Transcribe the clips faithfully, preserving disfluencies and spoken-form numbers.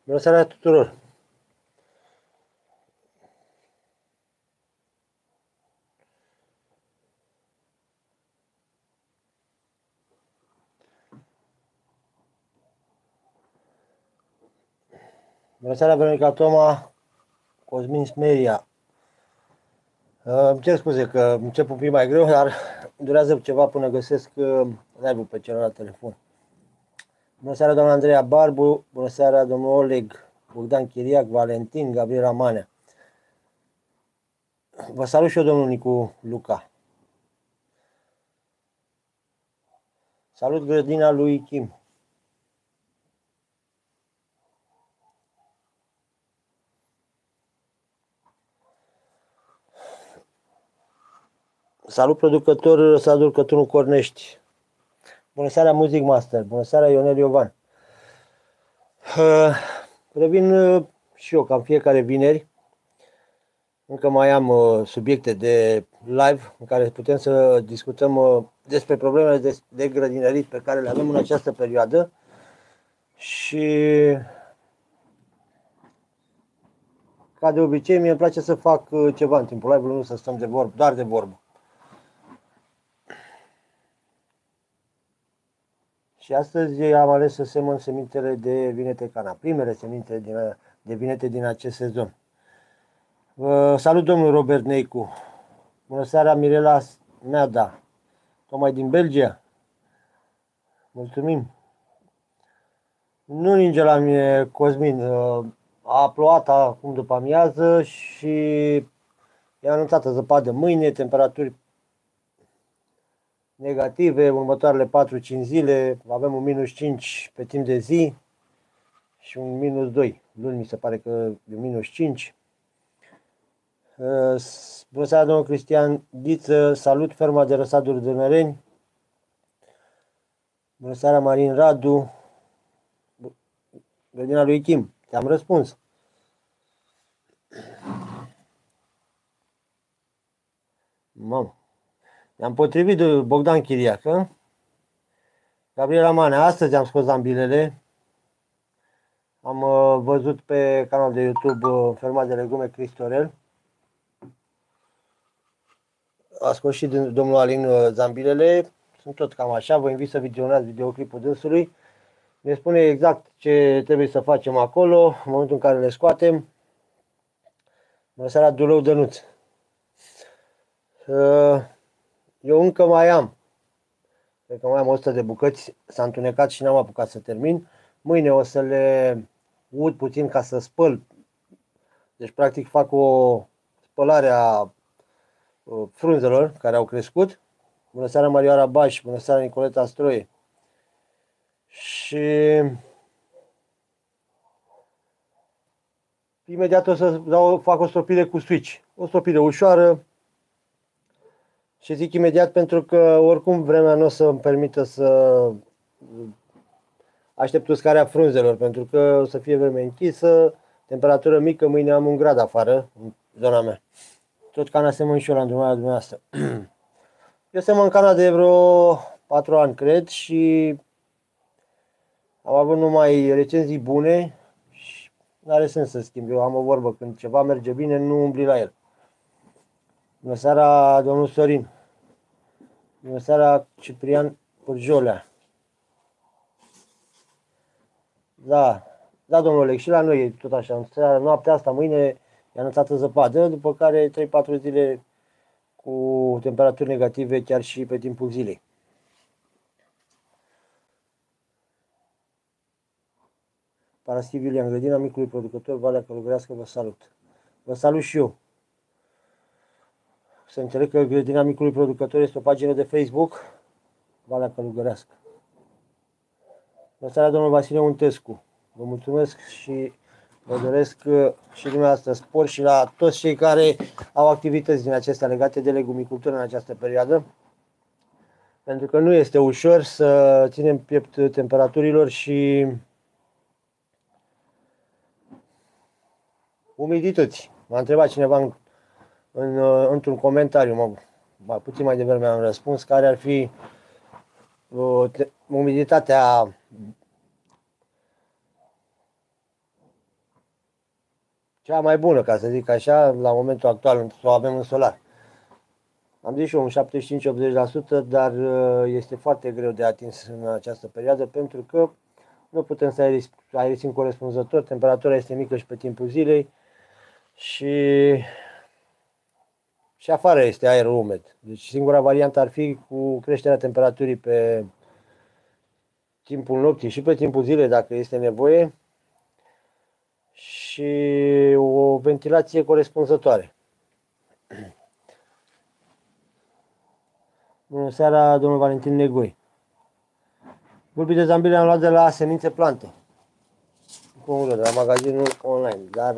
Bună seara tuturor! Bună seara, Veronica Toma, Cosmin Smeria. Îmi cer scuze că încep un pic mai greu, dar durează ceva până găsesc live-ul pe celălalt telefon. Bună seara, doamna Andreea Barbu, bună seara, domnul Oleg, Bogdan Chiriac, Valentin, Gabriela Manea. Vă salut și eu, domnul Nicu Luca. Salut grădina lui Kim. Salut producător, salut Cătunu Cornești. Bună seara Music Master, bună seara Ionel Iovan. Revin și eu cam fiecare vineri. Încă mai am subiecte de live în care putem să discutăm despre problemele de, de grădinărit pe care le avem în această perioadă. Și ca de obicei mie îmi place să fac ceva în timpul live-ului, nu să stăm de vorbă, doar de vorbă. Și astăzi am ales să semăn semintele de vinete Cana, primele seminte din, de vinete din acest sezon. Uh, salut domnul Robert Neicu, bună seara Mirela Neada, tocmai din Belgia, mulțumim. Nu ninge la mine Cosmin, uh, a plouat acum după amiază și e anunțată zăpadă mâine, temperaturi negative, următoarele patru cinci zile, avem un minus cinci pe timp de zi și un minus doi, luni mi se pare că e minus cinci. Bună seara, domnul Cristian Diță, salut ferma de răsaduri de Măreni. Bună seara, Marin Radu, grădina lui Kim, te-am răspuns. Mamă. Ne-am potrivit de Bogdan Chiriac. Gabriela Manea, astăzi am scos zambilele. Am uh, văzut pe canal de YouTube uh, Ferma de Legume Cristorel. A scos și domnul Alin uh, zambilele. Sunt tot cam așa. Vă invit să vizionați videoclipul dânsului. Ne spune exact ce trebuie să facem acolo în momentul în care le scoatem. Bună seara, Dulău Dănuț. Uh, Eu încă mai am, cred că mai am o sută de bucăți, s-a întunecat și n-am apucat să termin. Mâine o să le ud puțin ca să spăl. Deci practic fac o spălare a frunzelor care au crescut. Bună seara Marioara Baș, bună seara Nicoleta Stroie. Și imediat o să dau, fac o stropire cu switch. O stropire ușoară. Și zic imediat pentru că oricum vremea nu o să îmi permită să aștept uscarea frunzelor, pentru că o să fie vreme închisă, temperatură mică, mâine am un grad afară în zona mea. Tot cana semăn și eu la îndrumarea dumneavoastră. Eu semăn cana de vreo patru ani, cred, și am avut numai recenzii bune și nu are sens să schimb. Eu am o vorbă, când ceva merge bine, nu umbli la el. Bună seara, domnul Sorin. Bună seara, Ciprian Pârjolea. Da, da, domnule, și la noi e tot așa. În seara, noaptea asta, mâine, e anunțată zăpadă, după care trei patru zile cu temperaturi negative chiar și pe timpul zilei. Parastiv Iulian, grădina micului producător Valea Călugărească, vă salut. Vă salut și eu. Să înțeleg că grădina micului producător este o pagină de Facebook, Valea Călugărească. Bună seara, domnul Vasile Untescu. Vă mulțumesc și vă doresc și dumneavoastră spor și la toți cei care au activități din acestea legate de legumicultură în această perioadă. Pentru că nu este ușor să ținem piept temperaturilor și umidități. M-a întrebat cineva în, în, într-un comentariu, mă, puțin mai devreme am răspuns, care ar fi uh, umiditatea cea mai bună, ca să zic așa, la momentul actual, să o avem în solar. Am zis și eu un șaptezeci și cinci optzeci la sută, dar este foarte greu de atins în această perioadă pentru că nu putem să aeris, aerisim corespunzător, temperatura este mică și pe timpul zilei și, și afară este aer umed. Deci singura variantă ar fi cu creșterea temperaturii pe timpul nopții și pe timpul zilei, dacă este nevoie, și o ventilație corespunzătoare. Bună seara, domnul Valentin Negoi. Bulbii de zambile am luat de la Semințe Plante, de la magazinul online, dar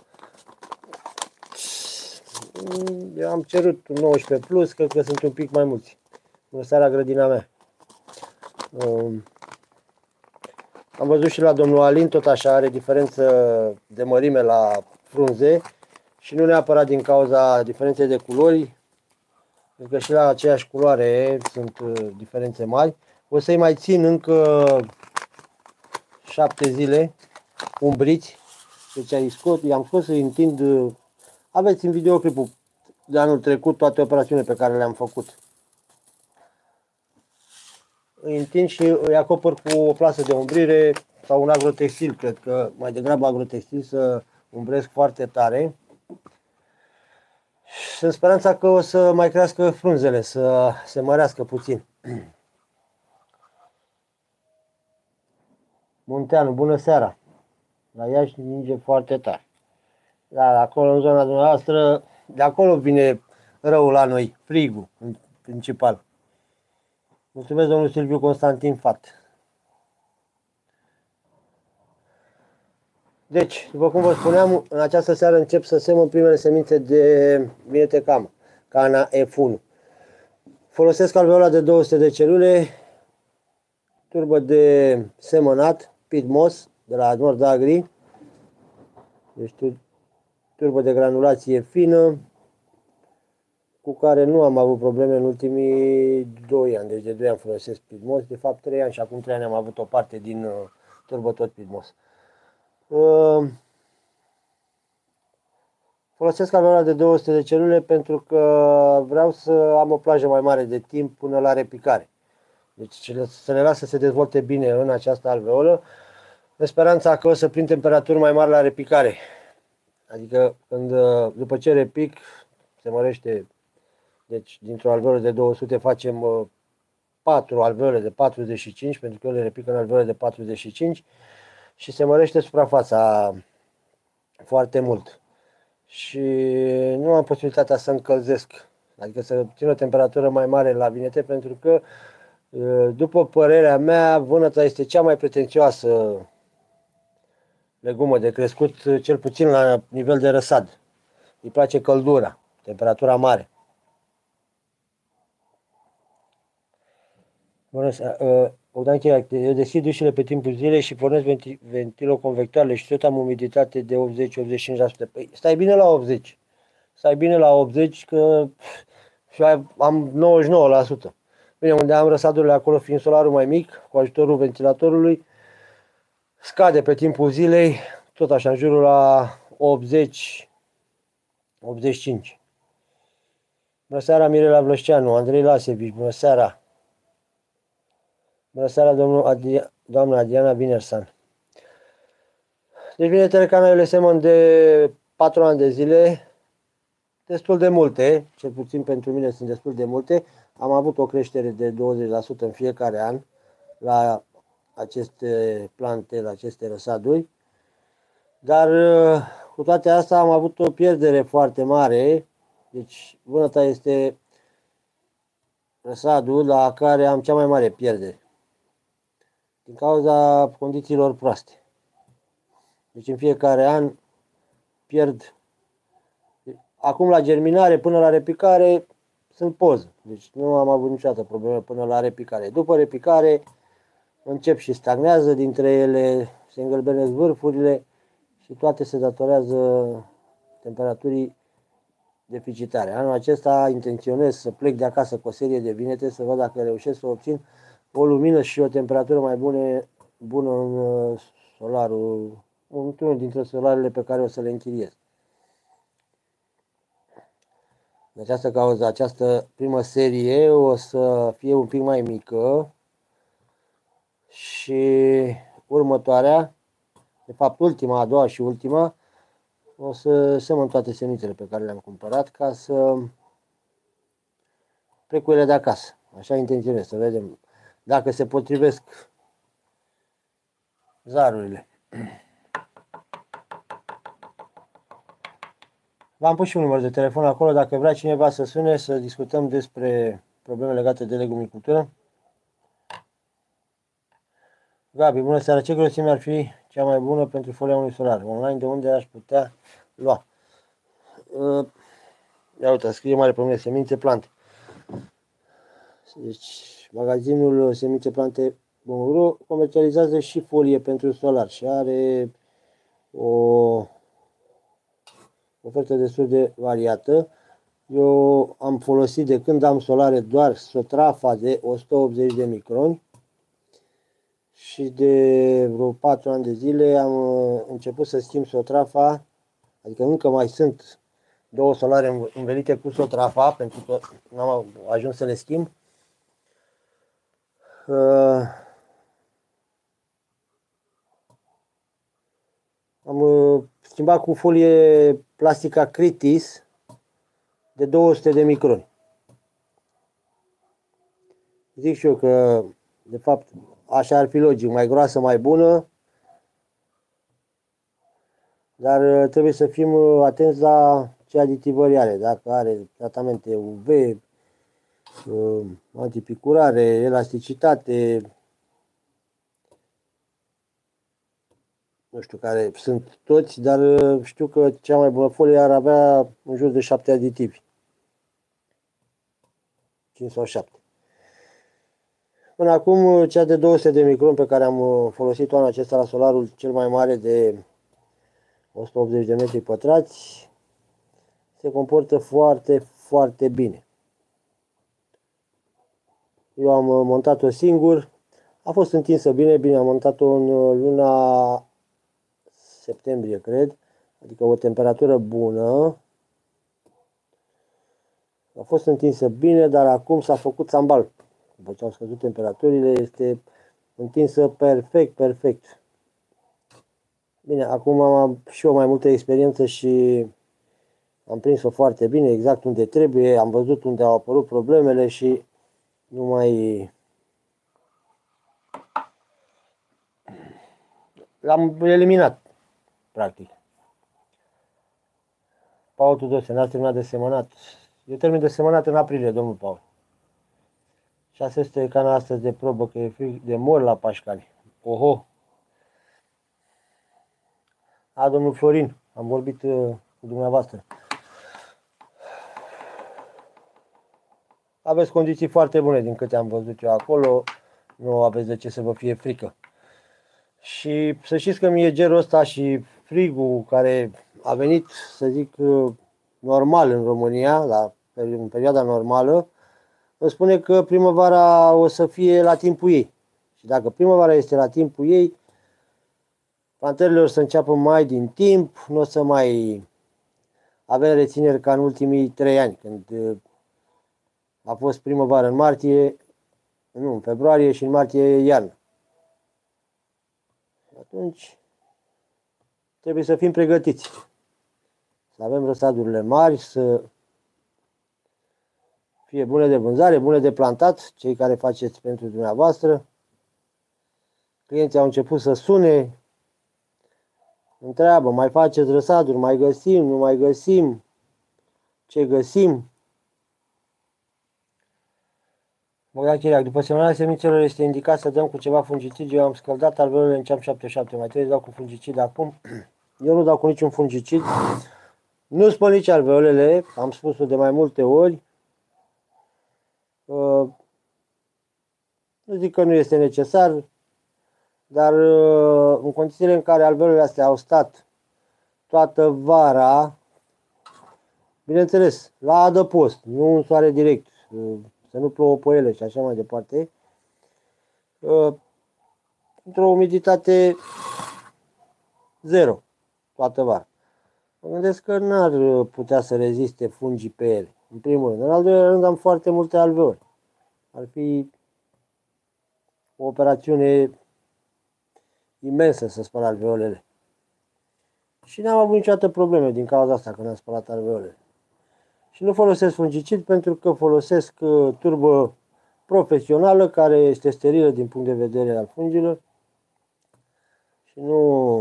eu am cerut un nouăsprezece plus, cred că sunt un pic mai mulți. Bună seara, grădina mea. Am văzut și la domnul Alin, tot așa, are diferență de mărime la frunze și nu neapărat din cauza diferenței de culori, pentru că și la aceeași culoare sunt diferențe mari. O să-i mai țin încă șapte zile umbriți, deci îi scot, i-am scos, îi întind. Aveți în videoclipul de anul trecut toate operațiunile pe care le-am făcut. Îi întind și îi acopăr cu o plasă de umbrire sau un agrotextil, cred că mai degrabă agrotextil, să umbresc foarte tare. Și în speranța că o să mai crească frunzele, să se mărească puțin. Munteanu, bună seara! La Iași ninge foarte tare. Da, acolo în zona dumneavoastră, de acolo vine răul la noi, frigul în principal. Mulțumesc, domnul Silviu Constantin Fat. Deci, după cum vă spuneam, în această seară încep să semăn primele semințe de vinete cam, Cana F unu. Folosesc alveola de două sute de celule, turbă de semănat, Pitmos, de la Nord Agri, deci turbă de granulație fină, cu care nu am avut probleme în ultimii doi ani, deci de doi ani folosesc Pitmos, de fapt trei ani și acum trei ani am avut o parte din uh, turbă tot Pitmos. Uh, folosesc alveola de două sute de celule pentru că vreau să am o plajă mai mare de timp până la repicare. Deci să le las să se dezvolte bine în această alveolă, în speranța că o să prind temperaturi mai mari la repicare. Adică când, după ce repic, se mărește, deci dintr-o alveolă de două sute facem patru alveole de patruzeci și cinci, pentru că eu le repic în alveole de patruzeci și cinci și se mărește suprafața foarte mult. Și nu am posibilitatea să încălzesc, adică să țin o temperatură mai mare la vinete, pentru că, după părerea mea, vânăta este cea mai pretențioasă legumă de crescut, cel puțin la nivel de răsad. Îi place căldura, temperatura mare. Bună seara. Eu deschid ușile pe timpul zilei și pornesc ventiloconvectoarele și tot am umiditate de optzeci optzeci și cinci la sută. Păi stai bine la optzeci. Stai bine la optzeci că și am nouăzeci și nouă la sută. Bine, unde am răsadurile acolo, fiind solarul mai mic, cu ajutorul ventilatorului, scade pe timpul zilei, tot așa, în jurul la optzeci optzeci și cinci. Bună seara, Mirela Vlășceanu, Andrei Lasevici, bună seara. Bună seara, domnul Adi, doamna Adiana Vinersan. Deci vinetele Cana eu le semăn de patru ani de zile, destul de multe, cel puțin pentru mine sunt destul de multe. Am avut o creștere de douăzeci la sută în fiecare an la aceste plante, la aceste răsaduri, dar cu toate astea am avut o pierdere foarte mare, deci vânăta este răsadul la care am cea mai mare pierdere, din cauza condițiilor proaste. Deci în fiecare an pierd. Acum la germinare până la repicare sunt poză, deci nu am avut niciodată probleme până la repicare. După repicare încep și stagnează, dintre ele se îngălbenesc vârfurile și toate se datorează temperaturii deficitare. Anul acesta intenționez să plec de acasă cu o serie de vinete, să văd dacă reușesc să obțin o lumină și o temperatură mai bună, bună în solarul într-unul dintre solarele pe care o să le închiriez. De această cauză, această primă serie o să fie un pic mai mică și următoarea, de fapt ultima, a doua și ultima, o să semăn toate semințele pe care le-am cumpărat ca să plec cu ele de acasă. Așa intenționez, să vedem dacă se potrivesc zarurile. V-am pus și un număr de telefon acolo, dacă vrea cineva să sune, să discutăm despre probleme legate de legumicultură. Gabi, bună seara, ce grosime ar fi cea mai bună pentru folia unui solar? Online, de unde aș putea lua? Uh, ia uite, scrie mare pe mine, semințe plante. Deci, magazinul Semințe Plante punct ro comercializează și folie pentru solar și are o ofertă destul de variată. Eu am folosit de când am solare doar Sotrafa de o sută optzeci de microni și de vreo patru ani de zile am început să schimb Sotrafa, adică încă mai sunt două solare învelite cu Sotrafa, pentru că n-am ajuns să le schimb. Uh, am uh, schimbat cu folie plastică Critis de două sute de microni. Zic și eu că, de fapt, așa ar fi logic, mai groasă, mai bună, dar uh, trebuie să fim uh, atenți la ce aditivări are, dacă are tratamente U V, uh, antipicurare, elasticitate, nu știu care sunt toți, dar știu că cea mai bună folie ar avea în jur de șapte aditivi. cinci sau șapte. Până acum, cea de două sute de microni pe care am folosit-o anul acesta la solarul cel mai mare de o sută optzeci de metri pătrați, se comportă foarte, foarte bine. Eu am montat-o singur, a fost întinsă bine, bine, am montat-o în luna septembrie, cred, adică o temperatură bună. A fost întinsă bine, dar acum s-a făcut țambal. După ce au scăzut temperaturile, este întinsă perfect, perfect. Bine, acum am și eu mai multă experiență și am prins-o foarte bine, exact unde trebuie, am văzut unde au apărut problemele și nu mai... L-am eliminat, practic. Paul Tudose, n-ați terminat de semănat. Eu termin de semănat în aprilie, domnul Paul. șase sute cana astăzi de probă, că e frig de mor la Pașcani. Oho! A, domnul Florin, am vorbit uh, cu dumneavoastră. Aveți condiții foarte bune din câte am văzut eu acolo. Nu aveți de ce să vă fie frică. Și să știți că mie gerul ăsta și frigul care a venit, să zic, normal în România, la, în perioada normală, îmi spune că primăvara o să fie la timpul ei. Și dacă primăvara este la timpul ei, plantările o să înceapă mai din timp, nu o să mai avem rețineri ca în ultimii trei ani, când a fost primăvară în martie, nu, în februarie și în martie iarnă. Atunci trebuie să fim pregătiți. Să avem răsadurile mari, să fie bune de vânzare, bune de plantat, cei care faceți pentru dumneavoastră. Clienții au început să sune, întreabă, mai faceți răsaduri, mai găsim, nu mai găsim, ce găsim. Bogdan Chiriac, după semnarea semințelor este indicat să dăm cu ceva fungicid. Eu am scăldat alveolele în ceam șaptezeci și șapte, mai trebuie să dau cu fungicid acum. Eu nu dau cu niciun fungicid. Nu spăl nici alveolele, am spus-o de mai multe ori. Uh, nu zic că nu este necesar, dar uh, în condițiile în care alveolele astea au stat toată vara, bineînțeles, la adăpost, nu în soare direct, uh, să nu plouă pe ele și așa mai departe, uh, într-o umiditate Zero. Toată vara. Mă gândesc că n-ar putea să reziste fungii pe ele. În primul rând. În al doilea rând am foarte multe alveole. Ar fi o operațiune imensă să spăl alveolele. Și n-am avut niciodată probleme din cauza asta când am spălat alveolele. Și nu folosesc fungicid pentru că folosesc turbă profesională care este sterilă din punct de vedere al fungilor. Și nu,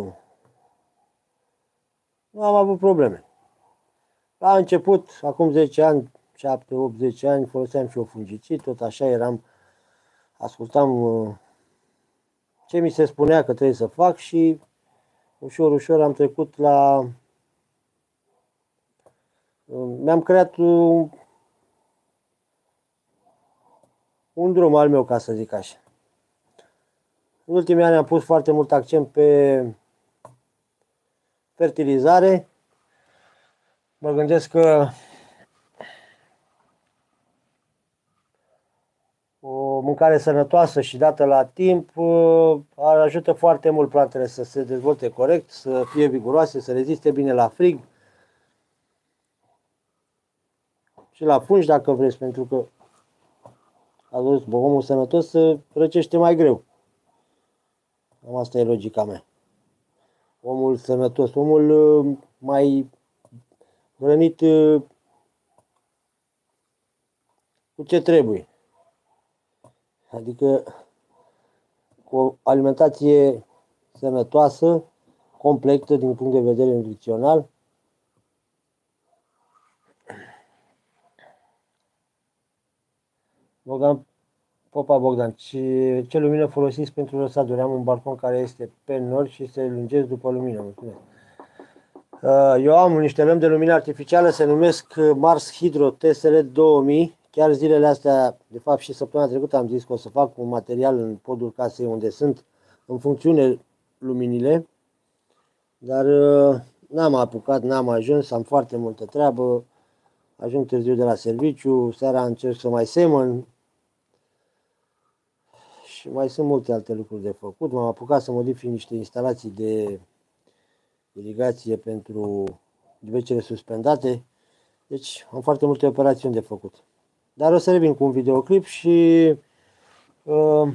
nu am avut probleme. La început, acum zece ani, șapte, opt, zece ani, foloseam și eu fungicid, tot așa eram, ascultam ce mi se spunea că trebuie să fac și ușor, ușor am trecut la... Mi-am creat un, un drum al meu, ca să zic așa. În ultimii ani am pus foarte mult accent pe fertilizare. Mă gândesc că o mâncare sănătoasă și dată la timp ar ajută foarte mult plantele să se dezvolte corect, să fie viguroase, să reziste bine la frig și la fungi dacă vreți, pentru că ați văzut, omul sănătos se răcește mai greu. Asta e logica mea. Omul sănătos, omul mai hrănit cu ce trebuie. Adică cu o alimentație sănătoasă, completă din punct de vedere nutrițional. Bogdan, Popa Bogdan, ce, ce lumină folosiți pentru răsaduri? Am un balcon care este pe nord și se lungesc după lumină. Mulțumesc. Eu am niște lămpi de lumină artificială, se numesc Mars Hydro T S R două mii. Chiar zilele astea, de fapt și săptămâna trecută am zis că o să fac un material în podul casei unde sunt în funcțiune luminile. Dar n-am apucat, n-am ajuns, am foarte multă treabă. Ajung târziu de la serviciu, seara încerc să mai semăn. Și mai sunt multe alte lucruri de făcut. M-am apucat să modific niște instalații de irigație pentru becele suspendate. Deci am foarte multe operațiuni de făcut. Dar o să revin cu un videoclip și uh,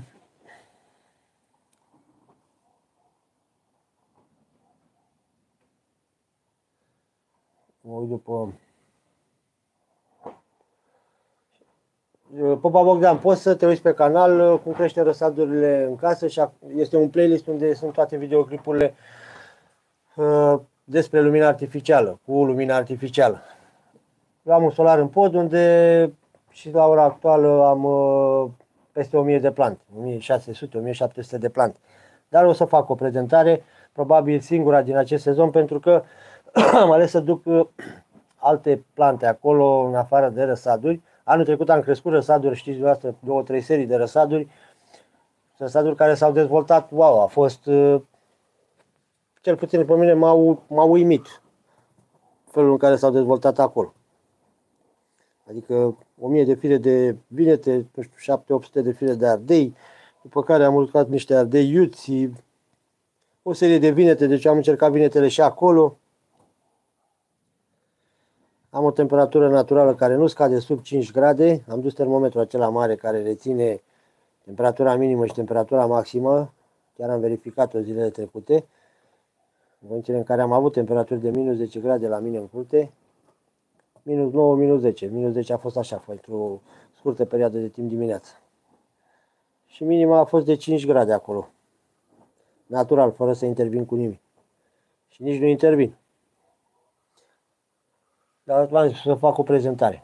mă uit după Popa Bogdan, poți să te uiți pe canal cum crește răsadurile în casă și este un playlist unde sunt toate videoclipurile uh, despre lumina artificială, cu lumina artificială. Eu am un solar în pod unde și la ora actuală am uh, peste o mie de plante, o mie șase sute, o mie șapte sute de plante. Dar o să fac o prezentare, probabil singura din acest sezon, pentru că am ales să duc uh, alte plante acolo în afară de răsaduri. Anul trecut am crescut răsaduri, știți dumneavoastră, două, trei serii de răsaduri. Răsaduri care s-au dezvoltat, wow, a fost, cel puțin pe mine m-au, m-au uimit felul în care s-au dezvoltat acolo. Adică o mie de fire de vinete, nu știu, șapte opt sute de fire de ardei, după care am urcat niște ardei iuți, o serie de vinete, deci am încercat vinetele și acolo. Am o temperatură naturală care nu scade sub cinci grade. Am dus termometrul acela mare care reține temperatura minimă și temperatura maximă. Chiar am verificat-o zilele trecute. În condițiile în care am avut temperaturi de minus zece grade la mine în curte. Minus nouă, minus zece. Minus zece a fost așa, pentru o scurtă perioadă de timp dimineața. Și minima a fost de cinci grade acolo. Natural, fără să intervin cu nimic. Și nici nu intervin. Dar v-am zis să fac o prezentare.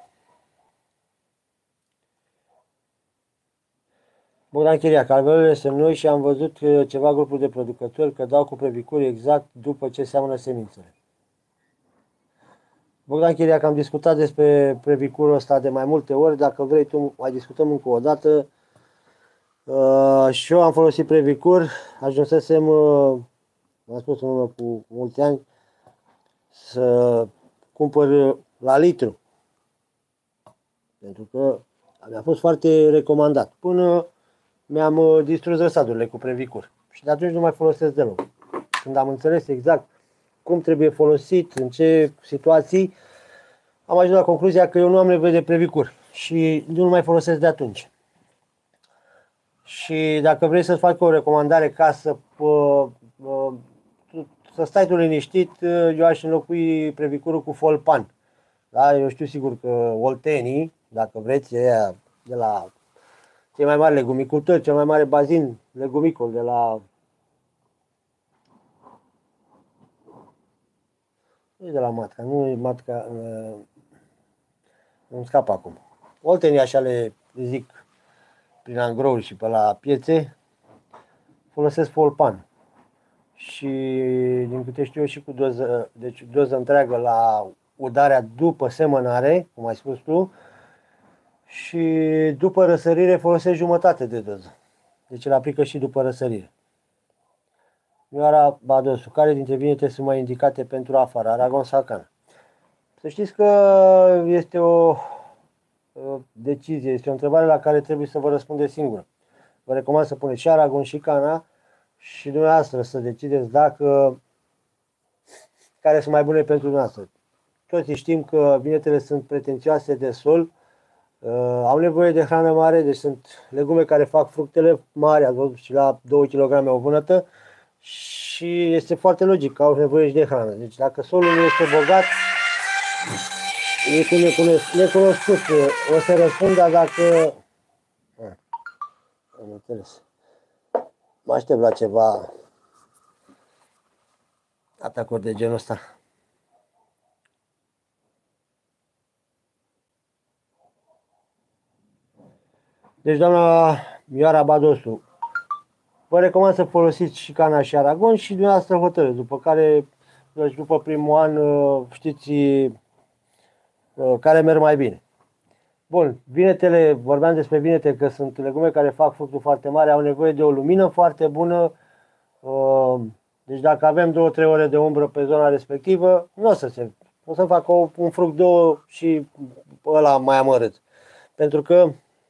Bogdan Chiriac, alveolele sunt noi și am văzut ceva grupuri de producători că dau cu previcuri exact după ce seamănă semințele. Bogdan Chiriac, am discutat despre previcurul ăsta de mai multe ori. Dacă vrei tu, mai discutăm încă o dată. Uh, și eu am folosit previcur. Ajunsesem, uh, am spus în urmă cu mulți ani, să cumpăr la litru. Pentru că mi-a fost foarte recomandat. Până mi-am distrus răsadurile cu previcur. Și de atunci nu mai folosesc deloc. când am înțeles exact cum trebuie folosit, în ce situații, am ajuns la concluzia că eu nu am nevoie de Previcur și nu mai folosesc de atunci. Și dacă vrei să-ți fac o recomandare ca să, să stai tu liniștit, eu aș înlocui Previcurul cu Folpan. Da? Eu știu sigur că oltenii, dacă vreți, ea de la cei mai mari legumicultori, cel mai mare bazin legumicol de la... Nu e de la Matca, nu e Matca, nu-mi scapă acum. Oltenii așa le zic prin angrouri și pe la piețe, folosesc Folpan. Și din câte știu eu și cu doză, deci doză întreagă la udarea după semănare, cum ai spus tu, și după răsărire folosesc jumătate de doză. Deci îl aplică și după răsărire. Mioara Badosu, care dintre vinete sunt mai indicate pentru afară, Aragon sau Cana? Să știți că este o decizie, este o întrebare la care trebuie să vă răspundeți singură. Vă recomand să puneți și Aragon și Cana și dumneavoastră să decideți dacă care sunt mai bune pentru dumneavoastră. Toți știm că vinetele sunt pretențioase de sol, uh, au nevoie de hrană mare, deci sunt legume care fac fructele mari, ați văzut și la două kilograme o vânătă, și este foarte logic că au nevoie și de hrană. Deci dacă solul nu este bogat, e cu necunoscut, necunoscut. O să răspund, dar dacă... Ah, am înțeles. Mă aștept la ceva atacuri de genul ăsta. Deci, doamna Mioara Badosu, vă recomand să folosiți și Cana și Aragon și dumneavoastră hotărâți. După care, deci după primul an, știți care merg mai bine. Bun, vinetele, vorbeam despre vinete că sunt legume care fac fructul foarte mare, au nevoie de o lumină foarte bună. Deci dacă avem două trei ore de umbră pe zona respectivă, nu o să se, o să facă un fruct două și ăla mai amărât. Pentru că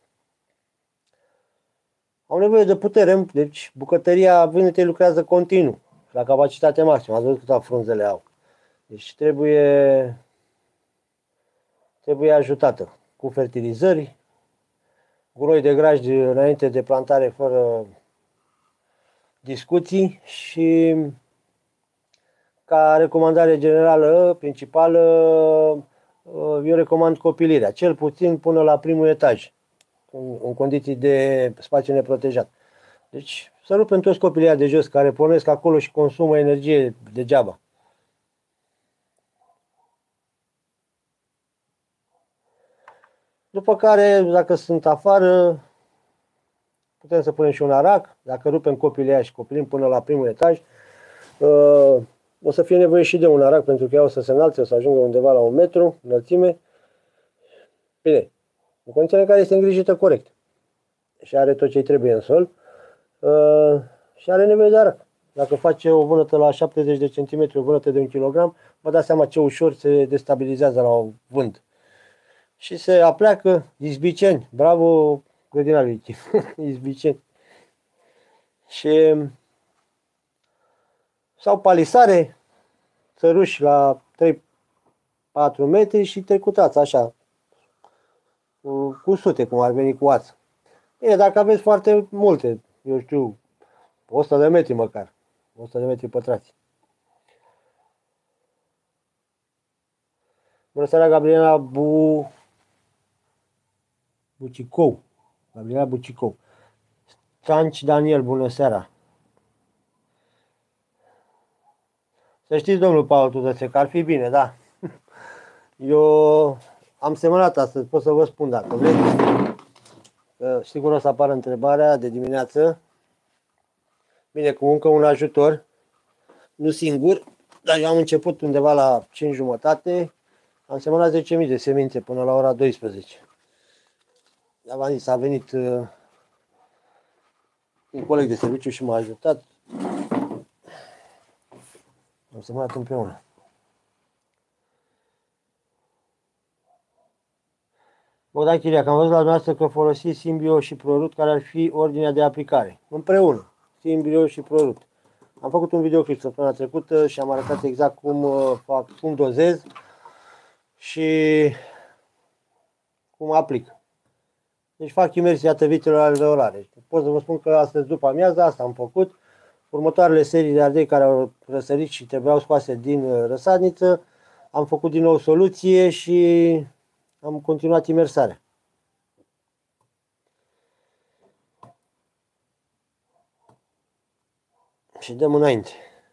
au nevoie de putere, deci bucătăria vinetei lucrează continuu, la capacitate maximă. Ați văzut câte frunzele au. Deci trebuie, trebuie ajutată cu fertilizări, guroi de graj înainte de plantare fără discuții și ca recomandare generală, principală, eu recomand copilirea, cel puțin până la primul etaj, în condiții de spațiu neprotejat. Deci să rupem toți copiii de jos care pornesc acolo și consumă energie degeaba. După care, dacă sunt afară, putem să punem și un arac. Dacă rupem copiii și copilim până la primul etaj, o să fie nevoie și de un arac, pentru că ea o să se înalțe, o să ajungă undeva la un metru înălțime. Bine, în condițiile în care este îngrijită corect și are tot ce trebuie în sol, și are nevoie de arac. Dacă face o vânătă la șaptezeci de centimetri, o vânătă de un kilogram, vă dați seama ce ușor se destabilizează la vânt. Și se apleacă izbiceni. Bravo, grădinarii, izbiceni. Și sau palisare, țăruși la trei patru metri și trecutați așa, cu, cu sute, cum ar veni cu ață. Bine, dacă aveți foarte multe, eu știu, o sută de metri măcar, o sută de metri pătrați. Bună seara, Gabriela Bu... Bucicou. Gabriela Bucicou. Stanci Daniel, bună seara. Să știți, domnul Paul Tudățe, că ar fi bine, da. Eu am semănat astăzi, pot să vă spun dacă vreți. Că sigur o să apară întrebarea de dimineață. Bine, cu încă un ajutor. Nu singur, dar eu am început undeva la cinci jumătate. Am semănat zece mii de semințe până la ora douăsprezece. Dar v-am zis, a venit uh, un coleg de serviciu și m-a ajutat. Am semănat împreună. Bogdan Chiriac, am văzut la dumneavoastră că folosiți Simbio și Prorut, care ar fi ordinea de aplicare. Împreună, Simbio și Prorut. Am făcut un videoclip săptămâna trecută și am arătat exact cum fac, cum dozez și cum aplic. Deci fac imersia tăvitelor alveolare. Pot să vă spun că astăzi după amiază asta am făcut. Următoarele serii de ardei care au răsărit și trebuiau scoase din răsadniță, am făcut din nou soluție și am continuat imersarea. Și dăm înainte.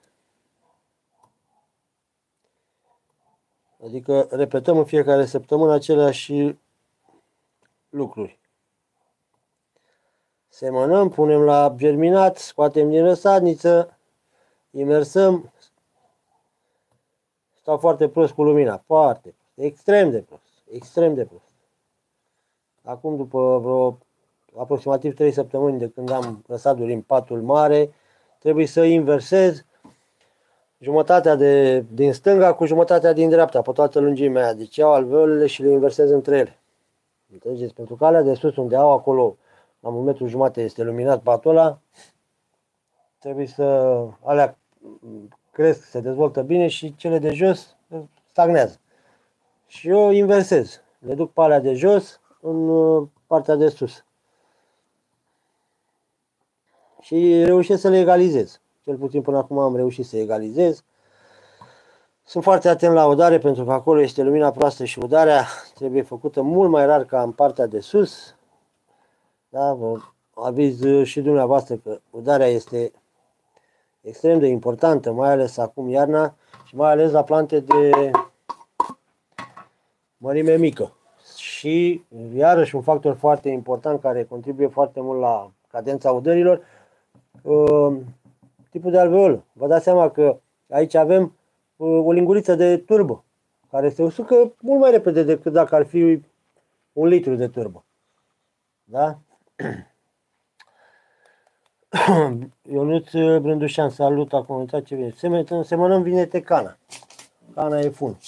Adică repetăm în fiecare săptămână aceleași lucruri. Semănăm, punem la germinat, scoatem din răsadniță, imersăm. Stau foarte prost cu lumina, foarte prost, extrem de prost, extrem de prost. Acum, după vreo aproximativ trei săptămâni de când am lăsat în patul mare, trebuie să inversez jumătatea de, din stânga cu jumătatea din dreapta, pe toată lungimea aia. Deci iau alveolele și le inversez între ele. Înțelegeți? Pentru că alea de sus, unde au acolo, la un metru jumate, este luminat patul ăla, trebuie să, alea cresc, se dezvoltă bine și cele de jos stagnează. Și eu inversez. Le duc pe alea de jos în partea de sus. Și reușesc să le egalizez. Cel puțin până acum am reușit să egalizez. Sunt foarte atent la udare pentru că acolo este lumina proastă și udarea trebuie făcută mult mai rar ca în partea de sus. Da, vă aviz și dumneavoastră că udarea este extrem de importantă, mai ales acum iarna și mai ales la plante de mărime mică. Și iarăși un factor foarte important care contribuie foarte mult la cadența udărilor, tipul de alveolă. Vă dați seama că aici avem o linguriță de turbă care se usucă mult mai repede decât dacă ar fi un litru de turbă. Da? Ionuț Brândușan, salut, a comentat ce vine. Semănăm, semănăm vinete cana. Cana e fun.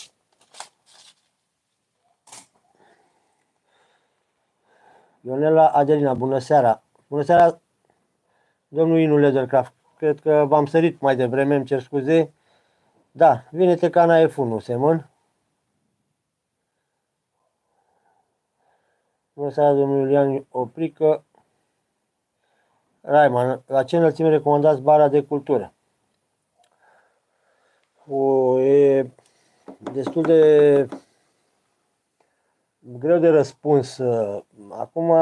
Ionela Adelina, bună seara. Bună seara, domnul Inu Leathercraft. Cred că v-am sărit mai devreme, îmi cer scuze. Da, vinete cana e fun, nu semăn. Bună seara, domnul Iulian Oprică. Raiman, la ce înălțime recomandați bara de cultură? O, e destul de greu de răspuns. Acum,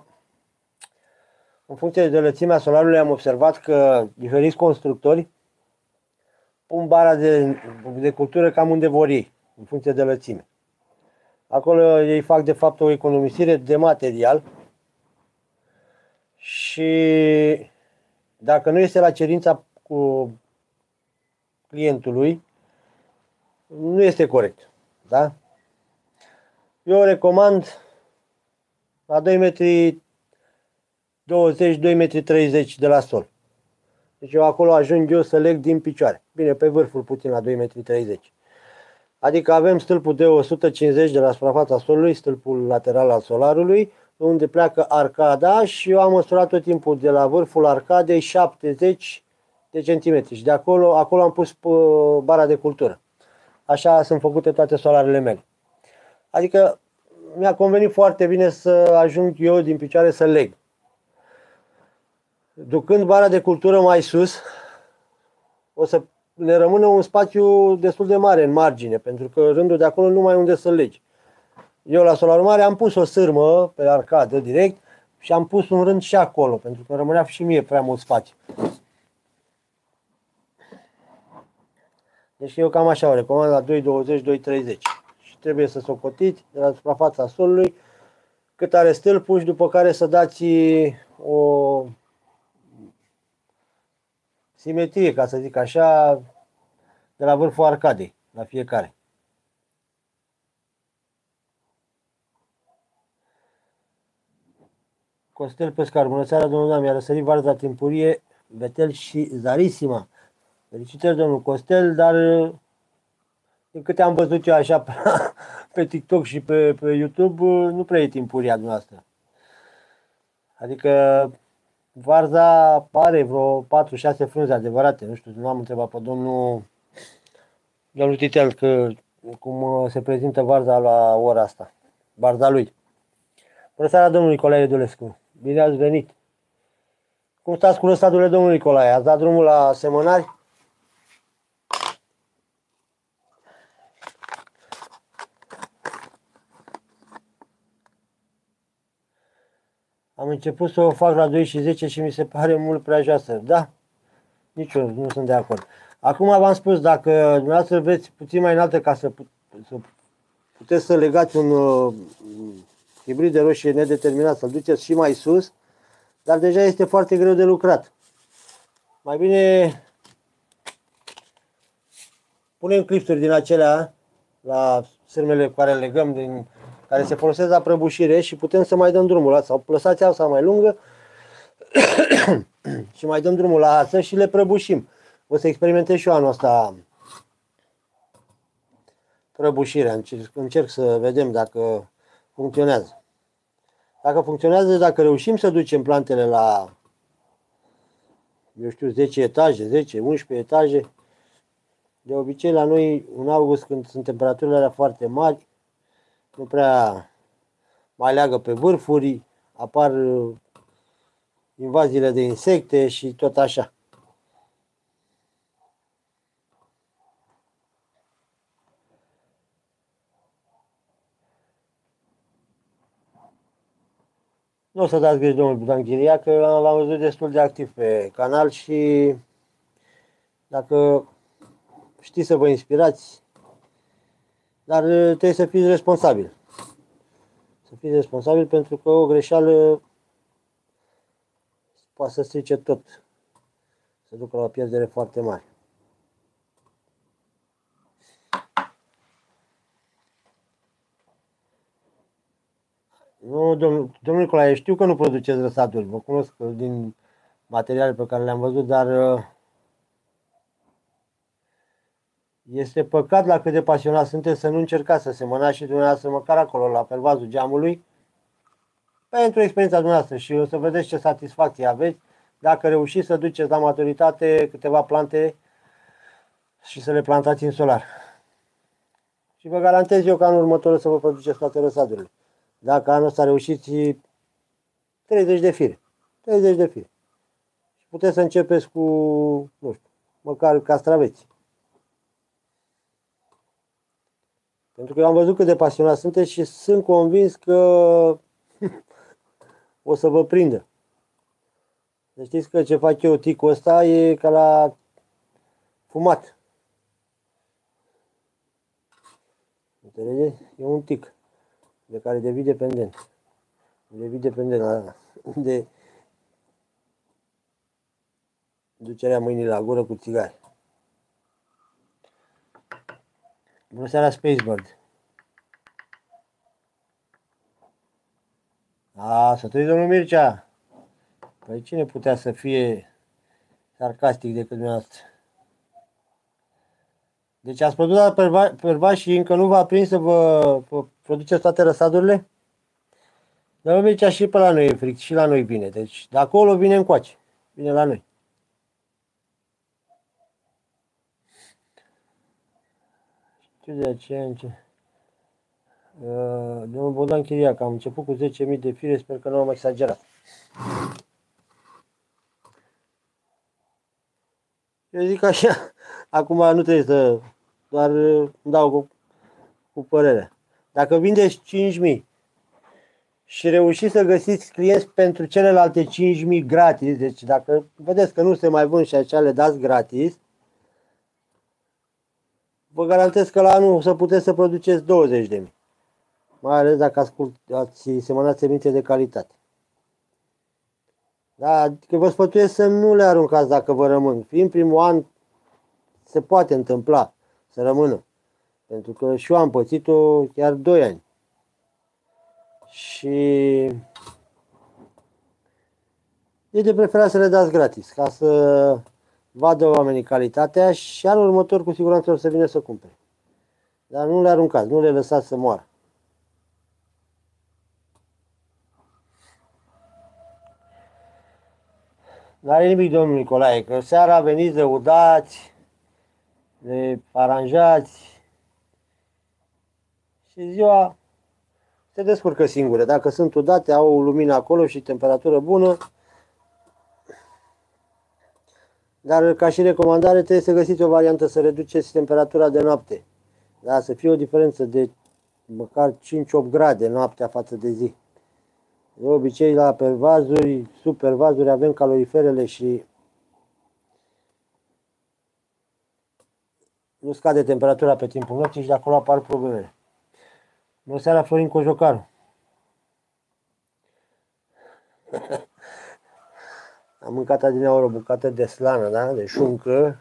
în funcție de lățimea solarului, am observat că diferiți constructori pun bara de, de cultură cam unde vor ei, în funcție de lățime. Acolo ei fac de fapt o economisire de material și dacă nu este la cerința cu clientului, nu este corect. Da? Eu recomand la doi metri douăzeci, doi metri treizeci de la sol. Deci eu acolo ajung eu să leg din picioare. Bine, pe vârful puțin la doi metri treizeci. Adică avem stâlpul de o sută cincizeci de la suprafața solului, stâlpul lateral al solarului, unde pleacă arcada și eu am măsurat tot timpul de la vârful arcadei șaptezeci de centimetri. Și de acolo, acolo am pus bara de cultură. Așa sunt făcute toate solarele mele. Adică mi-a convenit foarte bine să ajung eu din picioare să leg. Ducând bara de cultură mai sus, o să le rămână un spațiu destul de mare în margine, pentru că rândul de acolo nu mai unde să legi. Eu la solarul mare am pus o sârmă pe arcadă direct și am pus un rând și acolo, pentru că rămânea și mie prea mult spațiu. Deci eu cam așa o recomand la doi douăzeci, doi treizeci. Și trebuie să socotiți de la suprafața solului cât are stâlpul și după care să dați o simetrie, ca să zic așa, de la vârful arcadei, la fiecare. Costel Pescar, bună seara, domnul Dan, mi-a răsărit varza timpurie, Betel și Zarisima. Felicitări, domnul Costel, dar din câte am văzut eu așa pe, pe TikTok și pe, pe YouTube, nu prea e timpuria noastră. Adică varza are vreo patru șase frunze adevărate. Nu știu, nu am întrebat pe domnul, domnul Titel că, cum se prezintă varza la ora asta. Varza lui. Bună seara, domnul Nicolae Edulescu. Bine ați venit. Cum stați cu lăsadurile, domnul Nicolae? Ați dat drumul la semănari? Am început să o fac la doi și zece și mi se pare mult prea joasă. Da? Nici eu nu sunt de acord. Acum v-am spus, dacă dumneavoastră vreți puțin mai înaltă ca să, să puteți să legați un uh, hibrid de roșie nedeterminat, să-l duceți și mai sus, dar deja este foarte greu de lucrat. Mai bine punem clipsuri din acelea la sârmele cu care legăm, din, care se folosesc la prăbușire și putem să mai dăm drumul la, sau lăsați asta mai lungă și mai dăm drumul la asta și le prăbușim. O să experimentez și eu anul ăsta prăbușirea. Încerc, încerc să vedem dacă funcționează. Dacă funcționează, dacă reușim să ducem plantele la, eu știu, zece etaje, zece, unsprezece etaje, de obicei la noi în august, când sunt temperaturile alea foarte mari, nu prea mai leagă pe vârfuri, apar invaziile de insecte și tot așa. Nu o să dați greș, domnul Budan Chiria, că l-am văzut destul de activ pe canal și dacă știți să vă inspirați, dar trebuie să fiți responsabil. Să fiți responsabil pentru că o greșeală poate să strice tot, să ducă la o pierdere foarte mare. Nu, domnul, domnul Nicolae, știu că nu produceți răsaduri, vă cunosc din materiale pe care le-am văzut, dar este păcat la cât de pasionat sunteți să nu încercați să semănați și dumneavoastră măcar acolo la pervazul geamului pentru experiența dumneavoastră și o să vedeți ce satisfacție aveți dacă reușiți să duceți la maturitate câteva plante și să le plantați în solar. Și vă garantez eu că anul următor să vă produceți toate răsadurile. Dacă anul ăsta reușiți treizeci de fire. treizeci de fire. Și puteți să începeți cu, nu știu, măcar castraveți. Pentru că eu am văzut cât de pasionați sunteți și sunt convins că o să vă prindă. Să știți că ce fac eu ticul ăsta e ca la fumat. Înțelegeți? E un tic de care devii dependent. Devii dependent de ducerea mâinii la gură cu țigare. Bună seara, Spacebird. A, să trăiți, domnul Mircea. Păi cine putea să fie sarcastic decât dumneavoastră? Deci ați produs la perva, perva și încă nu v-a prins să vă, vă produceți toate răsadurile? Domnul Mircea, și pe la noi e fric, și la noi vine. Deci de acolo vine încoace. Vine la noi. Știu de aceea ce... Uh, domnul Bogdan Chiriac, am început cu zece mii de fire, sper că nu am exagerat. Eu zic așa, acum nu trebuie să, doar îmi dau cu, cu părerea. Dacă vindeți cinci mii și reușiți să găsiți clienți pentru celelalte cinci mii gratis, deci dacă vedeți că nu se mai vând și așa le dați gratis, vă garantez că la anul o să puteți să produceți douăzeci de mii. Mai ales dacă ați, ați semănat semințe de calitate. Da, adică vă sfătuiesc să nu le aruncați dacă vă rămân. Fiind primul an, se poate întâmpla să rămână. Pentru că și eu am pățit-o chiar doi ani. Și e de preferat să le dați gratis, ca să vadă oamenii calitatea și anul următor cu siguranță o să vină să cumpere. Dar nu le aruncați, nu le lăsați să moară. Nu are nimic, domnul Nicolae, că seara veniți lăudați, le aranjați și ziua se descurcă singure. Dacă sunt udate, au lumină acolo și temperatură bună. Dar ca și recomandare trebuie să găsiți o variantă să reduceți temperatura de noapte. Da, să fie o diferență de măcar cinci opt grade noaptea față de zi. De obicei la pervazuri, sub pervazuri avem caloriferele și nu scade temperatura pe timpul nopții și de acolo apar problemele. Bună seara, Florin Cojocaru. Am mâncat adineaori o bucată de slană, da? De șuncă.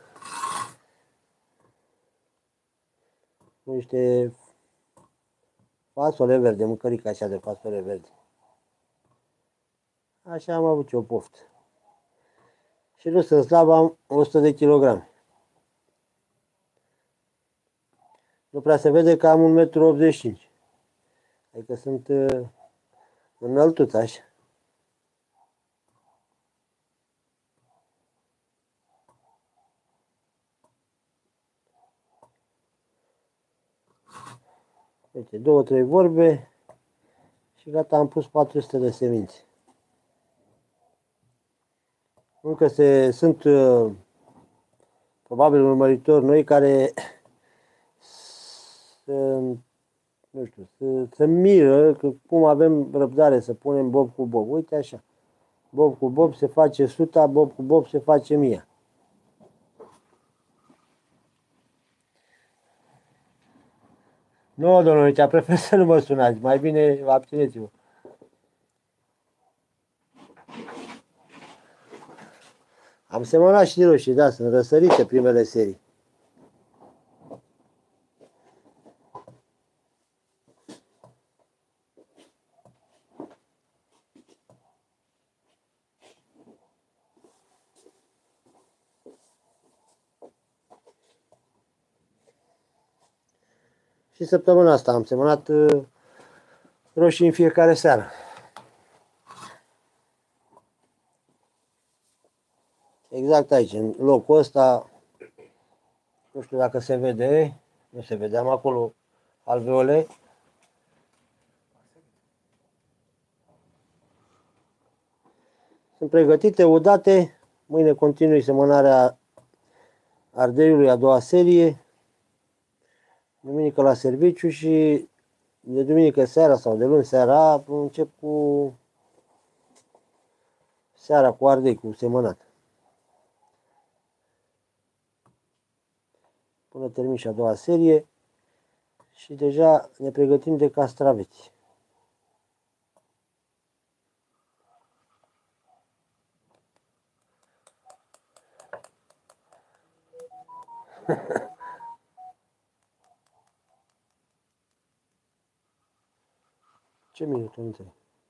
Niște fasole verde, mâncărică așa de fasole verde. Așa am avut eu poftă. Și nu sunt slab, am o sută de kilograme. Nu prea se vede că am un metru optzeci și cinci. Adică sunt uh, înăltuț așa. Uite, două, trei vorbe și gata, am pus patru sute de semințe. Încă se, sunt uh, probabil urmăritori noi care se, nu știu, se, se miră că cum avem răbdare să punem bob cu bob. Uite așa, bob cu bob se face suta, bob cu bob se face mia. Nu, domnule, ce prefer să nu mă sunați, mai bine abțineți-vă. Am semănat și roșii, da, sunt răsărite primele serii. Și săptămâna asta am semănat uh, roșii în fiecare seară. Exact aici, în locul ăsta, nu știu dacă se vede, nu se vedeam acolo alveole. Sunt pregătite, udate, mâine continui semănarea ardeiului, a doua serie. Duminică la serviciu și de duminică seara sau de luni seara încep cu seara cu ardei, cu semănat. Până termin și a doua serie și deja ne pregătim de castraveți. Ce minut, nu înțeleg.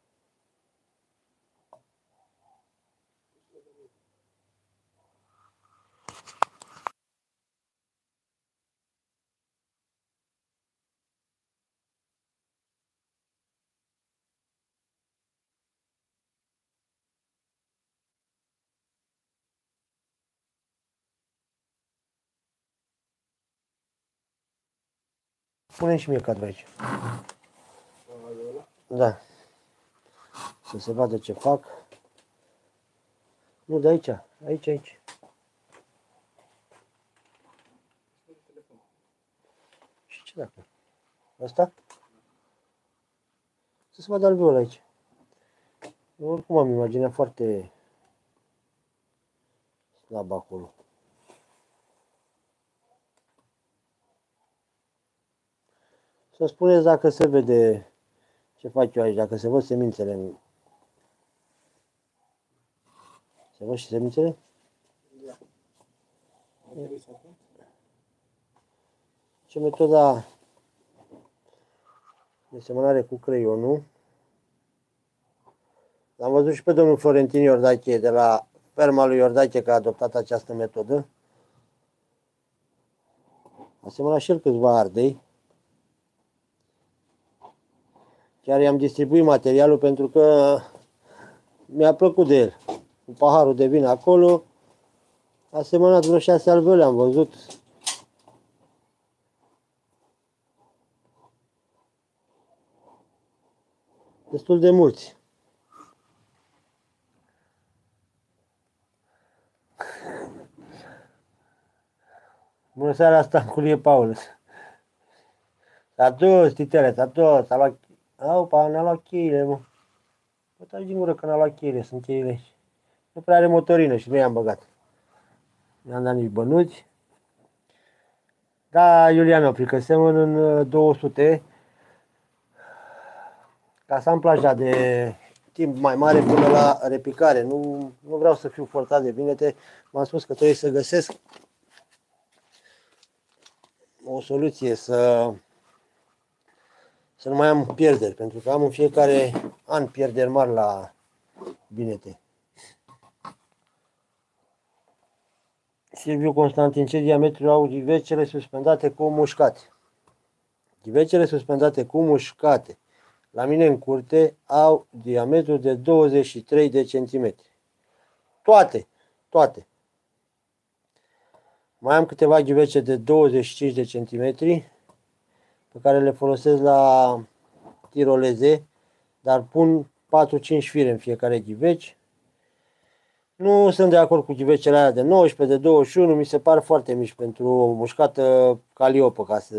Pune și mie cadru aici. Da. Să se vadă ce fac. Nu, de aici. Aici, aici. Și ce dacă? Asta? Să se vadă alveolul aici. Eu oricum am imaginea foarte slabă acolo. Să spuneți dacă se vede ce fac eu aici, dacă se văd semințele. Se văd și semințele? Da. Ce metoda de semănare cu creionul. L-am văzut și pe domnul Florentin Iordache de la ferma lui Iordache că a adoptat această metodă. A semănat și el câțiva ardei. Chiar i-am distribuit materialul pentru că mi-a plăcut de el. cu paharul de vin acolo. A semănat vreo șase alveole, am văzut. Destul de mulți. Bună seara, Stanculie Paulus. S-a dus, titele, s-a dus, s-a luat... Aupa, n-a luat cheile, mă. Bă, taci din gură că n-a luat cheile, sunt cheile aici. Nu prea are motorină și nu i-am băgat. Nu i-am dat nici bănuți. Da, Iulian Opri, că semăn în două sute. Ca să am plaja de timp mai mare până la repicare. Nu, nu vreau să fiu forțat de vinete. M-am spus că trebuie să găsesc o soluție să, să nu mai am pierderi, pentru că am în fiecare an pierderi mari la vinete. Silviu Constantin, ce diametru au ghivecele suspendate cu mușcate? Ghivecele suspendate cu mușcate la mine în curte au diametru de douăzeci și trei de centimetri. Toate, toate. Mai am câteva ghivece de douăzeci și cinci de centimetri pe care le folosesc la tiroleze, dar pun patru cinci fire în fiecare ghiveci. Nu sunt de acord cu ghivecele alea de nouăsprezece, de douăzeci și unu, mi se par foarte mici pentru o mușcată caliopă, ca să...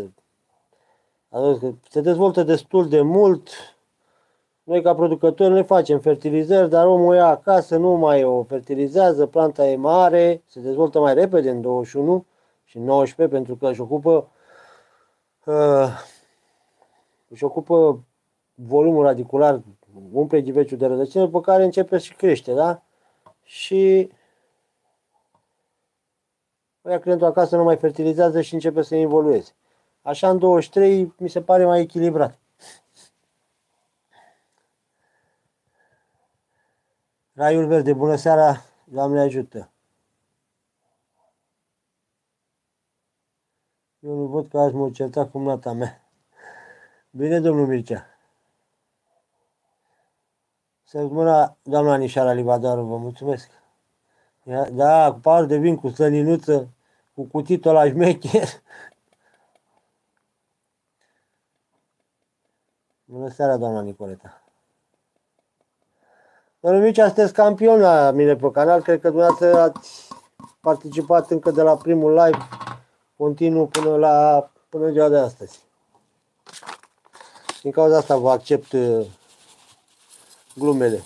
Se dezvoltă destul de mult. Noi ca producători ne facem fertilizări, dar omul ia acasă, nu mai o fertilizează, planta e mare, se dezvoltă mai repede în douăzeci și unu și nouăsprezece pentru că își ocupă uh, își ocupă volumul radicular, umple ghiveciul de rădăcină, după care începe și crește, da? Și ia clientul acasă nu mai fertilizează și începe să involueze. Așa în douăzeci și trei mi se pare mai echilibrat. Raiul Verde, bună seara, Doamne ajută. Eu nu văd că azi mă certa cu mlata mea. Bine, domnul Mircea. Să-ți mâna, doamna Anișara Livadaru, vă mulțumesc. Da, cu pahar de vin, cu slăninuță, cu cutitul la șmecher. Bună seara, doamna Nicoleta. Domnul Mircea, sunteți campion la mine pe canal. Cred că dumneavoastră ați participat încă de la primul live, continuu până la până în ziua de astăzi. Din cauza asta vă accept glumele.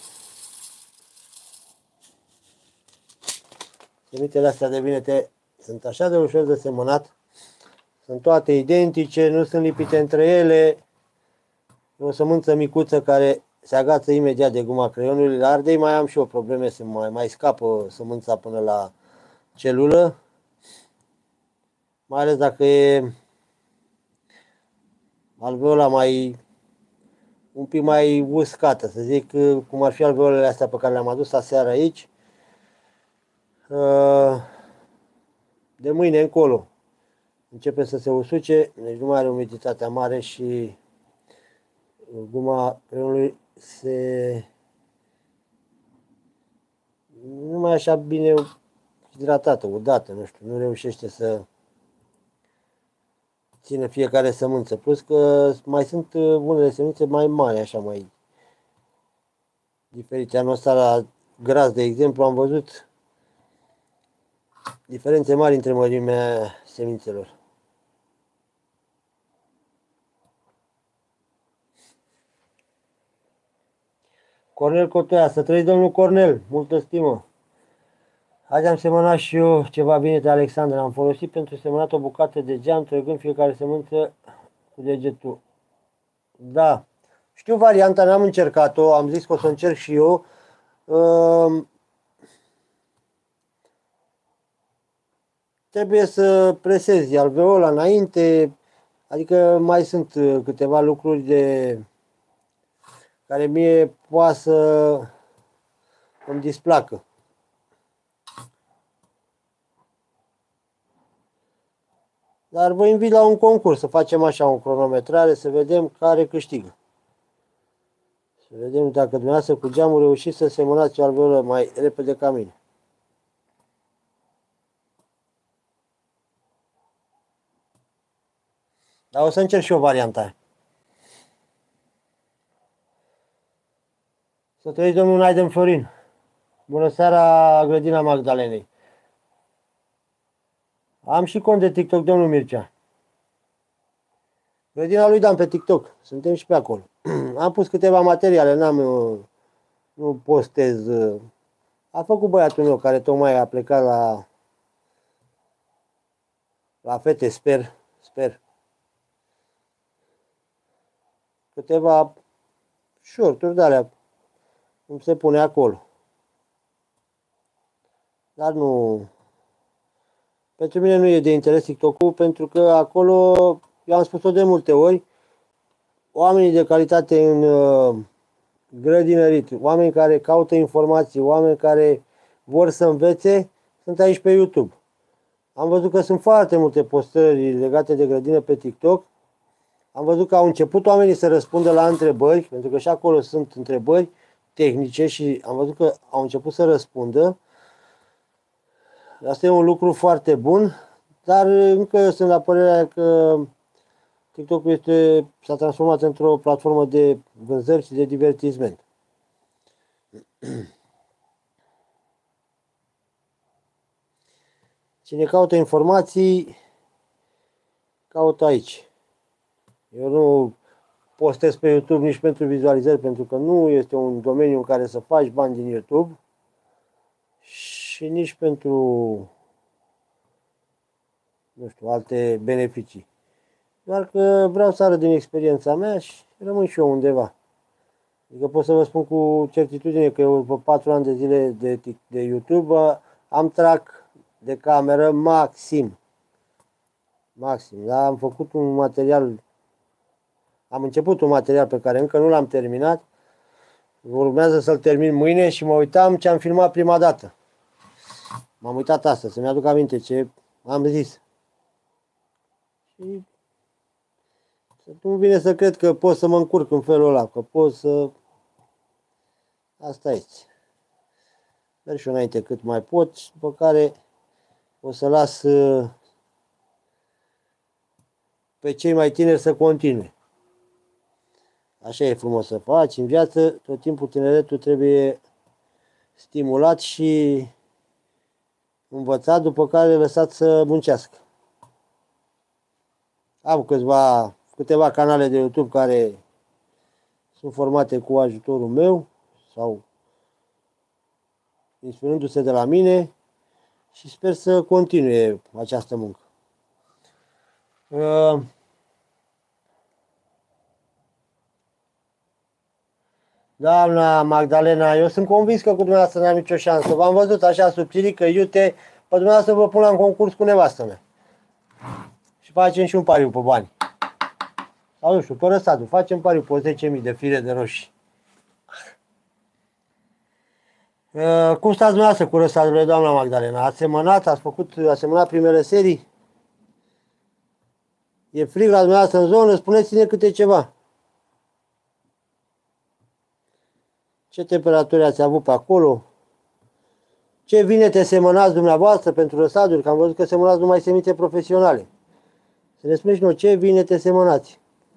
Semințele astea de vinete sunt așa de ușor de semănat. Sunt toate identice, nu sunt lipite între ele. E o sămânță micuță care se agață imediat de guma creionului. La ardei mai am și eu probleme, să mai, mai scapă sămânța până la celulă. Mai ales dacă e alveola mai un pic mai uscată, să zic, cum ar fi alveolele astea pe care le-am adus aseară aici. De mâine încolo începe să se usuce, deci nu mai are umiditatea mare și guma creionului se nu mai așa bine hidratată, udată, nu știu, nu reușește să ține fiecare sămânță. Plus că mai sunt unele semințe mai mari, așa mai diferite. Anul ăsta la gras, de exemplu, am văzut diferențe mari între mărimea semințelor. Cornel Cotoia, să trăiți, domnul Cornel, multă stimă. Azi am semănat și eu ceva bine de Alexandra. Am folosit pentru semănat o bucată de geam, trăgând fiecare sămânță cu degetul. Da, știu varianta, n-am încercat-o, am zis că o să încerc și eu. Uh, trebuie să presezi alveola înainte, adică mai sunt câteva lucruri de care mie poate să îmi displacă. Dar vă invit la un concurs, să facem așa o cronometrare, să vedem care câștigă. Să vedem dacă dumneavoastră cu geamul reușiți să semănați o alveolă mai repede ca mine. Dar o să încerc și o variantă aia. Să trăiți, domnul Naiden Florin. Bună seara, grădina Magdalenei. Am și cont de TikTok, domnul Mircea. Grădina lui Dan pe TikTok. Suntem și pe acolo. Am pus câteva materiale, n-am, nu postez. A făcut băiatul meu care tocmai a plecat la la fete, sper, sper. Câteva short-uri de alea, cum se pune acolo. Dar nu, pentru mine nu e de interes TikTok-ul, pentru că acolo, eu am spus-o de multe ori, oamenii de calitate în uh, grădinărit, oameni care caută informații, oameni care vor să învețe, sunt aici pe YouTube. Am văzut că sunt foarte multe postări legate de grădină pe TikTok. Am văzut că au început oamenii să răspundă la întrebări, pentru că și acolo sunt întrebări tehnice și am văzut că au început să răspundă. Asta e un lucru foarte bun, dar încă sunt la părerea că TikTok-ul este, s-a transformat într-o platformă de vânzări și de divertisment. Cine caută informații, caută aici. Eu nu postez pe YouTube nici pentru vizualizări, pentru că nu este un domeniu în care să faci bani din YouTube și nici pentru, nu știu, alte beneficii. Doar că vreau să arăt din experiența mea și rămân și eu undeva. Adică pot să vă spun cu certitudine că eu după patru ani de zile de, de YouTube am trac de cameră maxim. Maxim. Dar am făcut un material, am început un material pe care încă nu l-am terminat. Urmează să-l termin mâine și mă uitam ce am filmat prima dată. M-am uitat astăzi, să-mi aduc aminte ce am zis. Și nu vine să cred că pot să mă încurc în felul ăla, că pot să... Asta este. Merg și înainte cât mai pot, după care o să las pe cei mai tineri să continue. Așa e frumos să faci în viață, tot timpul tineretul trebuie stimulat și învățat, după care lăsat să muncească. Am câțiva, câteva canale de YouTube care sunt formate cu ajutorul meu sau inspirându-se de la mine și sper să continue această muncă. Doamna Magdalena, eu sunt convins că cu dumneavoastră n-am nicio șansă. V-am văzut așa subțiri că iute, pe dumneavoastră vă pun la un concurs cu nevastă mea. Și facem și un pariu pe bani. Sau nu știu, pe răsadul, facem pariu pe zece mii de fire de roșii. Uh, cum stați dumneavoastră cu răsadurile, doamna Magdalena? Ați semănat, ați făcut, ați semănat primele serii? E frig la dumneavoastră în zonă? Spuneți-ne câte ceva. Ce temperaturi ați avut pe acolo? Ce vinete semănați dumneavoastră pentru răsaduri? Că am văzut că semănați numai semințe profesionale. Să ne spuneți noi ce vinete semănați.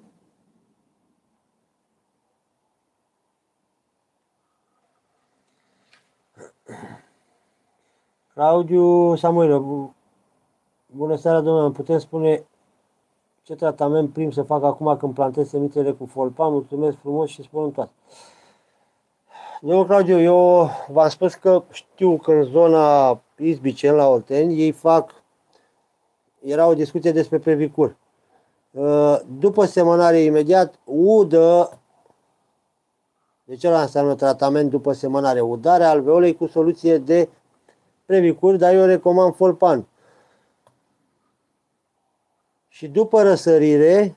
Claudiu Samuel, bună seara, domnule, putem spune ce tratament prim să fac acum când plantez semințele cu folpan? Mulțumesc frumos și spun toate. Domnul Claudiu, eu v-am spus că știu că în zona Izbicen, la Olteni, ei fac, era o discuție despre previcur. După semănare imediat, udă, de ce înseamnă tratament după semănare? Udarea alveolei cu soluție de previcuri, dar eu recomand folpan. Și după răsărire,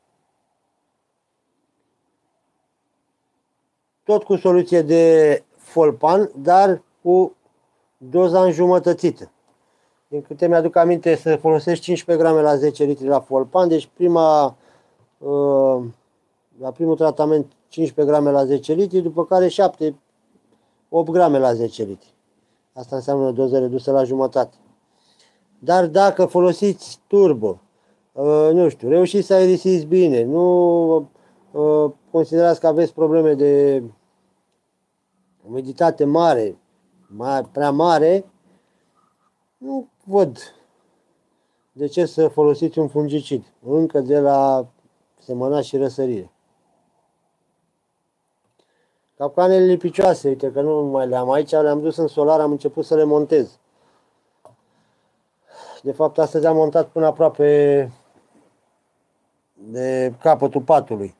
tot cu soluție de folpan, dar cu doza înjumătățită. Din câte mi-aduc aminte, să folosești cincisprezece grame la zece litri la folpan, deci prima, la primul tratament cincisprezece grame la zece litri, după care șapte opt grame la zece litri. Asta înseamnă o doză redusă la jumătate. Dar dacă folosiți turbo, nu știu, reușiți să aerisiți bine, nu considerați că aveți probleme de umiditate mare, mai, prea mare, nu văd de ce să folosiți un fungicid încă de la semănat și răsărire. Capcanele lipicioase, uite că nu mai le-am aici, le-am dus în solar, am început să le montez. De fapt, astăzi am montat până aproape de capătul patului.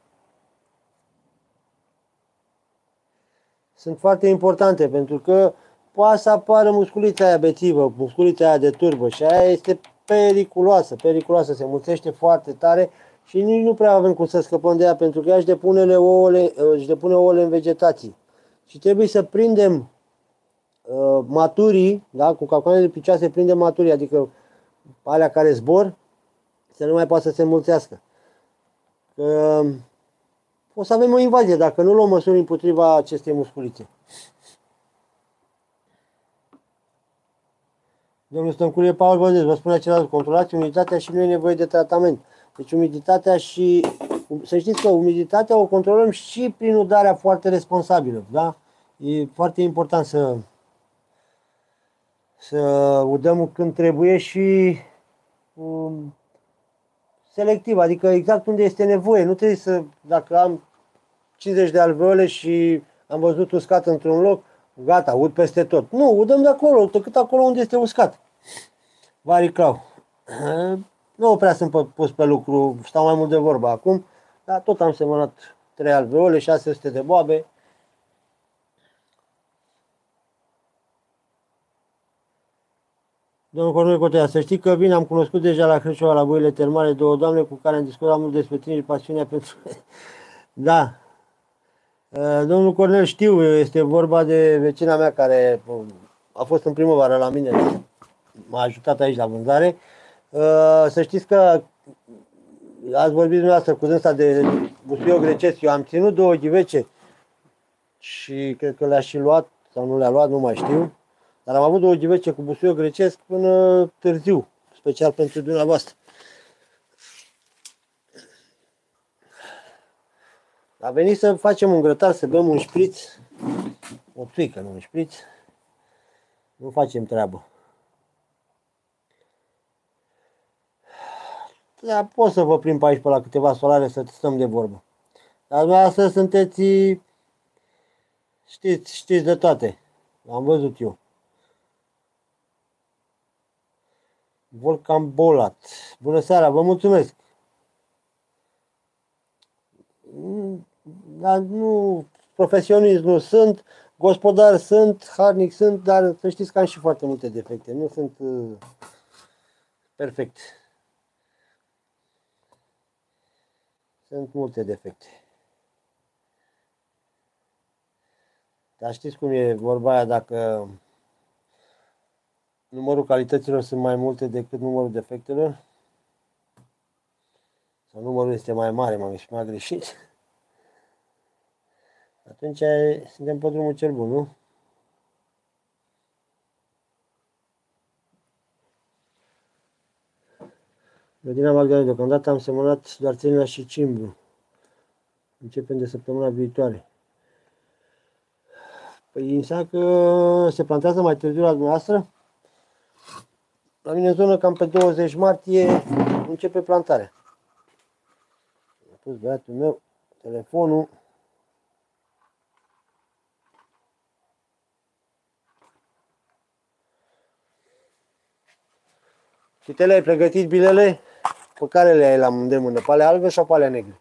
Sunt foarte importante pentru că poate să apară musculița aia bețivă, musculița aia de turbă și aia este periculoasă, periculoasă, se mulțește foarte tare și nici nu prea avem cum să scăpăm de ea pentru că ea își depune ouăle, își depune ouăle în vegetație. Și trebuie să prindem uh, maturii, da? Cu capcanele picioase prindem maturii, adică alea care zbor, să nu mai poată să se mulțească. Că o să avem o invazie dacă nu luăm măsuri împotriva acestei musculițe. Domnul Stănculie Paul Bădez, vă spune același, controlați umiditatea și nu e nevoie de tratament. Deci umiditatea și, să știți că umiditatea o controlăm și prin udarea foarte responsabilă, da? E foarte important să, să udăm când trebuie și um, selectiv, adică exact unde este nevoie. Nu trebuie să, dacă am cincizeci de alveole și am văzut uscat într-un loc, gata, ud peste tot. Nu, udăm de acolo, cât acolo unde este uscat. Variclau. Nu prea sunt pus pe lucru, stau mai mult de vorbă acum, dar tot am semănat trei alveole, șase sute de boabe. Domnul Cornel Cotea, să știi că bine am cunoscut deja la Crăciun la boile termale două doamne cu care am discutat mult despre tine și pasiunea pentru... Da. Domnul Cornel, știu, este vorba de vecina mea care a fost în primăvară la mine, m-a ajutat aici la vânzare. Să știți că ați vorbit dumneavoastră cu dânsa de busuioc grecesc, eu am ținut două ghivece și cred că le-a și luat sau nu le-a luat, nu mai știu. Dar am avut două ghivece cu busuioc grecesc până târziu, special pentru dumneavoastră. A venit să facem un grătar, să bem un șpriț, o țuică, nu un șpriț. Nu facem treabă. Da, pot să vă prim pe aici pe la câteva solare să stăm de vorbă. Dar dumneavoastră sunteți, știți, știți de toate. Am văzut eu. Volcan Bolat. Bună seara, vă mulțumesc. Dar nu, profesionist nu sunt, gospodar sunt, harnic sunt, dar să știți că am și foarte multe defecte. Nu sunt uh, perfect. Sunt multe defecte. Dar știți cum e vorba aia, dacă numărul calităților sunt mai multe decât numărul defectelor, sau numărul este mai mare, m-am mai greșit, atunci suntem pe drumul cel bun, nu? Grădina Magdalena, deocamdată am semănat doar țelina și cimbru. Începem de săptămâna viitoare. Păi înseamnă că se plantează mai târziu la dumneavoastră? La mine în zonă, cam pe douăzeci martie, începe plantarea. A pus băiatul meu telefonul. Chitele, ai pregătit bilele? Pe care le ai la îndemână? Pe alea albe sau pe alea negre?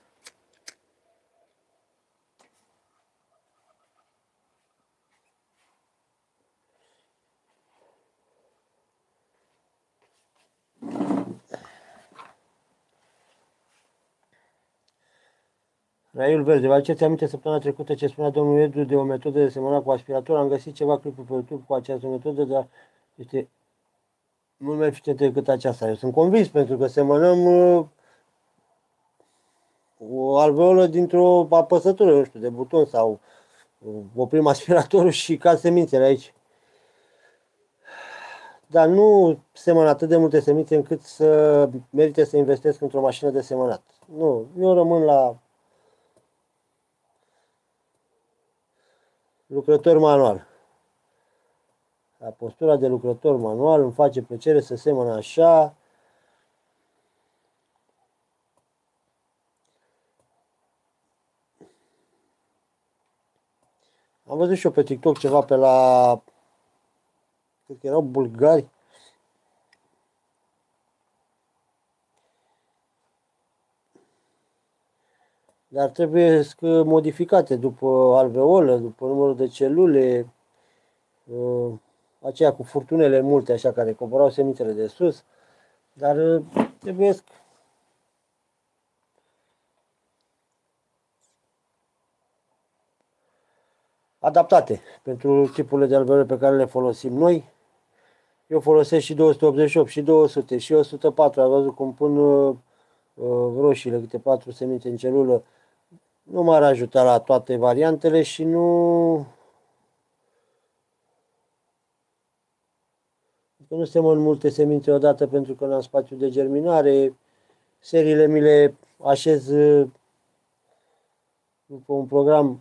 Raiul Verde, vă aduceți aminte săptămâna trecută ce spunea domnul Edu de o metodă de semănat cu aspirator? Am găsit ceva clipuri pe YouTube cu această metodă, dar este mult mai eficientă decât aceasta. Eu sunt convins pentru că semănăm uh, o alveolă dintr-o apăsătură, nu știu, de buton sau oprim aspiratorul și cad semințele aici. Dar nu semăn atât de multe semințe încât să merite să investesc într-o mașină de semănat. Nu, eu rămân la lucrător manual. La postura de lucrător manual îmi face plăcere să semăn așa. Am văzut și eu pe TikTok ceva pe la, cred că erau bulgari. Dar trebuie modificate după alveolă, după numărul de celule, aceea cu furtunele multe, așa, care coborau semințele de sus. Dar trebuie adaptate pentru tipurile de alveole pe care le folosim noi. Eu folosesc și două sute optzeci și opt, și două sute, și o sută patru. Am văzut cum pun uh, roșiile, câte patru semințe în celulă. Nu m-ar ajuta la toate variantele și nu... nu semăn multe semințe odată pentru că nu am spațiu de germinare. Seriile mi le așez după un program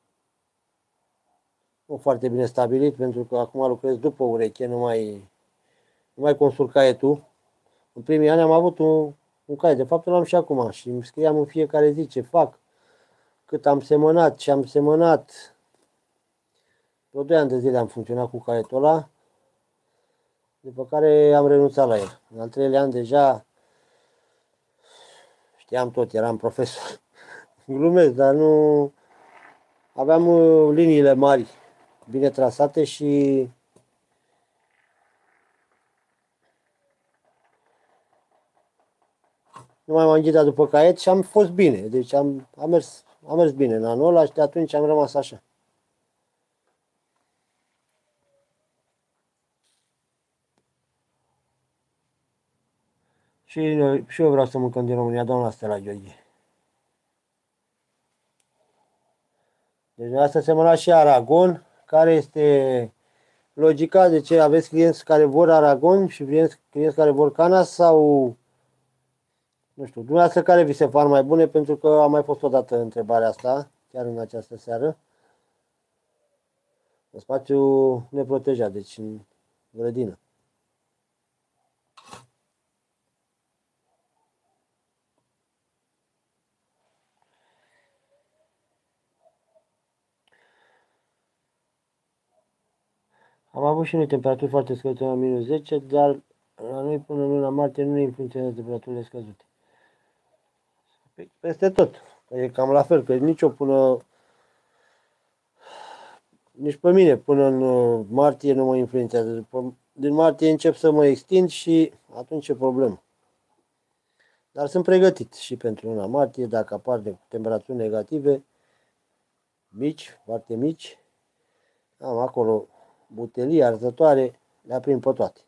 nu foarte bine stabilit, pentru că acum lucrez după ureche, nu mai, nu mai consult caietul. În primii ani am avut un, un caiet, de fapt îl am și acum, și îmi scriam în fiecare zi ce fac, cât am semănat, ce am semănat. Vreo doi ani de zile am funcționat cu caietul ăla, după care am renunțat la el. În al treilea an deja știam tot, eram profesor. Glumesc, dar nu... Aveam liniile mari, bine trasate și nu mai m-am ghidat după caiet și am fost bine. Deci am, am, mers, am mers bine în anul ăla și de atunci am rămas așa. Și, și eu vreau să mâncăm din România, doamna Stella Gheorghe. Deci asta semăna și Aragon, care este logica de ce aveți clienți care vor Aragon și clienți, clienți care vor Cana sau, nu știu, dumneavoastră care vi se par mai bune, pentru că am mai fost odată întrebarea asta, chiar în această seară. În spațiu neprotejat, deci în grădină. Am avut și noi temperaturi foarte scăzute la minus zece, dar la noi până în luna martie nu ne influențează temperaturile scăzute. Peste tot. E cam la fel, că nici eu până... Nici pe mine până în martie nu mă influențează. Din martie încep să mă extind și atunci e problemă. Dar sunt pregătit și pentru luna martie, dacă apar de temperaturi negative, mici, foarte mici, am acolo butelii arzătoare, le aprind pe toate.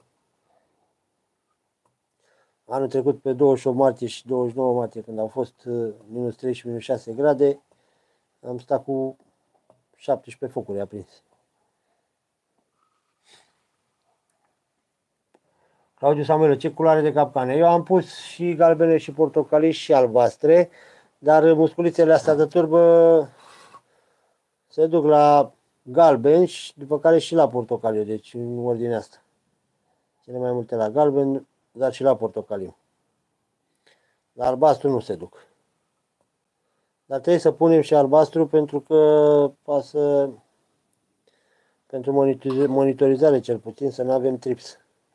Anul trecut, pe douăzeci și opt martie și douăzeci și nouă martie, când au fost minus trei și minus șase grade, am stat cu șaptesprezece focuri aprinse. Claudiu Samuel, ce culoare de capcane? Eu am pus și galbene și portocalii și albastre, dar musculițele astea de turbă se duc la galben și după care și la portocaliu, deci în ordinea asta. Cele mai multe la galben, dar și la portocaliu. La albastru nu se duc. Dar trebuie să punem și albastru pentru că pasă pentru monitorizare cel puțin să nu avem trips.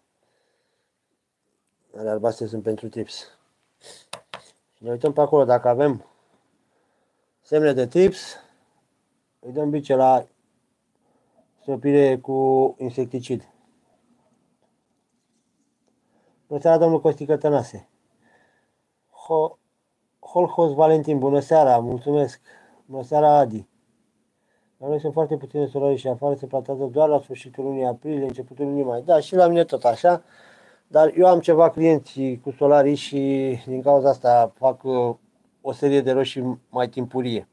Ale albastre sunt pentru trips. Și ne uităm pe acolo, dacă avem semne de trips, îi dăm bice la stropire cu insecticid. Bună seara, domnul Costică Tănase. Ho Holhos Valentin, bună seara, mulțumesc. Bună seara, Adi. La noi sunt foarte puține solari și afară se plantează doar la sfârșitul lunii aprilie, începutul lunii mai. Da, și la mine tot așa. Dar eu am ceva clienți cu solarii și din cauza asta fac o serie de roșii mai timpurie.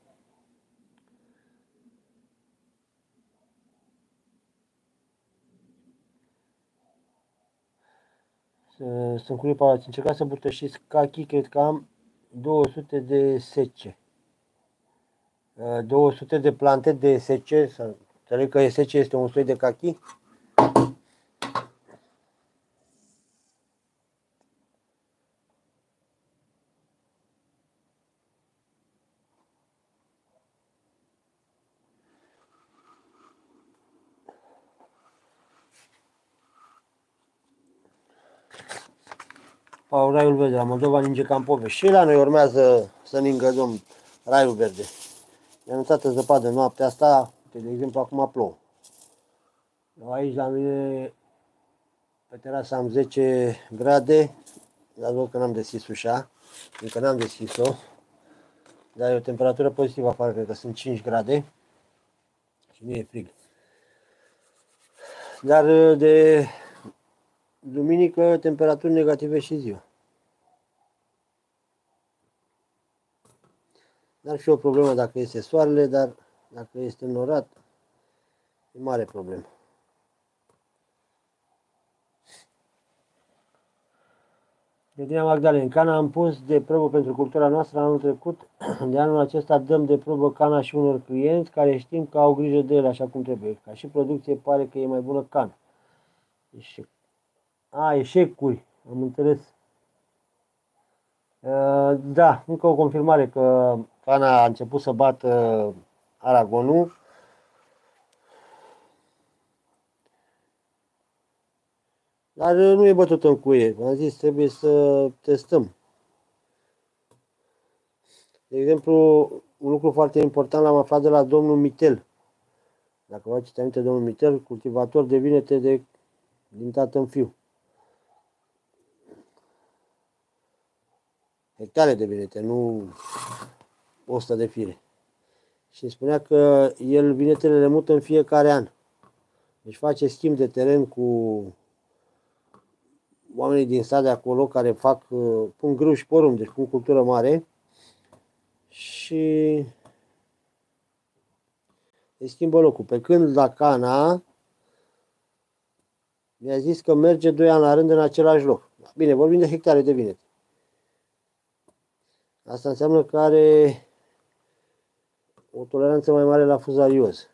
Sunt curios, ați încercat să butășiți cachi, cred că am două sute de sece. două sute de plante de sece, să înțeleg că sece este un soi de cachi. Au raiul verde la Moldova ninge cam povești. Și la noi urmează să ningă, domn, raiul verde. E anunțată zăpadă noaptea asta, că de exemplu acum plouă. Eu aici la mine pe terasă am zece grade, dar văd că n-am deschis ușa, încă n-am deschis-o, dar e o temperatură pozitivă afară, cred că sunt cinci grade și nu e frig. Dar de duminică temperaturi negative și ziua. N-ar fi o problemă dacă este soarele, dar dacă este înnorat, e mare problemă. Medina Magdalena, cana am pus de probă pentru cultura noastră anul trecut. De anul acesta dăm de probă cana și unor clienți care știm că au grijă de ele așa cum trebuie. Ca și producție pare că e mai bună cana. Eșec. A, eșecuri, am înțeles. Uh, da, încă o confirmare că cana a început să bată aragonul. Dar nu e bătut în cuie. Am zis, trebuie să testăm. De exemplu, un lucru foarte important l-am aflat de la domnul Mitel. Dacă vă aduceți aminte, domnul Mitel, cultivator de vinete de, din tată în fiu. Hectare de vinete, nu o sută de fire. Și îmi spunea că el vinetele le mută în fiecare an. Deci face schimb de teren cu oamenii din sat de acolo care fac, pun grâu și porumb, deci pun cultură mare și îi schimbă locul. Pe când la cana mi-a zis că merge doi ani la rând în același loc. Bine, vorbim de hectare de vinete. Asta înseamnă că are o toleranță mai mare la fuzarioz.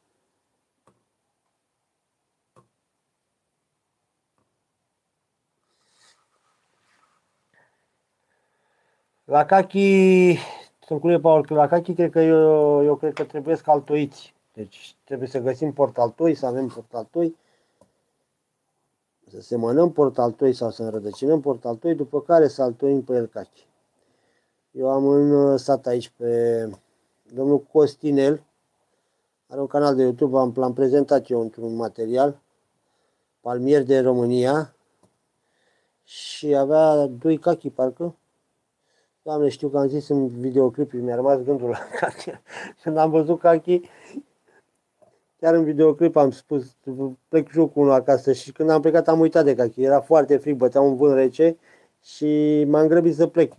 La cachi, sunt curios, Paul, că la cachi cred că eu, eu cred că trebuie să altoiți. Deci trebuie să găsim portaltoi, să avem portaltoi, să semănăm portaltoi sau să înrădăcinăm portaltoi, după care să altoim pe el cachi. Eu am în sat aici pe domnul Costinel, are un canal de YouTube, am, l-am prezentat eu într-un material, palmier de România, și avea doi cachi, parcă. Doamne, știu că am zis în videoclip, mi-a rămas gândul la cachi. Când am văzut cachi, chiar în videoclip am spus, plec și eu cu unul acasă, și când am plecat am uitat de cachi. Era foarte frig, bătea un vânt rece și m-am grăbit să plec.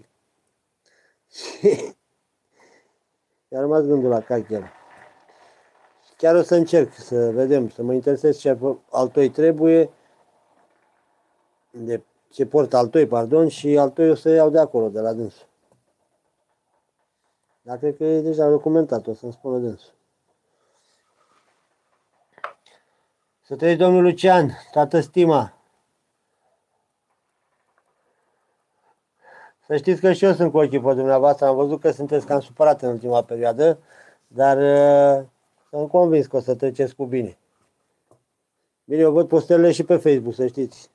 Și mi-a rămas gândul la cachi. Chiar o să încerc să vedem, să mă interesez ce altoi trebuie, de ce port altoi, pardon, și altoi o să iau de acolo, de la dânsul. Dar cred că e deja documentat, o să-mi spună dânsul. Să trăiți, domnul Lucian, toată stima. Să știți că și eu sunt cu ochii pe dumneavoastră, am văzut că sunteți cam supărat în ultima perioadă, dar uh, sunt convins că o să treceți cu bine. Bine, eu văd postările și pe Facebook, să știți.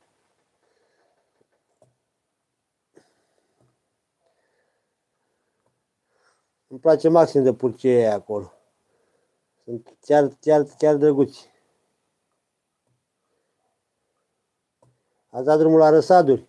Îmi place maxim de purcei acolo. Sunt chiar, chiar, chiar drăguți. Ați dat drumul la răsaduri.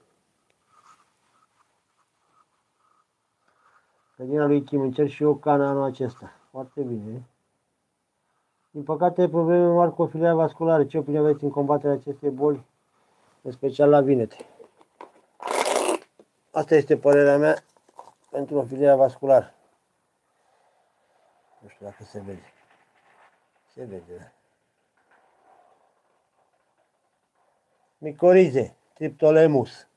Cădina lui Kim, încerc și eu cana anul acesta. Foarte bine. Din păcate, probleme mari cu ofilia vasculară. Ce opinie aveți în combaterea acestei boli, în special la vinete? Asta este părerea mea. pentru ofilia vasculară. Nu știu dacă se vede. Se vede, da. Micorize, Triptolemus.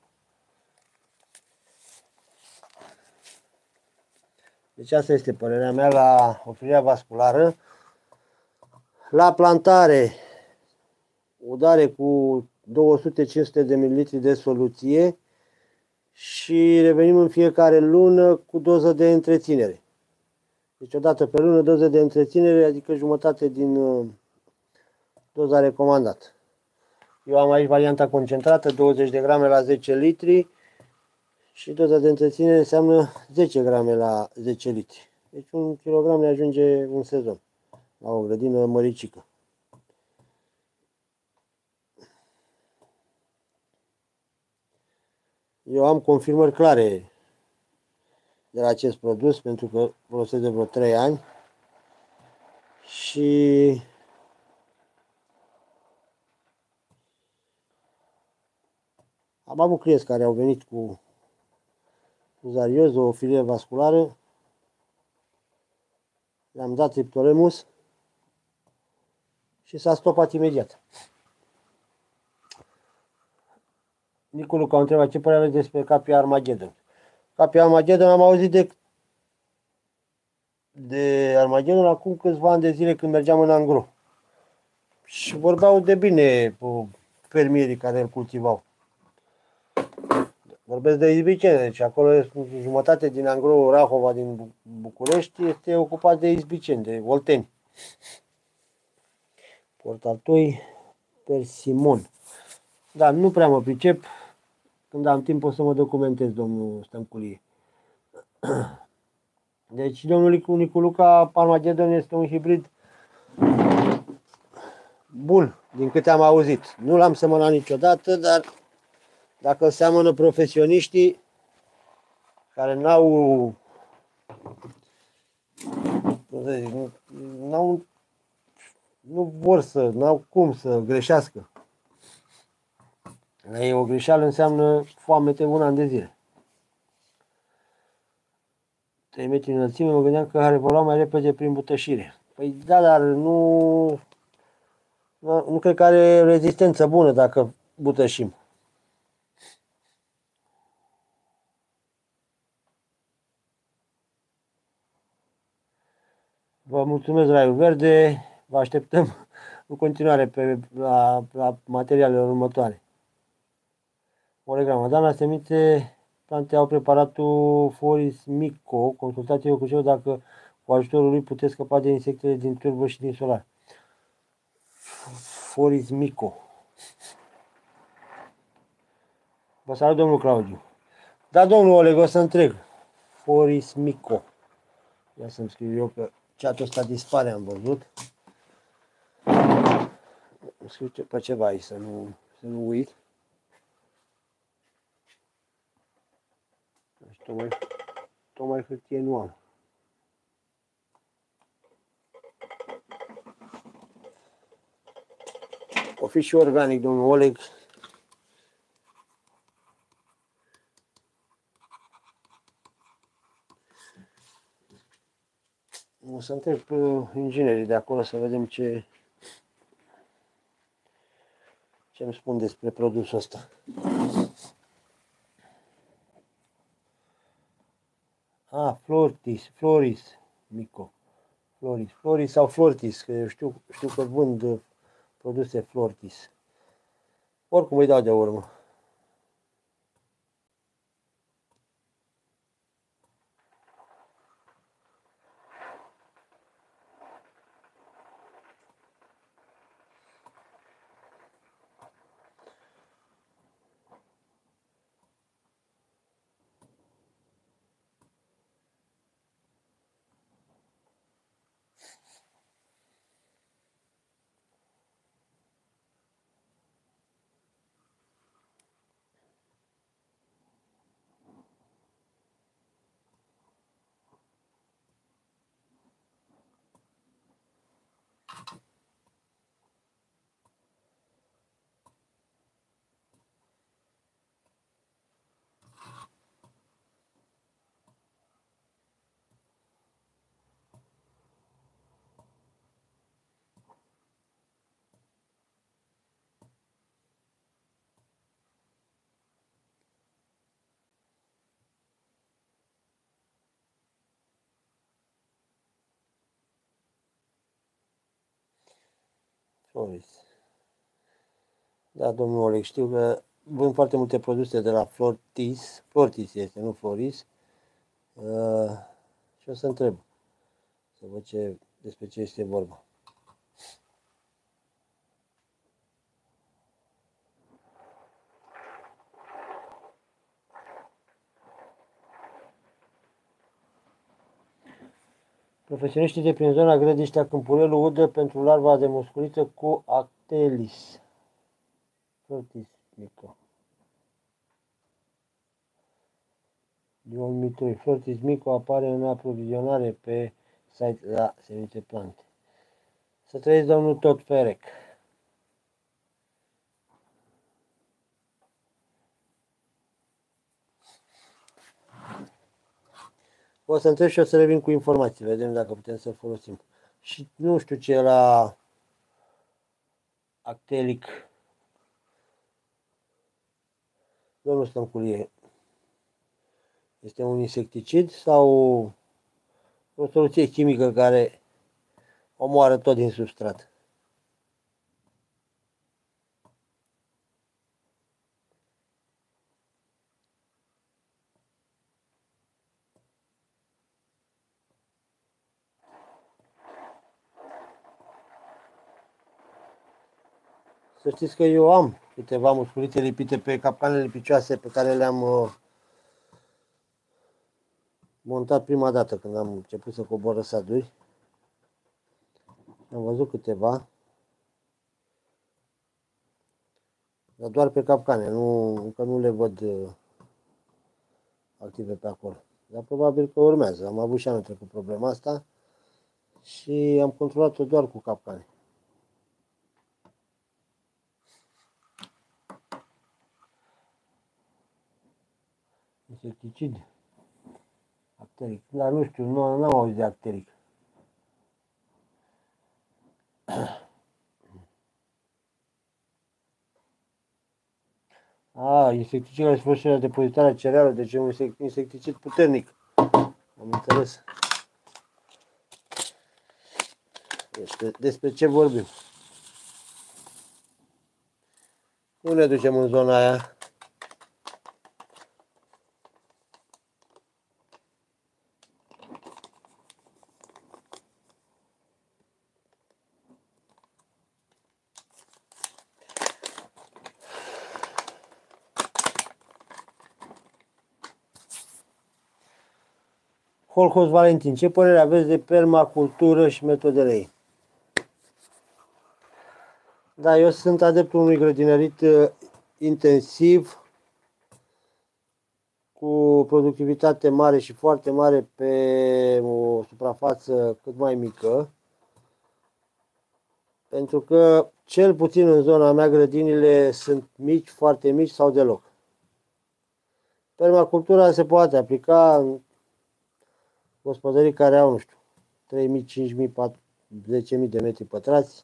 Deci asta este părerea mea la ofilia vasculară. La plantare, udare cu două sute cinci sute de mililitri de soluție și revenim în fiecare lună cu doză de întreținere. Deci o dată pe lună doză de întreținere, adică jumătate din uh, doza recomandată. Eu am aici varianta concentrată, douăzeci de grame la zece litri și doza de întreținere înseamnă zece grame la zece litri. Deci un kilogram ne ajunge un sezon la o grădină măricică. Eu am confirmări clare de la acest produs pentru că folosesc de vreo trei ani și am avut clienți care au venit cu zarioză, o filie vasculară, le-am dat Triptolemus și s-a stopat imediat. Nicu Luca a întrebat ce părere aveți despre Capia Armageddon. Capia Armageddon am auzit de, de Armageddon acum câțiva ani de zile când mergeam în Angro. Și vorbeau de bine fermierii care îl cultivau. Vorbesc de izbiceni, deci acolo jumătate din Angro Rahova din București este ocupat de izbiceni, de olteni. Portatoi persimon. Da, nu prea mă pricep. Când am timp o să mă documentez, domnul Stănculie. Deci, domnul Nicu Luca, Armageddon este un hibrid bun, din câte am auzit. Nu l-am semănat niciodată, dar dacă seamănă profesioniștii care n-au n-au nu vor să, n-au cum să greșească. La ei o greșeală înseamnă foamete un an de zile. trei metri înălțime, mă gândeam că ar evolua mai repede prin butășire. Păi da, dar nu, nu, nu cred că are rezistență bună dacă butășim. Vă mulțumesc, Raiul Verde. Vă așteptăm în continuare pe, la, la materialele următoare. Olegramă. Doamna Semite, plante au preparatul Foris Mico. Consultați-vă cu cel dacă cu ajutorul lui puteți scăpa de insectele din turbă și din solar. Foris Mico. Vă salut, domnul Claudiu. Da, domnul Oleg, o să întreg. Foris Mico. Ia să-mi scriu eu că chat-ul ăsta dispare, am văzut. Îmi scriu pe ceva aici, să nu, să nu uit. Deci, tocmai, tocmai hârtie nu am. O fi și organic, domnul Oleg. O să întreb pe inginerii de acolo să vedem ce ce îmi spun despre produsul ăsta. Ah, Flortis, Floris, Mico. Floris, Floris sau Flortis, că eu știu, știu că vând produse Flortis. Oricum îi dau de urmă. Floris. Da, domnul Oleg, știu că vând foarte multe produse de la Flortis. Flortis este, nu Floris. Uh, și o să întreb. Să văd ce, despre ce este vorba. Profesioniștii de prin zona Grădiștea Câmpurelul udă pentru larva de musculiță cu Actelis. Flortis mică. Dion Mitoi. Flortis mico apare în aprovizionare pe site la semințe plante. Să trăiesc domnul Tot Ferec. O să întreb și o să revin cu informații. Vedem dacă putem să-l folosim. Și nu știu ce la Actelic. Domnul Stănculie. Este un insecticid sau o soluție chimică care omoară tot din substrat? Să știți că eu am câteva musculițe lipite pe capcanele picioase pe care le-am uh, montat prima dată când am început să cobor răsaduri. Am văzut câteva, dar doar pe capcane, nu, încă nu le văd uh, active pe acolo. Dar probabil că urmează. Am avut și anul trecut problema asta și am controlat-o doar cu capcane. Insecticid. Acteric. Dar nu știu, nu am auzit de acteric. A, insecticid care se folosește la depozitarea cerealelor, deci e un insecticid puternic. Am înțeles. Despre, despre ce vorbim? Nu ne ducem în zona aia. Holcos Valentin, ce părere aveți de permacultură și metodele ei? Da, eu sunt adeptul unui grădinărit intensiv, cu productivitate mare și foarte mare pe o suprafață cât mai mică, pentru că cel puțin în zona mea grădinile sunt mici, foarte mici sau deloc. Permacultura se poate aplica în gospodării care au, nu știu, trei mii, cinci mii, zece mii de metri pătrați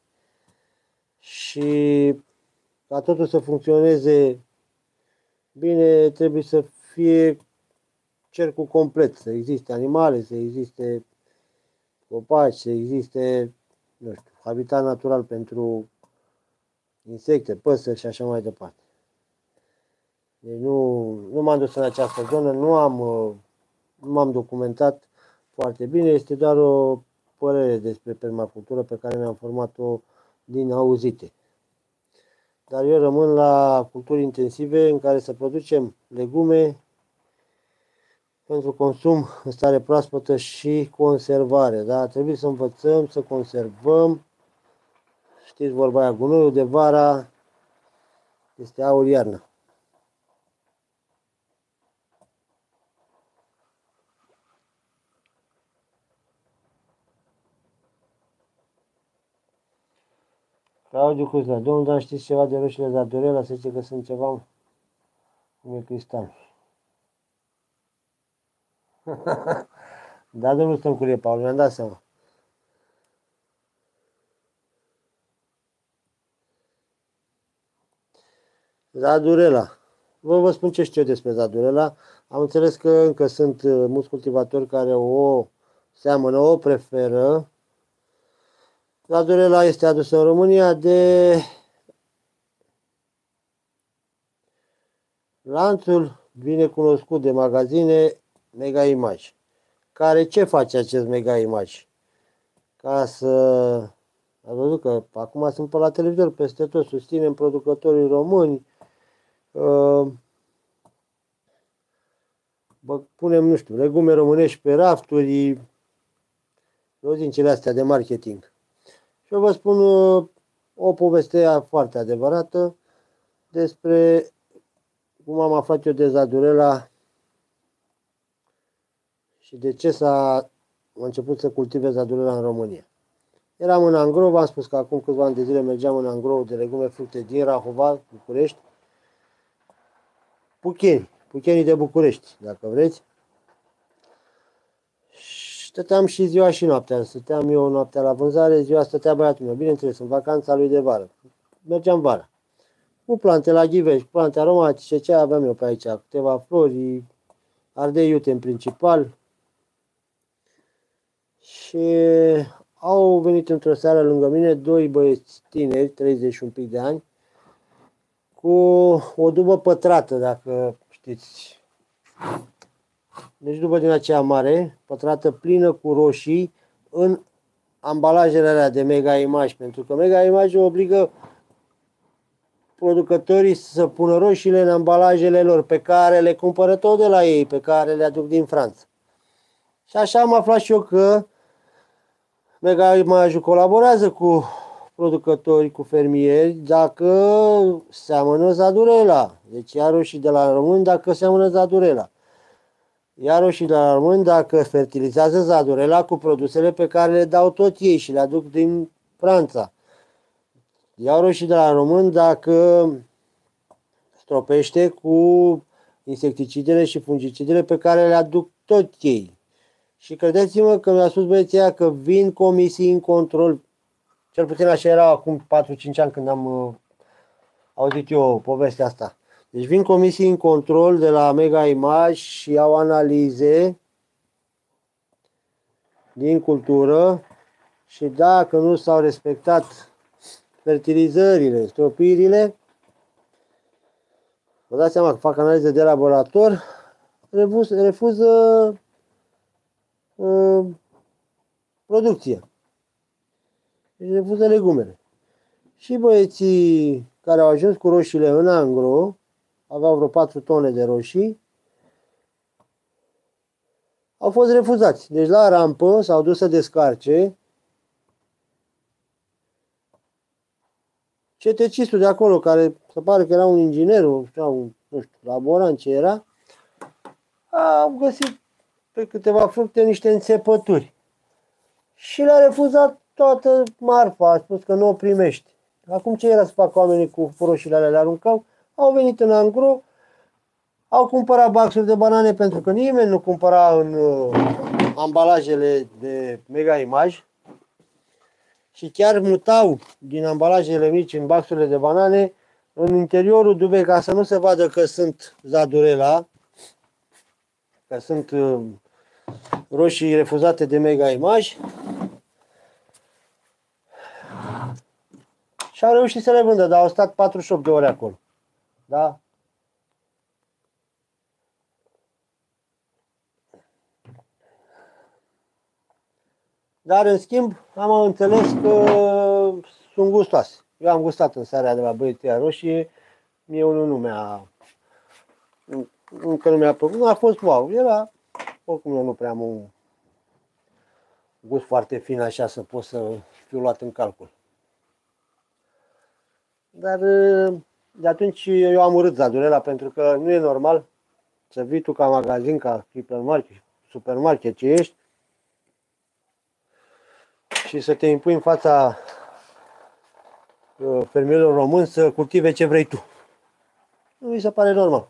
și ca totul să funcționeze bine, trebuie să fie cercul complet, să existe animale, să existe copaci, să existe, nu știu, habitat natural pentru insecte, păsări și așa mai departe. Deci nu, nu m-am dus în această zonă, nu am, nu m-am documentat foarte bine, este doar o părere despre permacultură pe care mi-am format-o din auzite. Dar eu rămân la culturi intensive în care să producem legume pentru consum în stare proaspătă și conservare. Da? Trebuie să învățăm să conservăm. Știți vorba aia, gunoiul de vara este aur iarnă. Claudiu Cuzna, domnul Dan, știți ceva de roșiile Zadorela? Se zice că sunt ceva cum e cristal. Da, domnul Stănculie, Paul, mi-am dat seama. Zadurela. Vă vă spun ce știu eu despre Zadurela. Am înțeles că încă sunt mulți cultivatori care o seamănă, o preferă. Zadurela este adusă în România de lanțul bine cunoscut de magazine Mega Image. Care ce face acest Mega Image? Ca să... Ați văzut că acum sunt pe la televizor peste tot, susținem producătorii români, bă, punem, nu știu, legume românești pe rafturi, eu din cele astea de marketing. Și eu vă spun o poveste foarte adevărată despre cum am aflat eu de Zadurela și de ce s-a început să cultive Zadurela în România. Eram în Angro, v-am spus că acum câțiva ani de zile mergeam în Angro de legume, fructe din Rahova, București. Pucheni, puchenii de București, dacă vreți. Și stăteam și ziua și noaptea. Stăteam eu noaptea la vânzare, ziua stătea băiatul meu, bineînțeles, în vacanța lui de vară. Mergeam vara. Cu plante la ghivești, cu plante aromatice, ce aveam eu pe aici, câteva flori, ardei iute în principal. Și au venit într-o seară lângă mine doi băieți tineri, treizeci și un pic de ani, cu o dubă pătrată, dacă știți. Deci dubă din aceea mare, pătrată plină cu roșii în ambalajele alea de Mega Image, pentru că Mega Image obligă producătorii să pună roșiile în ambalajele lor, pe care le cumpără tot de la ei, pe care le aduc din Franța. Și așa am aflat și eu că Mega Image colaborează cu producători, cu fermieri, dacă seamănă Zadurela. Deci ia roșii de la români dacă seamănă Zadurela. Ia roșii de la români dacă fertilizează Zadurela cu produsele pe care le dau tot ei și le aduc din Franța. Ia roșii de la români dacă stropește cu insecticidele și fungicidele pe care le aduc tot ei. Și credeți-mă că mi-a spus băieții aia că vin comisii în control. Cel puțin așa era acum patru cinci ani când am uh, auzit eu povestea asta. Deci vin comisii în control de la Mega Image și au analize din cultură și dacă nu s-au respectat fertilizările, stropirile, vă dați seama că fac analize de laborator, refuz, refuză uh, producția. Deci refuză legumele. Și băieții care au ajuns cu roșiile în Angro, aveau vreo patru tone de roșii, au fost refuzați. Deci la rampă s-au dus să descarce. C T C-istul de acolo, care se pare că era un inginer, un, nu știu, laborant ce era, a găsit pe câteva fructe niște înțepături. Și le-a refuzat toată marfa, a spus că nu o primești. Acum ce era să facă oamenii cu roșiile alea? Le aruncau, au venit în Angro, au cumpărat baxuri de banane pentru că nimeni nu cumpăra în uh, ambalajele de Mega Image și chiar mutau din ambalajele mici în baxurile de banane în interiorul dubei ca să nu se vadă că sunt Zadurela, că sunt uh, roșii refuzate de Mega Image. Și au reușit să le vândă, dar au stat patruzeci și opt de ore acolo. Da? Dar, în schimb, am înțeles că sunt gustoase. Eu am gustat în seara de la băieții roșie, mie unul nu mi-a... Încă nu mi-a plăcut, nu a fost wow. Era, oricum eu nu prea am un gust foarte fin așa să pot să fiu luat în calcul. Dar de atunci eu am urât Zadurela pentru că nu e normal să vii tu ca magazin, ca hipermarket, supermarket ce ești și să te impui în fața fermierilor români să cultive ce vrei tu. Nu mi se pare normal.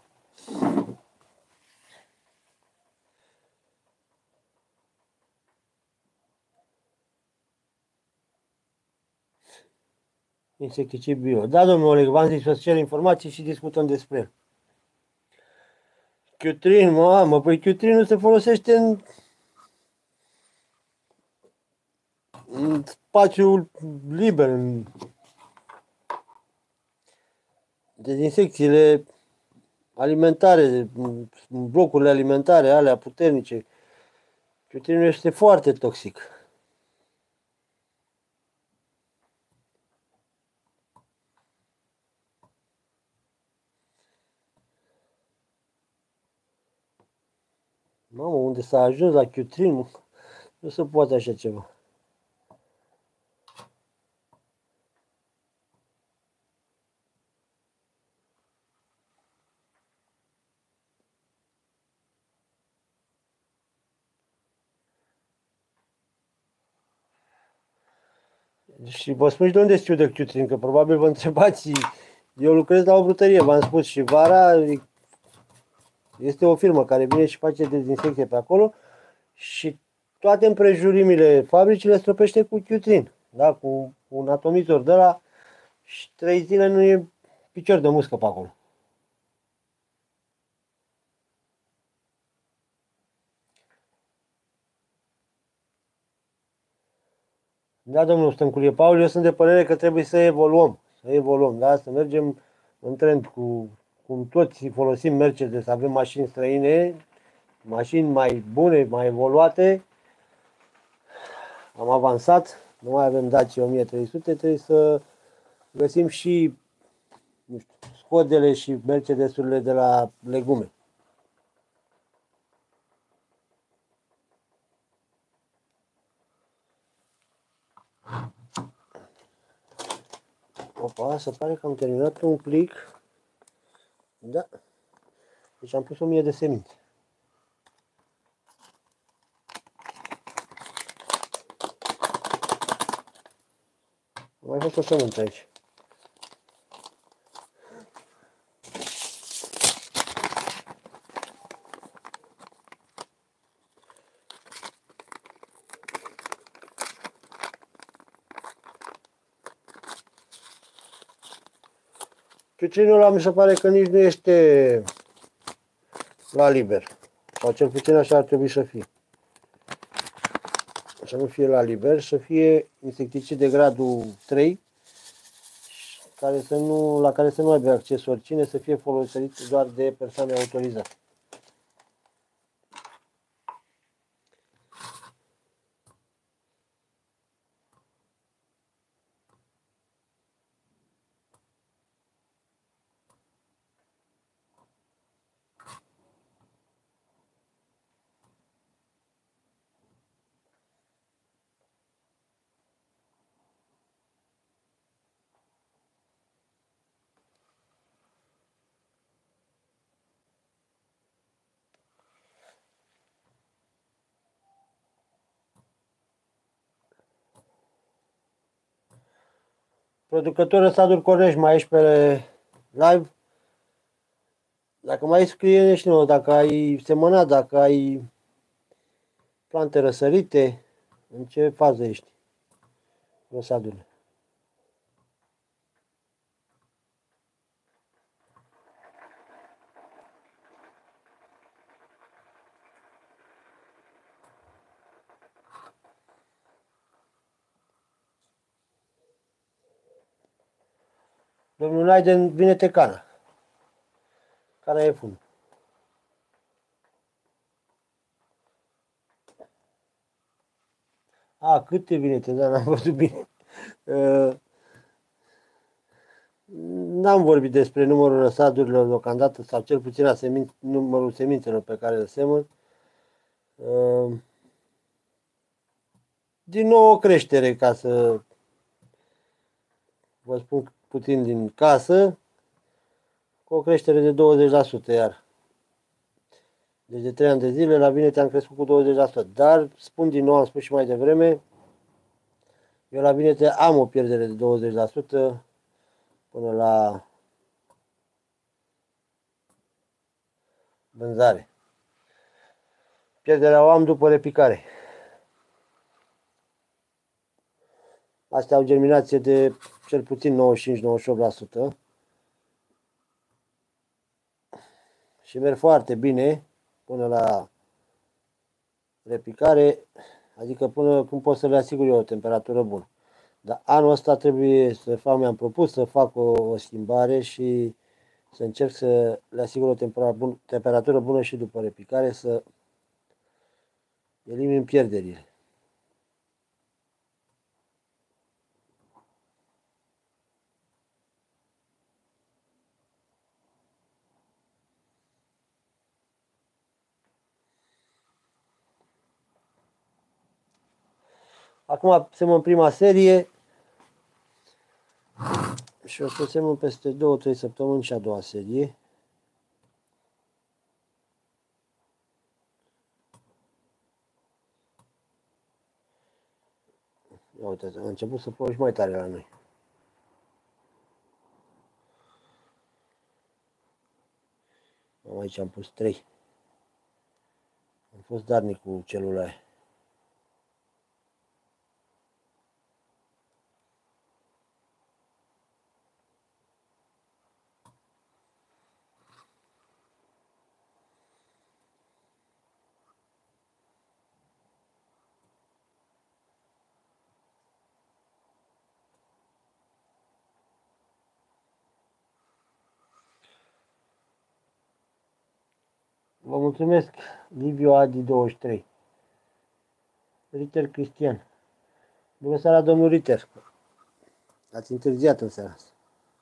Insecticid bio. Da, domnul Oleg, v-am zis să-ți cer informații și discutăm despre el. Chiutrin, mamă, păi chiutrinul se folosește în, în spațiul liber, în dezinsecțiile alimentare, în blocurile alimentare, alea puternice. Ciutrinul este foarte toxic. Mamă, unde s-a ajuns la ciutrin, nu se poate așa ceva. Și vă spun și de unde știu de ciutrin, că probabil vă întrebați. Eu lucrez la o brutărie, v-am spus, și vara este o firmă care vine și face dezinsecție pe acolo și toate împrejurimile fabricii le stropește cu ciutrin, da? Cu un atomizor de la și trei zile nu e picior de muscă pe acolo. Da, domnul Stănculie Paul, eu sunt de părere că trebuie să evoluăm, să evoluăm, da? Să mergem în trend cu cum toți folosim Mercedes, să avem mașini străine, mașini mai bune, mai evoluate. Am avansat, nu mai avem Dacia o mie trei sute, trebuie să găsim și, nu știu, Skodele și Mercedesurile de la legume. Opa, se pare că am terminat un plic. Da. Deci am pus o mie de semințe. Am mai fost o sămânță aici. Ciucinul ăla mi se pare că nici nu este la liber. Sau cel puțin așa ar trebui să fie. Să nu fie la liber, să fie insecticid de gradul trei, care să nu, la care să nu aibă acces oricine, să fie folosit doar de persoane autorizate. Producătorul Saduri Cornești, mai ești pe live? Dacă mai scrie și nouă, dacă ai semănat, dacă ai plante răsărite, în ce fază ești? Rosadurile. Domnul Naiden, vine-te cana. Cana e fund. A, câte vine-te, dar n-am văzut bine. Uh, N-am vorbit despre numărul răsadurilor deocamdată, sau cel puțin a semin, numărul semințelor pe care le semăn. Uh, din nou o creștere, ca să vă spun puțin din casă, cu o creștere de douăzeci la sută iar. Deci de trei ani de zile la Vinete am crescut cu douăzeci la sută. Dar spun din nou, am spus și mai devreme, eu la Vinete am o pierdere de douăzeci la sută până la vânzare. Pierderea o am după repicare. Astea au germinație de cel puțin nouăzeci și cinci la nouăzeci și opt la sută. Și merg foarte bine până la repicare, adică până când pot să le asigur eu o temperatură bună. Dar anul ăsta trebuie să fac, mi-am propus să fac o, o schimbare și să încerc să le asigur o temperatură, bun, temperatură bună și după repicare, să elimin pierderile. Acum semăn prima serie și o să semăn peste două trei săptămâni și a doua serie. Ia uite, a început să plouă și mai tare la noi. Aici am pus trei. Am fost darnic cu celula aia. Vă mulțumesc, Liviu Adi douăzeci și trei. Riter Cristian. Bună seara, domnul Riter. Ați întârziat în seara asta.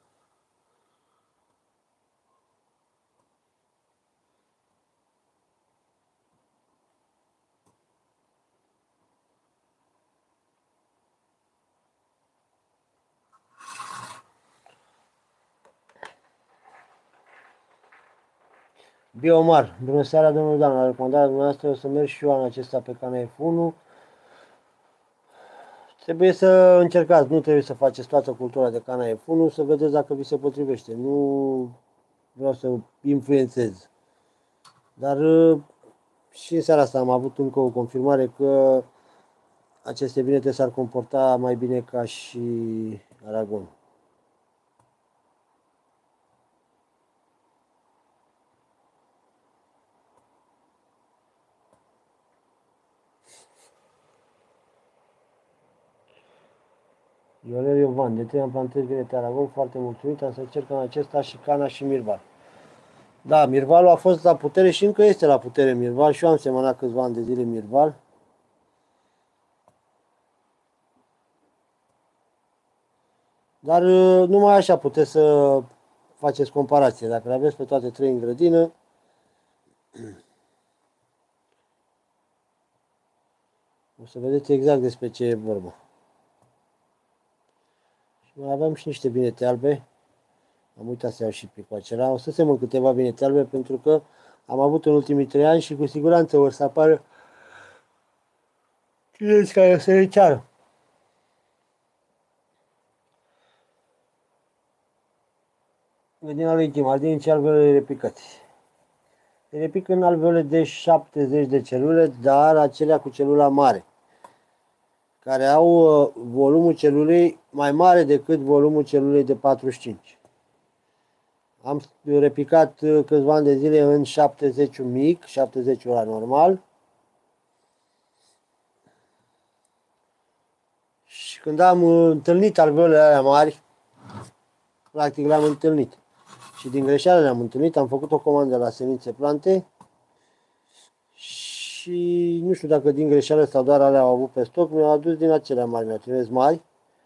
Biomar. Bună seara, domnul Dan. La recomandarea dumneavoastră o să merg și eu anul acesta pe Cana F unu. Trebuie să încercați, nu trebuie să faceți toată cultura de Cana F unu, să vedeți dacă vi se potrivește. Nu vreau să influențez. Dar și în seara asta am avut încă o confirmare că aceste vinete s-ar comporta mai bine ca și Aragon. Ionel Iovan, de trei ani plantez vinete Aragon, foarte mulțumit, am să încerc în acesta și Cana și Mirval. Da, Mirvalul a fost la putere și încă este la putere Mirval și eu am semănat câțiva ani de zile Mirval. Dar numai așa puteți să faceți comparație. Dacă le aveți pe toate trei în grădină, o să vedeți exact despre ce e vorba. Și mai aveam și niște vinete albe. Am uitat să iau și picul acela. O să semăn câteva vinete albe pentru că am avut în ultimii trei ani și cu siguranță o să apară clienți care să le ceară. Grădina lui Timardin și alveole repicate. Se repică în alveole de șaptezeci de celule, dar acelea cu celula mare, care au volumul celulei mai mare decât volumul celulei de patruzeci și cinci. Am repicat câțiva ani de zile în șaptezeci mic, șaptezeci la normal. Și când am întâlnit alveolele alea mari, practic le-am întâlnit. Și din greșeală le-am întâlnit, am făcut o comandă la semințe plante și nu știu dacă din greșeală sau doar alea au avut pe stoc, mi-au adus din acelea mari, mi-au trimis mari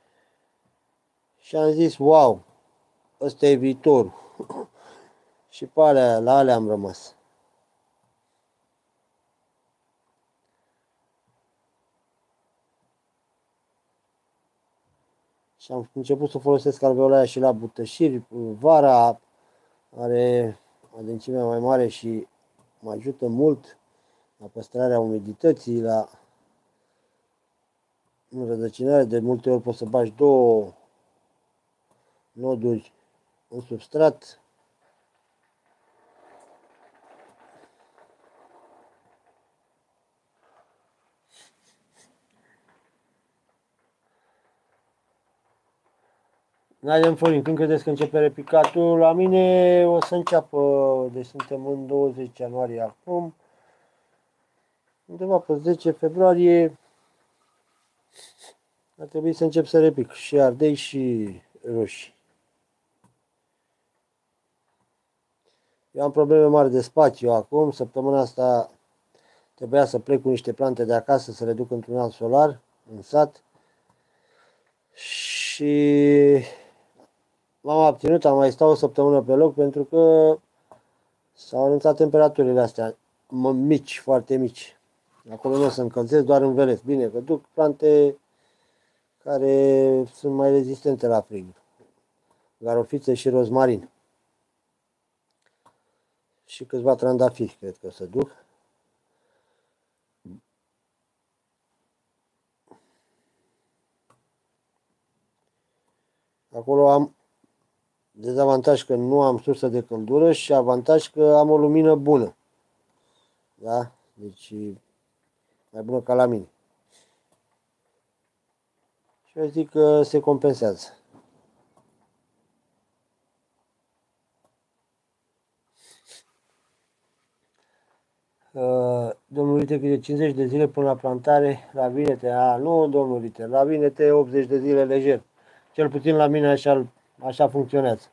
și am zis, wow, ăsta e viitorul. Și pe alea, la alea am rămas. Și am început să folosesc alveola aia și la butășiri. Vara are adâncimea mai mare și mă ajută mult la păstrarea umidității, la înrădăcinare. De multe ori poți să bagi două noduri în substrat. N-avem Florin, când credeți că începe repicatul? La mine o să înceapă, deci suntem în douăzeci ianuarie acum, undeva pe zece februarie ar trebui să încep să repic și ardei și roșii. Eu am probleme mari de spațiu acum. Săptămâna asta trebuia să plec cu niște plante de acasă să le duc într-un alt solar, în sat. Și m-am abținut, am mai stat o săptămână pe loc pentru că s-au anunțat temperaturile astea mici, foarte mici. Acolo nu o să încălzesc, doar învelesc. Bine, că duc plante care sunt mai rezistente la frig. Garofițe și rozmarin. Și câțiva trandafiri, cred că o să duc. Acolo am dezavantaj că nu am sursă de căldură și avantaj că am o lumină bună. Da? Deci mai bună ca la mine. Și eu zic că se compensează. Uh, domnul Rite, de cincizeci de zile până la plantare, la vinete, a, nu domnul Rite, la vinete optzeci de zile lejer. Cel puțin la mine așa, așa funcționează.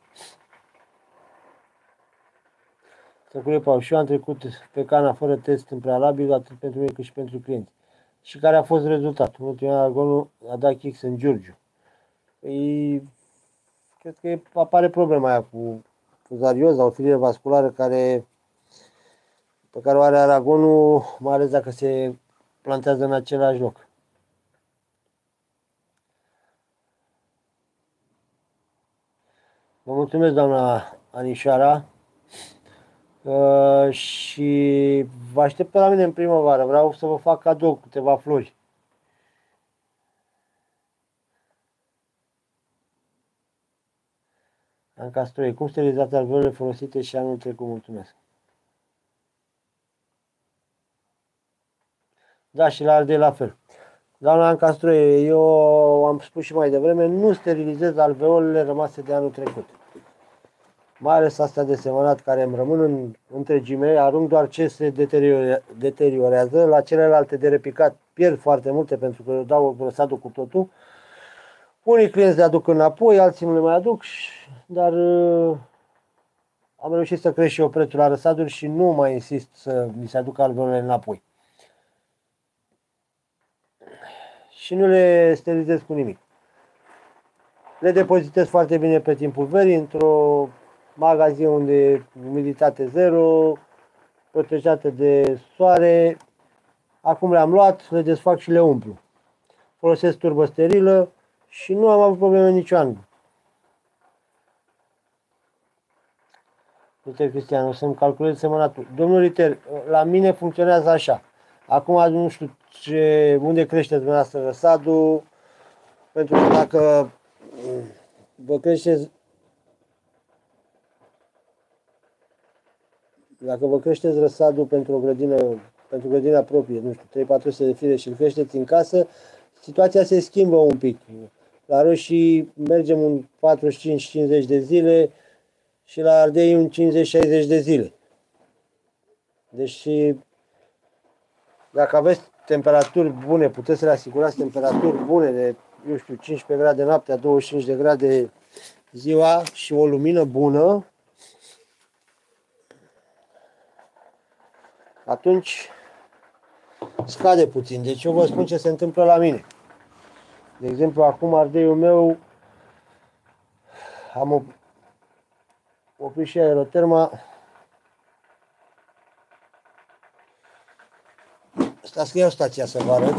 Săcule Pau, și eu am trecut pe cana fără test în prealabil, atât pentru mine cât și pentru clienți. Și care a fost rezultatul? Ultima argonul a dat Chix în Giurgiu. Păi, cred că apare problema aia cu fuzarioza, o filire vasculară care, pe care o are aragonul, mai ales dacă se plantează în același loc. Vă mulțumesc, doamna Anișoara, uh, și vă aștept pe la mine în primăvară. Vreau să vă fac cadou câteva flori. Anca Stroie, cum sterilizați alveolele folosite și anul trecut? Mulțumesc. Da, și la ardei la fel. Doamna Anca Stroie, eu am spus și mai devreme, nu sterilizez alveolele rămase de anul trecut. Mai ales astea de semănat care îmi rămân în întregime, arunc doar ce se deteriorează. La celelalte de repicat pierd foarte multe pentru că eu dau răsadul cu totul. Unii clienți le aduc înapoi, alții nu le mai aduc, dar uh, am reușit să cresc și eu prețul la răsaduri și nu mai insist să mi se aducă alveolele înapoi. Și nu le sterilizez cu nimic. Le depozitez foarte bine pe timpul verii, într-o magazin unde umiditate zero, protejate de soare. Acum le-am luat, le desfac și le umplu. Folosesc turbă sterilă și nu am avut probleme niciun an. Uite, Cristian, o să-mi calculez semănatul. Domnul Riter, la mine funcționează așa. Acum nu știu ce, unde crește dumneavoastră răsadul, pentru că dacă vă creșteți, dacă vă creșteți răsadul pentru o grădină, pentru grădina proprie, nu știu, trei patru sute de fire și îl creșteți în casă, situația se schimbă un pic. La roșii mergem un patruzeci și cinci cincizeci de zile și la ardei un cincizeci șaizeci de zile. Deci dacă aveți temperaturi bune, puteți să le asigurați temperaturi bune de, eu știu, cincisprezece grade noaptea, douăzeci și cinci de grade ziua și o lumină bună, atunci scade puțin. Deci eu vă spun ce se întâmplă la mine. De exemplu, acum ardeiul meu am oprit și aeroterma. Stați că iau stația să vă arăt,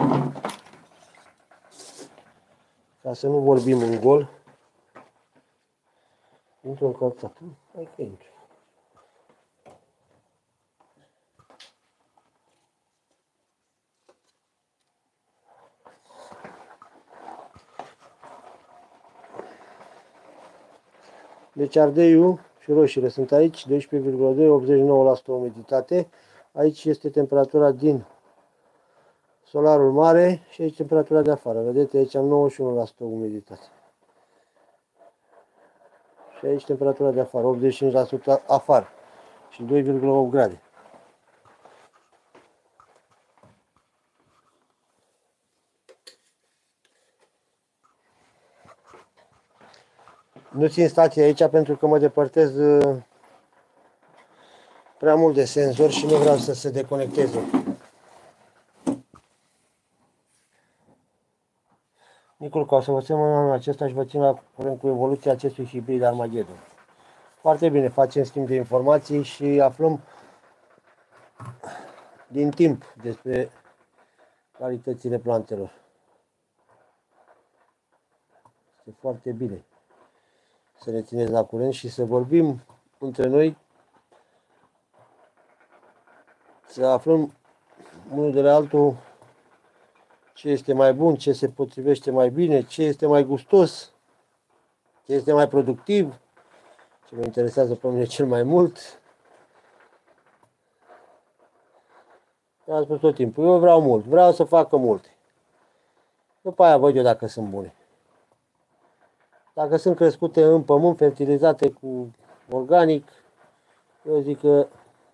ca să nu vorbim în gol. Intru în încălțat. Hai că intru. Deci ardeiul și roșiile sunt aici, doisprezece virgulă doi, optzeci și nouă la sută umiditate. Aici este temperatura din solarul mare și aici temperatura de afară. Vedeți, aici am nouăzeci și unu la sută umiditate. Și aici temperatura de afară, optzeci și cinci la sută afară și doi virgulă opt grade. Nu țin stația aici pentru că mă depărtez prea mult de senzor și nu vreau să se deconecteze. Micul, ca o să vă semăn anul acesta și vă țin la curent cu evoluția acestui hibrid Armageddon. Foarte bine, facem schimb de informații și aflăm din timp despre calitățile plantelor. Este foarte bine să ne țineți la curent și să vorbim între noi, să aflăm unul de la altul ce este mai bun, ce se potrivește mai bine, ce este mai gustos, ce este mai productiv, ce mă interesează pe mine cel mai mult. Am spus tot timpul, eu vreau mult, vreau să facă multe. După aia văd eu dacă sunt bune. Dacă sunt crescute în pământ, fertilizate cu organic, eu zic că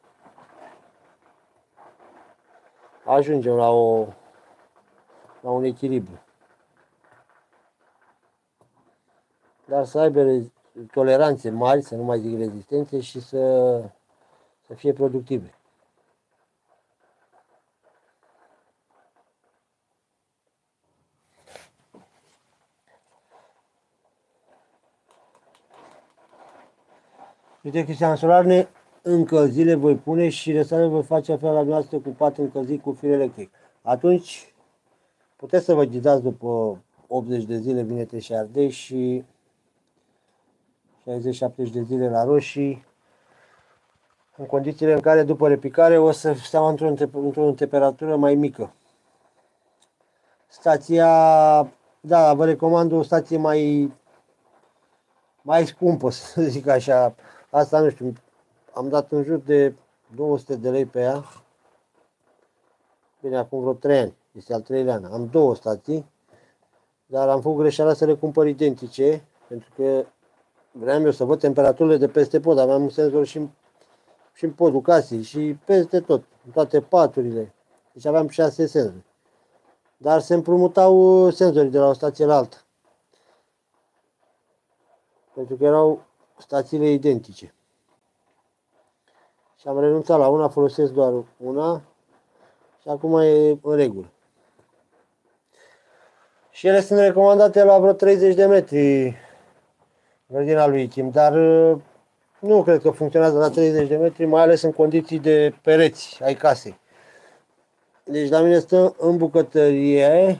ajungem la, o, la un echilibru. Dar să aibă toleranțe mari, să nu mai zic rezistențe, și să, să fie productive. Uite, Cristian Solarne, încălzire voi pune și răsare voi face fel la noastră cu pat încălzit cu fir electric. Atunci puteți să vă ghidați după optzeci de zile vinete și ardei și șaizeci șaptezeci de zile la roșii, în condițiile în care după repicare o să stea într-o, într-o temperatură mai mică. Stația, da, vă recomand o stație mai, mai scumpă, să zic așa. Asta nu știu, am dat în jur de două sute de lei pe ea. Bine, acum vreo trei ani, este al treilea an. Am două stații, dar am făcut greșeala să le cumpăr identice, pentru că vreau eu să văd temperaturile de peste pod. Aveam un senzor și în, și în podul casei și peste tot, în toate paturile. Deci aveam șase senzori. Dar se împrumutau senzorii de la o stație la alta, pentru că erau stațiile identice. Și am renunțat la una, folosesc doar una și acum e în regulă. Și ele sunt recomandate la vreo treizeci de metri grădina lui Tim, dar nu cred că funcționează la treizeci de metri, mai ales în condiții de pereți ai casei. Deci la mine stă în bucătărie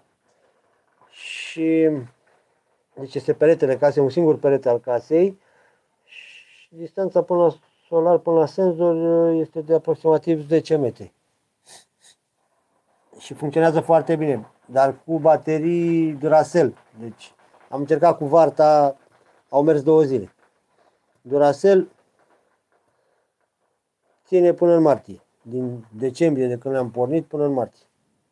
și deci este peretele casei, un singur perete al casei și distanța până la solar, până la senzor este de aproximativ zece metri. Și funcționează foarte bine, dar cu baterii Duracell. Deci am încercat cu Varta, au mers două zile. Duracell ține până în martie, din decembrie de când le-am pornit până în martie.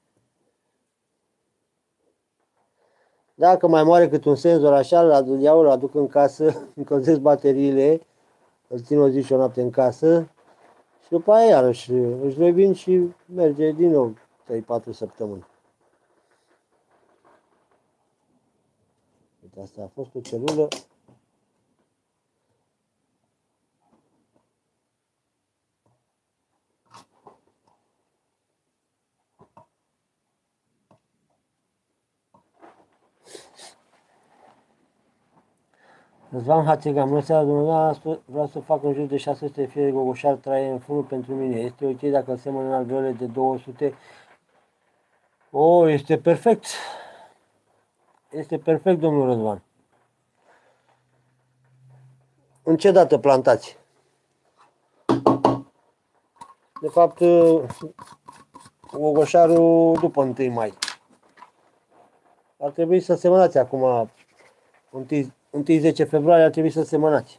Dacă mai moare cât un senzor așa, îl iau, îl aduc în casă, încălzesc bateriile, îl țin o zi și o noapte în casă și după aia iarăși își revin și merge din nou trei patru săptămâni. Uite, asta a fost o celulă. Răzvan Hațegan, bună seara dumneavoastră, vreau să fac în jur de șase sute de fiere de gogoșar traie în furul pentru mine. Este ok dacă îl semăn în alveole de două sute? O, este perfect. Este perfect, domnul Răzvan. În ce dată plantați? De fapt, gogoșarul după întâi mai. Ar trebui să semănați acum, întâi zece februarie, ar trebui să semănați.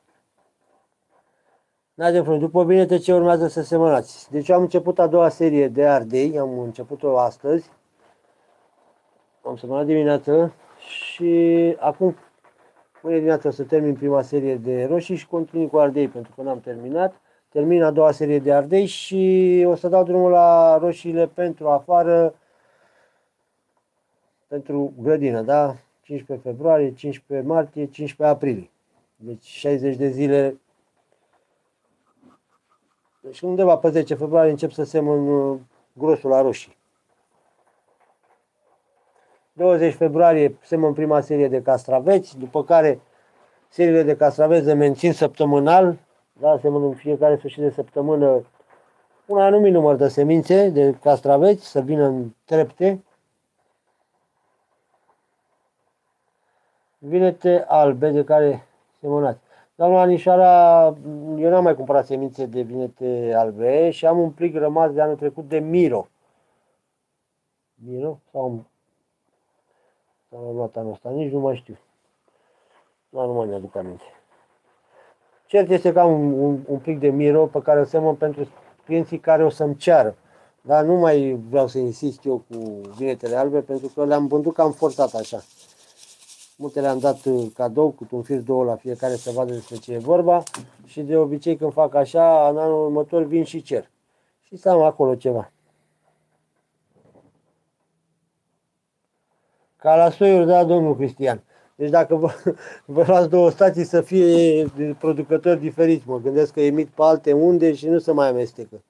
N-ai de front. După vinete ce urmează să semănați? Deci eu am început a doua serie de ardei, am început-o astăzi. Am semănat dimineață și acum, mâine dimineață o să termin prima serie de roșii și continui cu ardei, pentru că n-am terminat. Termin a doua serie de ardei și o să dau drumul la roșiile pentru afară, pentru grădină, da? cincisprezece februarie, cincisprezece martie, cincisprezece aprilie. Deci șaizeci de zile. Deci undeva pe zece februarie încep să semăn grosul la roșii. douăzeci februarie semăn prima serie de castraveți, după care seriile de castraveți se mențin săptămânal, da, semăn în fiecare sfârșit de săptămână un anumit număr de semințe de castraveți să vină în trepte. Vinete albe de care semănați. Doamna Anișoara, eu n-am mai cumpărat semințe de vinete albe și am un plic rămas de anul trecut de Miro. Miro? Sau am luat anul ăsta, nici nu mai știu. Nu, nu mai aduc aminte. Cert este că am un, un, un plic de Miro pe care o semăn pentru clienții care o să-mi ceară. Dar nu mai vreau să insist eu cu vinetele albe pentru că le-am vândut cam forțat așa. Multe le-am dat cadou cu un fir două la fiecare să vadă despre ce e vorba și de obicei când fac așa, în anul următor vin și cer. Și să am acolo ceva. Ca la soiuri, da, domnul Cristian. Deci dacă vă, vă luați două stații să fie producători diferiți, mă gândesc că emit pe alte unde și nu se mai amestecă.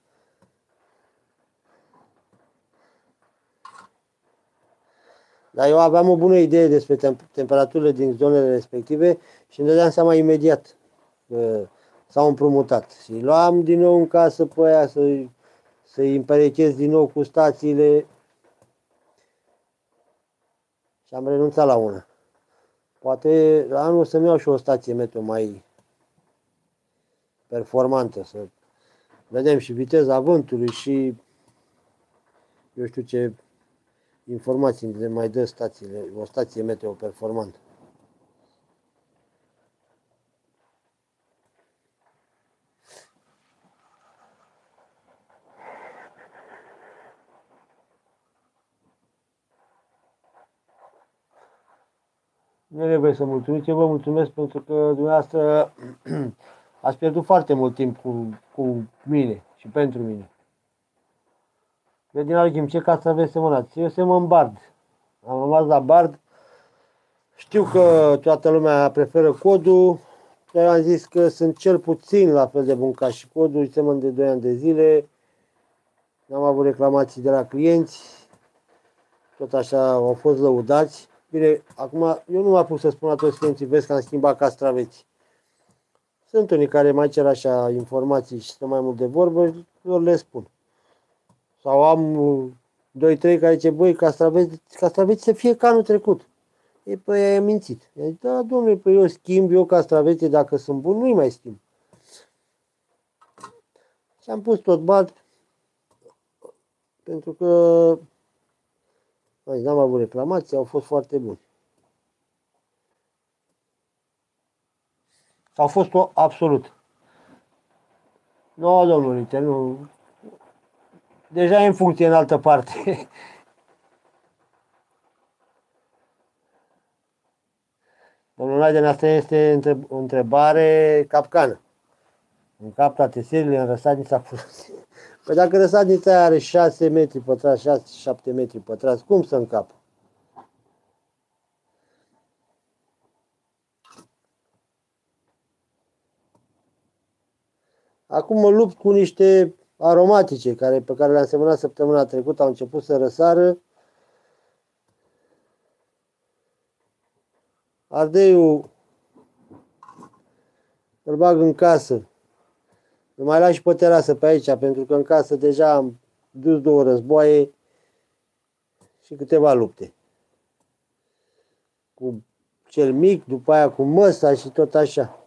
Dar eu aveam o bună idee despre temperaturile din zonele respective și îmi dădeam seama imediat că s-au împrumutat. Și luam din nou în casă pe aia să-i să împerechez din nou cu stațiile și am renunțat la una. Poate la anul să-mi iau și o stație meteo mai performantă, să vedem și viteza vântului și eu știu ce informații le mai dă stațiile, o stație meteo performantă. Nu trebuie să mulțumiți, eu vă mulțumesc pentru că dumneavoastră ați pierdut foarte mult timp cu, cu mine și pentru mine. Eu din Arghim, ce castraveți semănați? Eu semăn bard. Am rămas la bard. Știu că toată lumea preferă codul, dar eu am zis că sunt cel puțin la fel de bun ca și codul, semăn de doi ani de zile. N-am avut reclamații de la clienți, tot așa au fost lăudați. Bine, acum eu nu m-am pus să spun la toți clienții, vezi că am schimbat castraveți. Sunt unii care mai cer așa informații și stă mai mult de vorbă, eu le spun. Sau am doi trei care zice, băi, castraveți, castraveți să fie ca anul trecut. E, păi, ai mințit. I-a zis, da, domnule, păi eu schimb, eu castraveții, dacă sunt buni, nu-i mai schimb. Și am pus tot bani, pentru că n-am avut reclamații, au fost foarte buni. Au fost o, absolut. Nu, domnule, nu. Deja e în funcție în altă parte. Domnul Naiden, asta este o întrebare capcană. În cap toate seriile, în răsadnița folosit. Păi dacă răsadnița are șase metri pătrați, șase șapte metri pătrați, cum să încapă? Acum mă lupt cu niște aromatice care, pe care le-am semănat săptămâna trecută, au început să răsară. Ardeiul îl bag în casă. Îl mai las și pe terasă pe aici, pentru că în casă deja am dus două războaie și câteva lupte. Cu cel mic, după aia cu măsa și tot așa.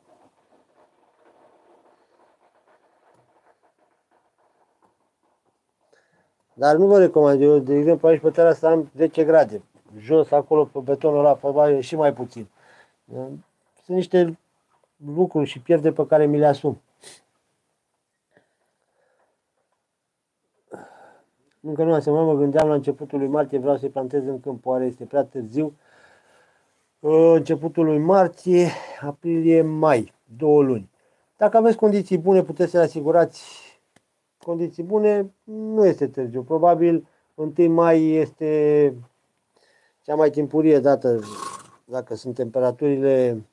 Dar nu vă recomand. Eu, de exemplu, aici pe terasă am zece grade. Jos, acolo, pe betonul ăla, pe baie, și mai puțin. Sunt niște lucruri și pierderi pe care mi le asum. Încă nu am semnat, mă gândeam la începutul lui martie, vreau să-i plantez în câmp, oare este prea târziu. Începutul lui martie, aprilie, mai, două luni. Dacă aveți condiții bune, puteți să le asigurați condiții bune, nu este târziu. Probabil întâi mai este cea mai timpurie dată dacă sunt temperaturile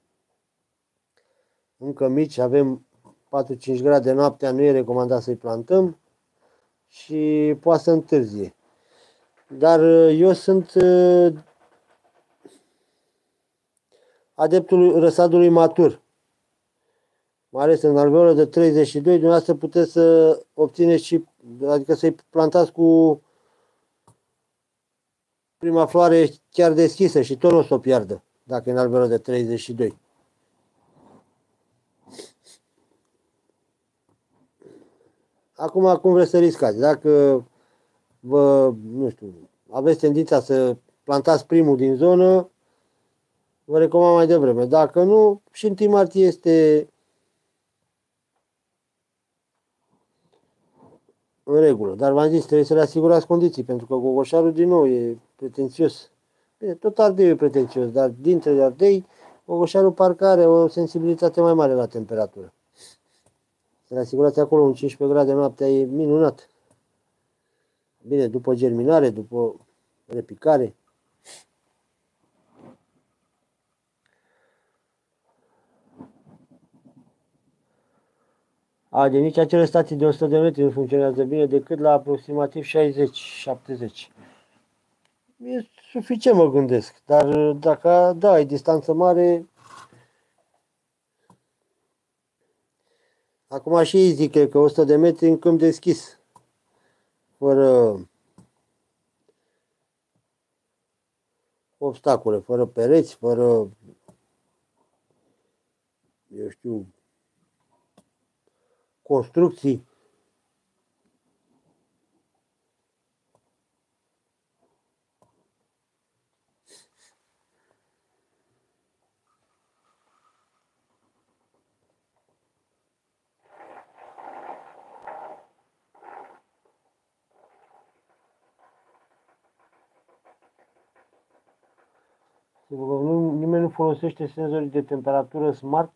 încă mici, avem patru-cinci grade noaptea, nu e recomandat să-i plantăm și poate să întârzie. Dar eu sunt adeptul răsadului matur. Mai ales în alveolă de treizeci și doi, dumneavoastră puteți să obțineți și, adică să-i plantați cu prima floare chiar deschisă și tot nu o să o piardă, dacă e în alveolă de treizeci și doi. Acum, cum vreți să riscați? Dacă vă, nu știu, aveți tendința să plantați primul din zonă, vă recomand mai devreme. Dacă nu, și întâi martie este în regulă. Dar v-am zis, trebuie să le asigurați condiții, pentru că gogoșarul, din nou, e pretențios. Bine, tot ardeiul e pretențios, dar dintre ardei, gogoșarul parcă are o sensibilitate mai mare la temperatură. Să le asigurați acolo un cincisprezece grade noaptea, e minunat. Bine, după germinare, după repicare. A, de nici acele stații de o sută de metri nu funcționează bine decât la aproximativ șaizeci șaptezeci. E suficient, mă gândesc. Dar dacă, da, ai distanță mare... Acum și ei zic că o sută de metri în câmp deschis. Fără obstacole, fără pereți, fără, eu știu, construcții. Nu, nimeni nu folosește senzorii de temperatură smart.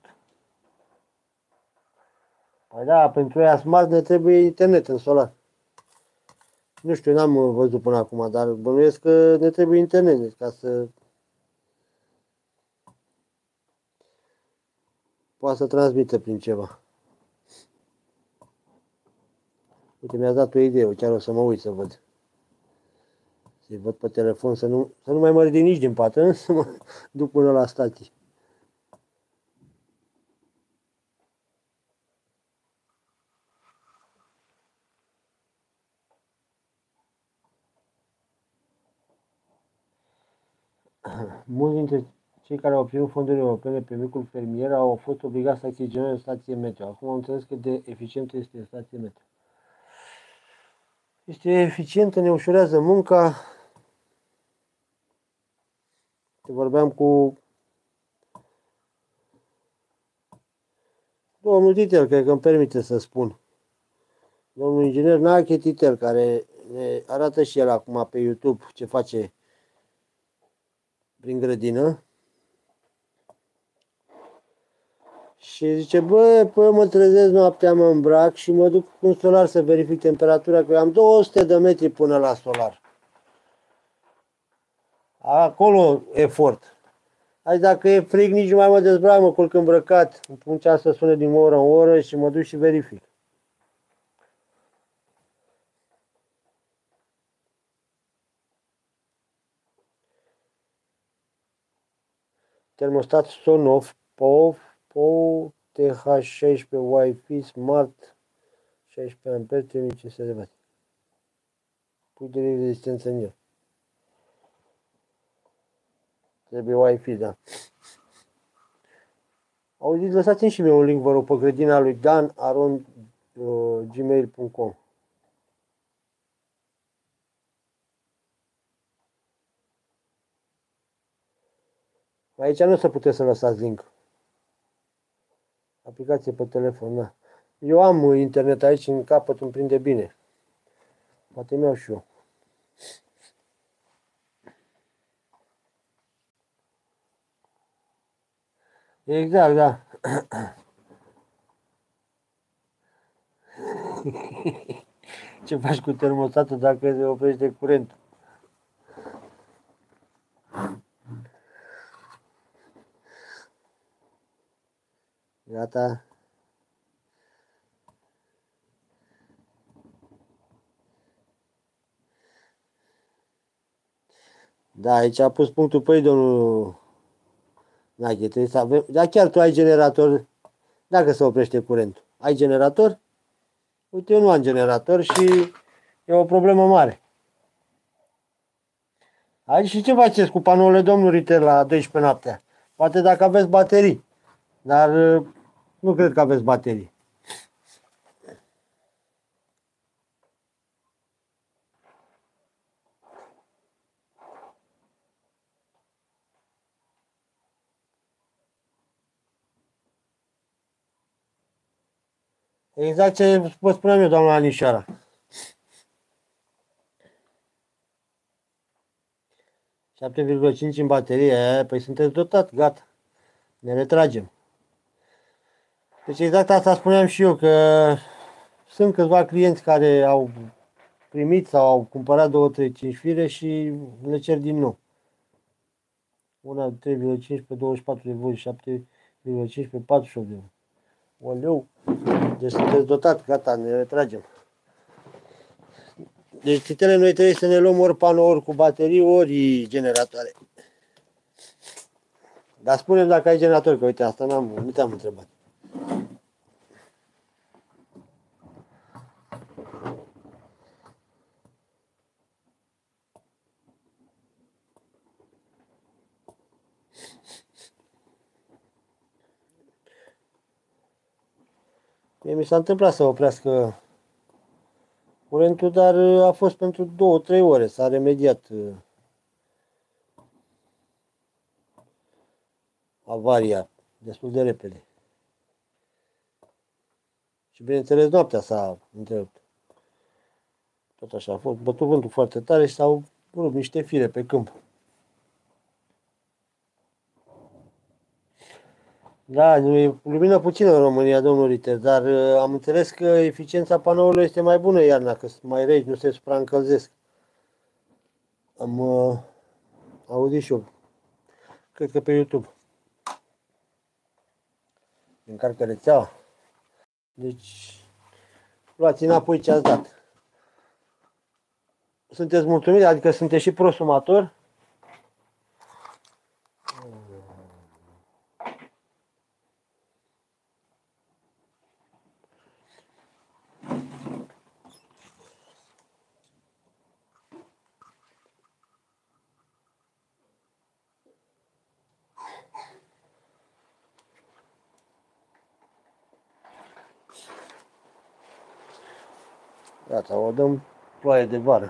Păi da, pentru ea smart ne trebuie internet în solar. Nu știu, n-am văzut până acum, dar bănuiesc că ne trebuie internet, deci ca să poată să transmită prin ceva. Uite, mi-a dat o idee, chiar o să mă uit să văd. Să-i văd pe telefon, să nu, să nu mai mă ridic nici din pat, să mă duc până la stații. Mulți dintre cei care au obținut fonduri europene pe micul fermier au fost obligați să achiziționeze o stație meteo. Acum am înțeles cât de eficientă este o stație meteo. Este eficientă, ne ușurează munca. Vorbeam cu domnul Titel, cred că îmi permite să spun. Domnul inginer Nache Titel, care ne arată și el acum pe YouTube ce face prin grădină. Și zice, bă, pă, mă trezesc noaptea, mă îmbrac și mă duc cu un solar să verific temperatura, că eu am două sute de metri până la solar. Acolo efort. Azi dacă e frig, nici nu mai mă dezbrac, mă culc îmbrăcat, îmi pun ceas să sune din oră în oră și mă duc și verific. Termostat Sonoff, P O V, P O, T H șaisprezece Wi-Fi Smart, șaisprezece ampere, trei mii cinci sute de watt. Pui de rezistență în el. Trebuie Wi-Fi, da. Auziți, lăsați-mi și mie un link, vă rog, pe grădina lui Dan arond gmail punct com. Aici nu se puteți să lăsați link. Aplicație pe telefon, da. Eu am internet aici, în capăt îmi prinde bine. Poate mi-au și eu. Exact, da. Ce faci cu termostatul dacă se oprește curentul? Gata. Da, aici a pus punctul pe ei, domnul Nache. Trebuie să avem... Dar chiar tu ai generator, dacă se oprește curentul. Ai generator? Uite, eu nu am generator și e o problemă mare. Hai și ce faceți cu panourile domnului Ritter la douăsprezece noaptea? Poate dacă aveți baterii, dar nu cred că aveți baterii. Exact ce vă spuneam eu, doamna Anișoara. șapte virgulă cinci în baterie, păi sunteți dotat, gata. Ne retragem. Deci exact asta spuneam și eu, că sunt câțiva clienți care au primit sau au cumpărat două, trei, cinci fire și le cer din nou. Una trei virgulă cinci pe douăzeci și patru de volți, șapte virgulă cinci pe patruzeci și opt de volți. Oleu, deci sunteți dotat, gata, ne retragem. Deci țitele noi trebuie să ne luăm ori panou, ori cu baterii, ori generatoare. Dar spune-mi dacă ai generator, că uite, asta n-am, nu te-am întrebat. Mie mi s-a întâmplat să oprească curentul, dar a fost pentru două trei ore, s-a remediat avaria destul de repede. Și bineînțeles noaptea s-a întrerupt. Tot așa, a fost bătut vântul foarte tare și s-au rupt niște fire pe câmp. Da, e lumină puțină în România, domnul Ritter, dar am înțeles că eficiența panourilor este mai bună iarna, că sunt mai reci, nu se supraîncălzesc. Am uh, auzit și eu, cred că pe YouTube. Încarcă rețeaua. Deci, luați înapoi ce ați dat. Sunteți mulțumiți? Adică sunteți și prosumator? Gata, o dăm ploaie de vară.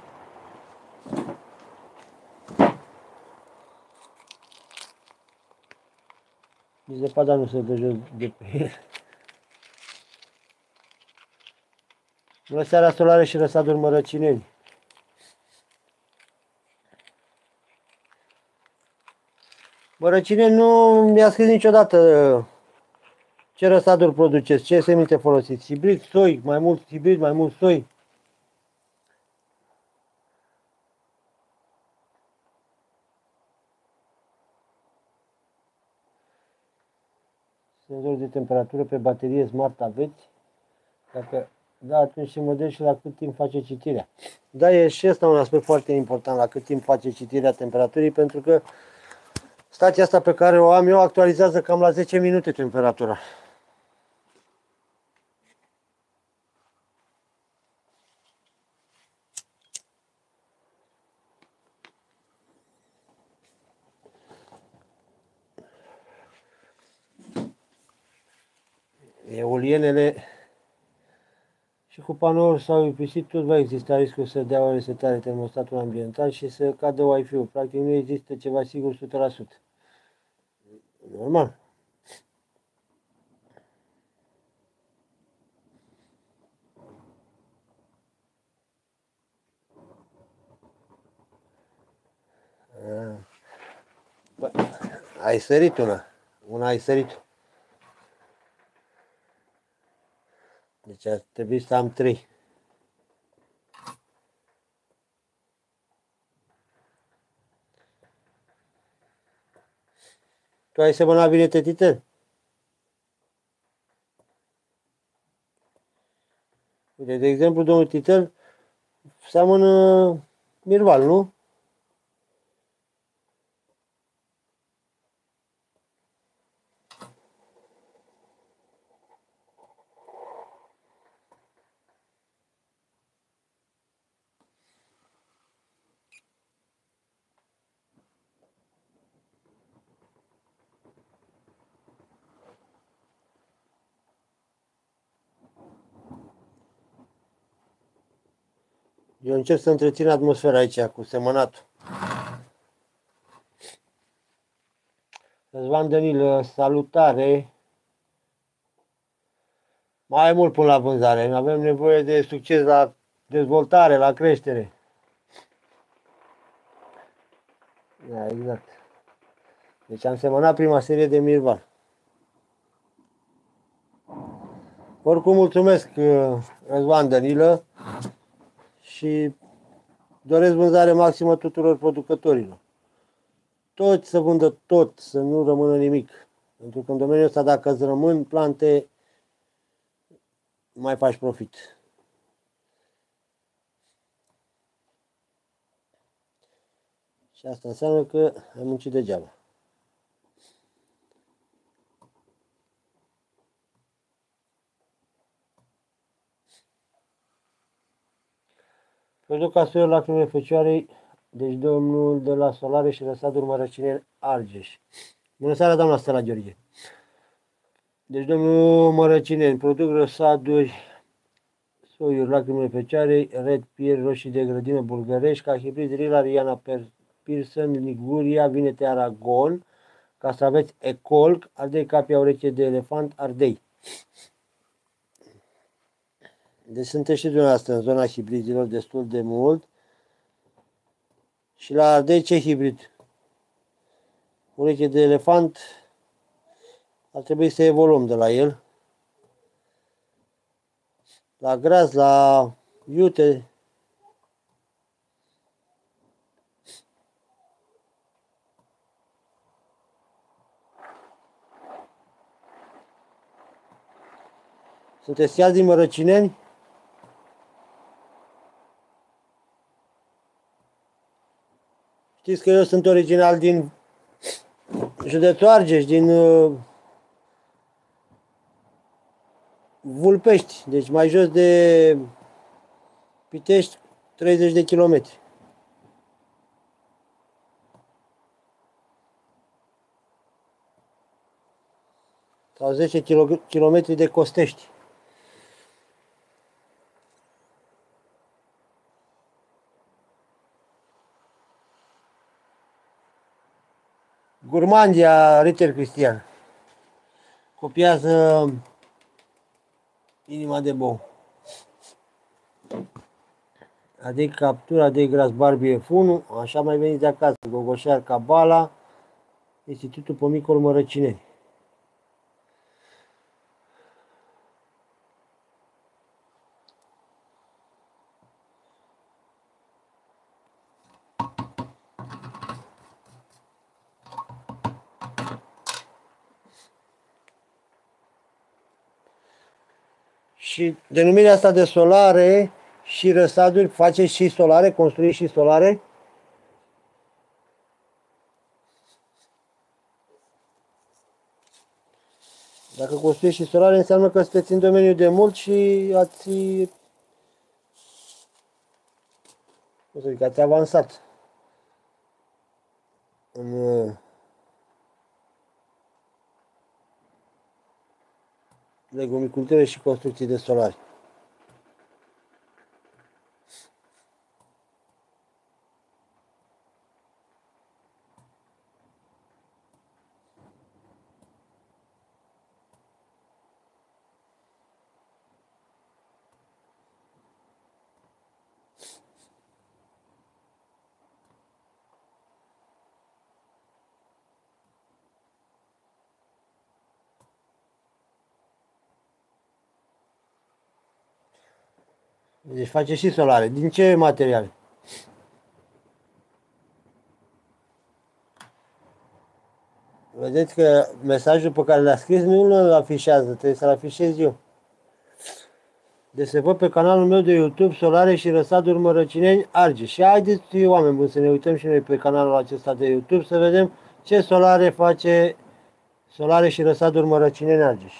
Nici zăpada nu se dă jos de pe el. Bună seara, Solare și Răsaduri Mărăcineni. Mărăcineni nu mi-a scris niciodată ce răsaduri produceți, ce semințe folosiți. Hibrid, soi, mai mult hibrid, mai mult soi. Senzor de temperatură pe baterie Smart aveți? Dacă da, atunci se model și la cât timp face citirea. Da, e și ăsta un aspect foarte important, la cât timp face citirea temperaturii, pentru că stația asta pe care o am eu actualizează cam la zece minute temperatura. Eolienele și cu panouri sau I P C tot va exista riscul să dea o resetare termostatul ambiental și să cadă Wi-Fi-ul. Practic nu există ceva sigur o sută la sută. Normal. Bă, ai sărit una. Una ai sărit. Deci ar trebui să am trei. Tu ai semănat bine, tetită? Uite, de exemplu, domnul Titel seamănă Mirval, nu? Eu încerc să întrețin atmosfera aici cu semănatul. Răzvan Danilă, salutare! Mai mult până la vânzare. Avem nevoie de succes la dezvoltare, la creștere. Da, exact. Deci am semănat prima serie de Mirval. Oricum mulțumesc Răzvan Danilă și doresc vânzare maximă tuturor producătorilor. Toți să vândă tot, să nu rămână nimic. Pentru că în domeniul ăsta, dacă îți rămân plante, mai faci profit. Și asta înseamnă că ai muncit degeaba. Produc astfel lacrimile fecioarei, deci domnul de la Solare și Răsaduri Mărăcineni Argeș. Bună seara, doamna Stella Gheorghe. Deci domnul Mărăcineni, produc răsaduri, soiuri, lacrimile fecioarei, Red Pier, roșii de grădină bulgărești, ca hibrid Rila, Riana Pearson, Liguria, Vinete Aragon, castraveți Ecolc, ardei capia ureche de elefant, ardei. Deci sunteți și dumneavoastră în zona hibridilor destul de mult. Și la ardei ce hibrid? Ureche de elefant, ar trebui să evoluăm de la el. La gras, la iute. Sunteți chiar din Mărăcineni? Știți că eu sunt original din județul Argeș, din uh, Vulpești, deci mai jos de Pitești, treizeci de kilometri. Sau zece kilometri de Costești. Gurmandia, Ritter Cristian. Copiază inima de bou. Adică captura de gras Barbie F unu, așa mai veniți de acasă. Gogoșar Cabala, Institutul Pomicol Mărăcineni. Și denumirea asta de solare și răsaduri, face și solare, construi și solare? Dacă construi și solare, înseamnă că sunteți în domeniul de mult și ați, cum să zic, ați avansat în legumicultură și construcții de solari. Deci face și solare. Din ce materiale? Vedeți că mesajul pe care l-a scris nu îl afișează, trebuie să-l afișez eu. de se văd pe canalul meu de YouTube Solare și Răsaduri Mărăcineni Argeș. Și haideți, oameni buni, să ne uităm și noi pe canalul acesta de YouTube să vedem ce solare face Solare și Răsaduri Mărăcineni Argeș.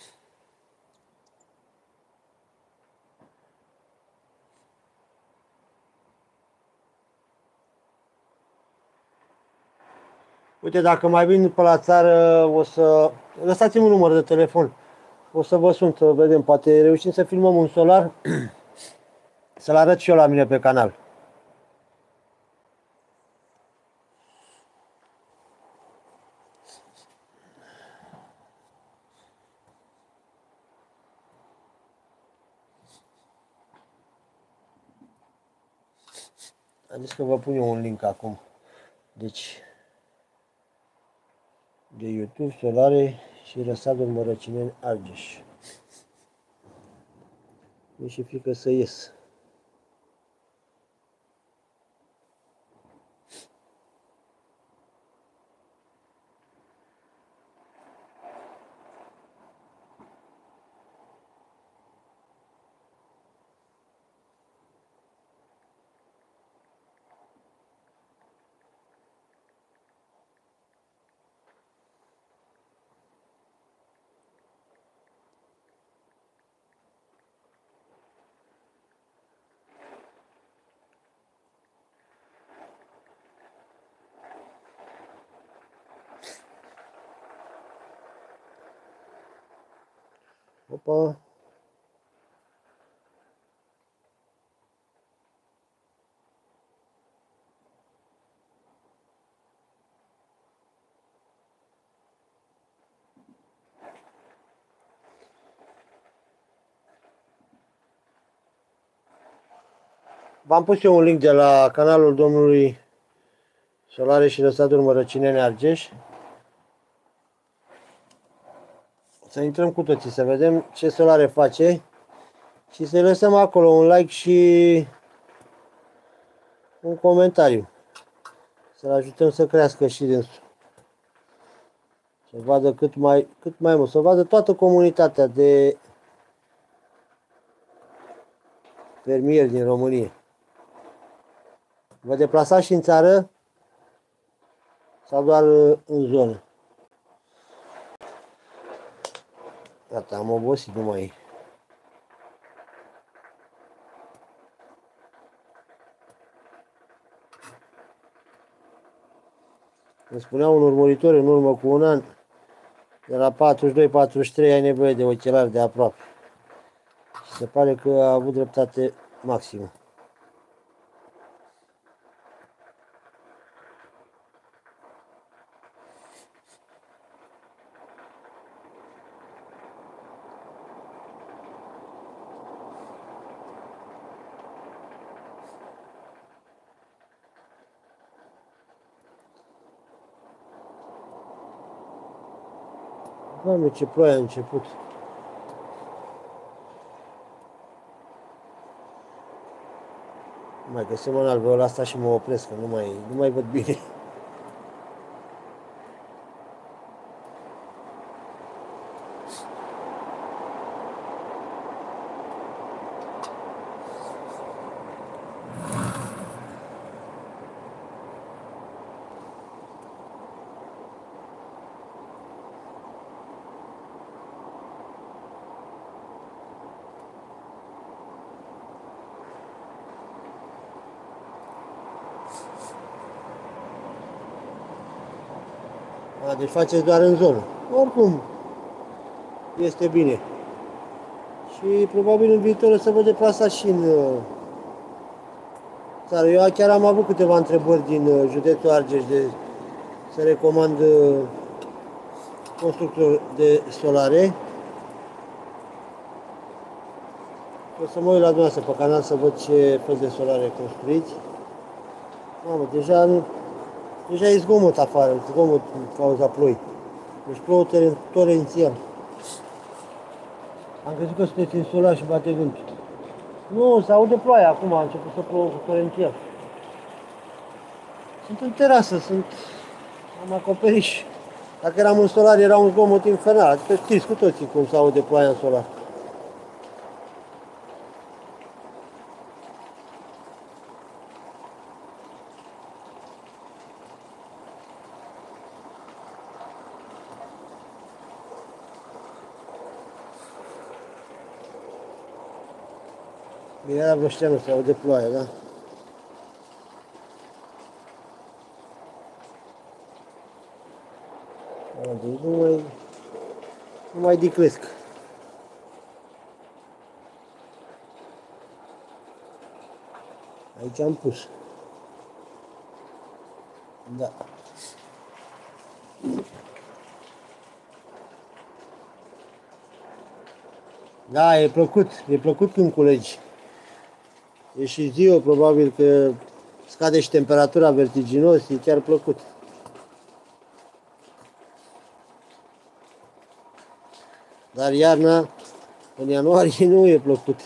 Uite, dacă mai vin pe la țară, o să... Lăsați-mi un număr de telefon. O să vă sun să vedem, poate reușim să filmăm un solar, să-l arăt și eu la mine pe canal. Am zis că vă pun eu un link acum. Deci, de YouTube, Solare și Răsaduri Mărăcineni Argeș. Mi-e și frică să ies. Opa! V-am pus eu un link de la canalul domnului Solare și Răsaduri Mărăcineni Argeș. Să intrăm cu toții să vedem ce solare face și să lăsăm acolo un like și un comentariu. Să-l ajutăm să crească și dânsul. Să vadă cât mai, cât mai mult, să vadă toată comunitatea de fermieri din România. Vă deplasați și în țară sau doar în zonă? Gata, am obosit, nu mai e. Îmi spunea un urmăritor în urmă cu un an, de la patruzeci și doi patruzeci și trei ai nevoie de ochelari de aproape. Și se pare că a avut dreptate maximă. Doamne, ce ploaie a început. Mai găsim un alveol asta și mă opresc, că nu mai, nu mai văd bine. A, deci faceți doar în zonă. Oricum, este bine. Și probabil în viitor o să vă deplasați și în uh, țară. Eu chiar am avut câteva întrebări din uh, județul Argeș de să recomand uh, constructori de solare. O să mă uit la dumneavoastră pe canal să văd ce fel de solare construiți. Mamă, deja nu... Deja e zgomot afară, zgomot din cauza ploii. Deci plouă torențial. Am crezut că sunteți în solar și bate vântul. Nu, se aude ploaia acum, a început să plouă cu torențial. Sunt în terasă, sunt... am acoperiș. Dacă eram în solar, era un zgomot infernal. Adică știți cu toții cum se aude ploaia în solar. Era vreo șteană, se aude ploaia, da? Deci nu mai, nu mai diclesc. Aici am pus. Da. Da, e plăcut, e plăcut când culegi. E și ziua, probabil că scade și temperatura vertiginos, e chiar plăcut. Dar iarna, în ianuarie, nu e plăcut.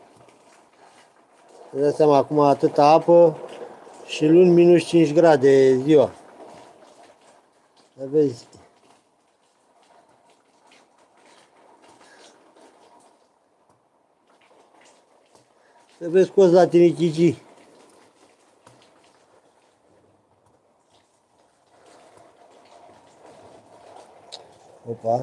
Îți dai seama, acum atâta apă și luni minus cinci grade ziua. Să vezi. Să vezi cozi la tinichigi. Opa.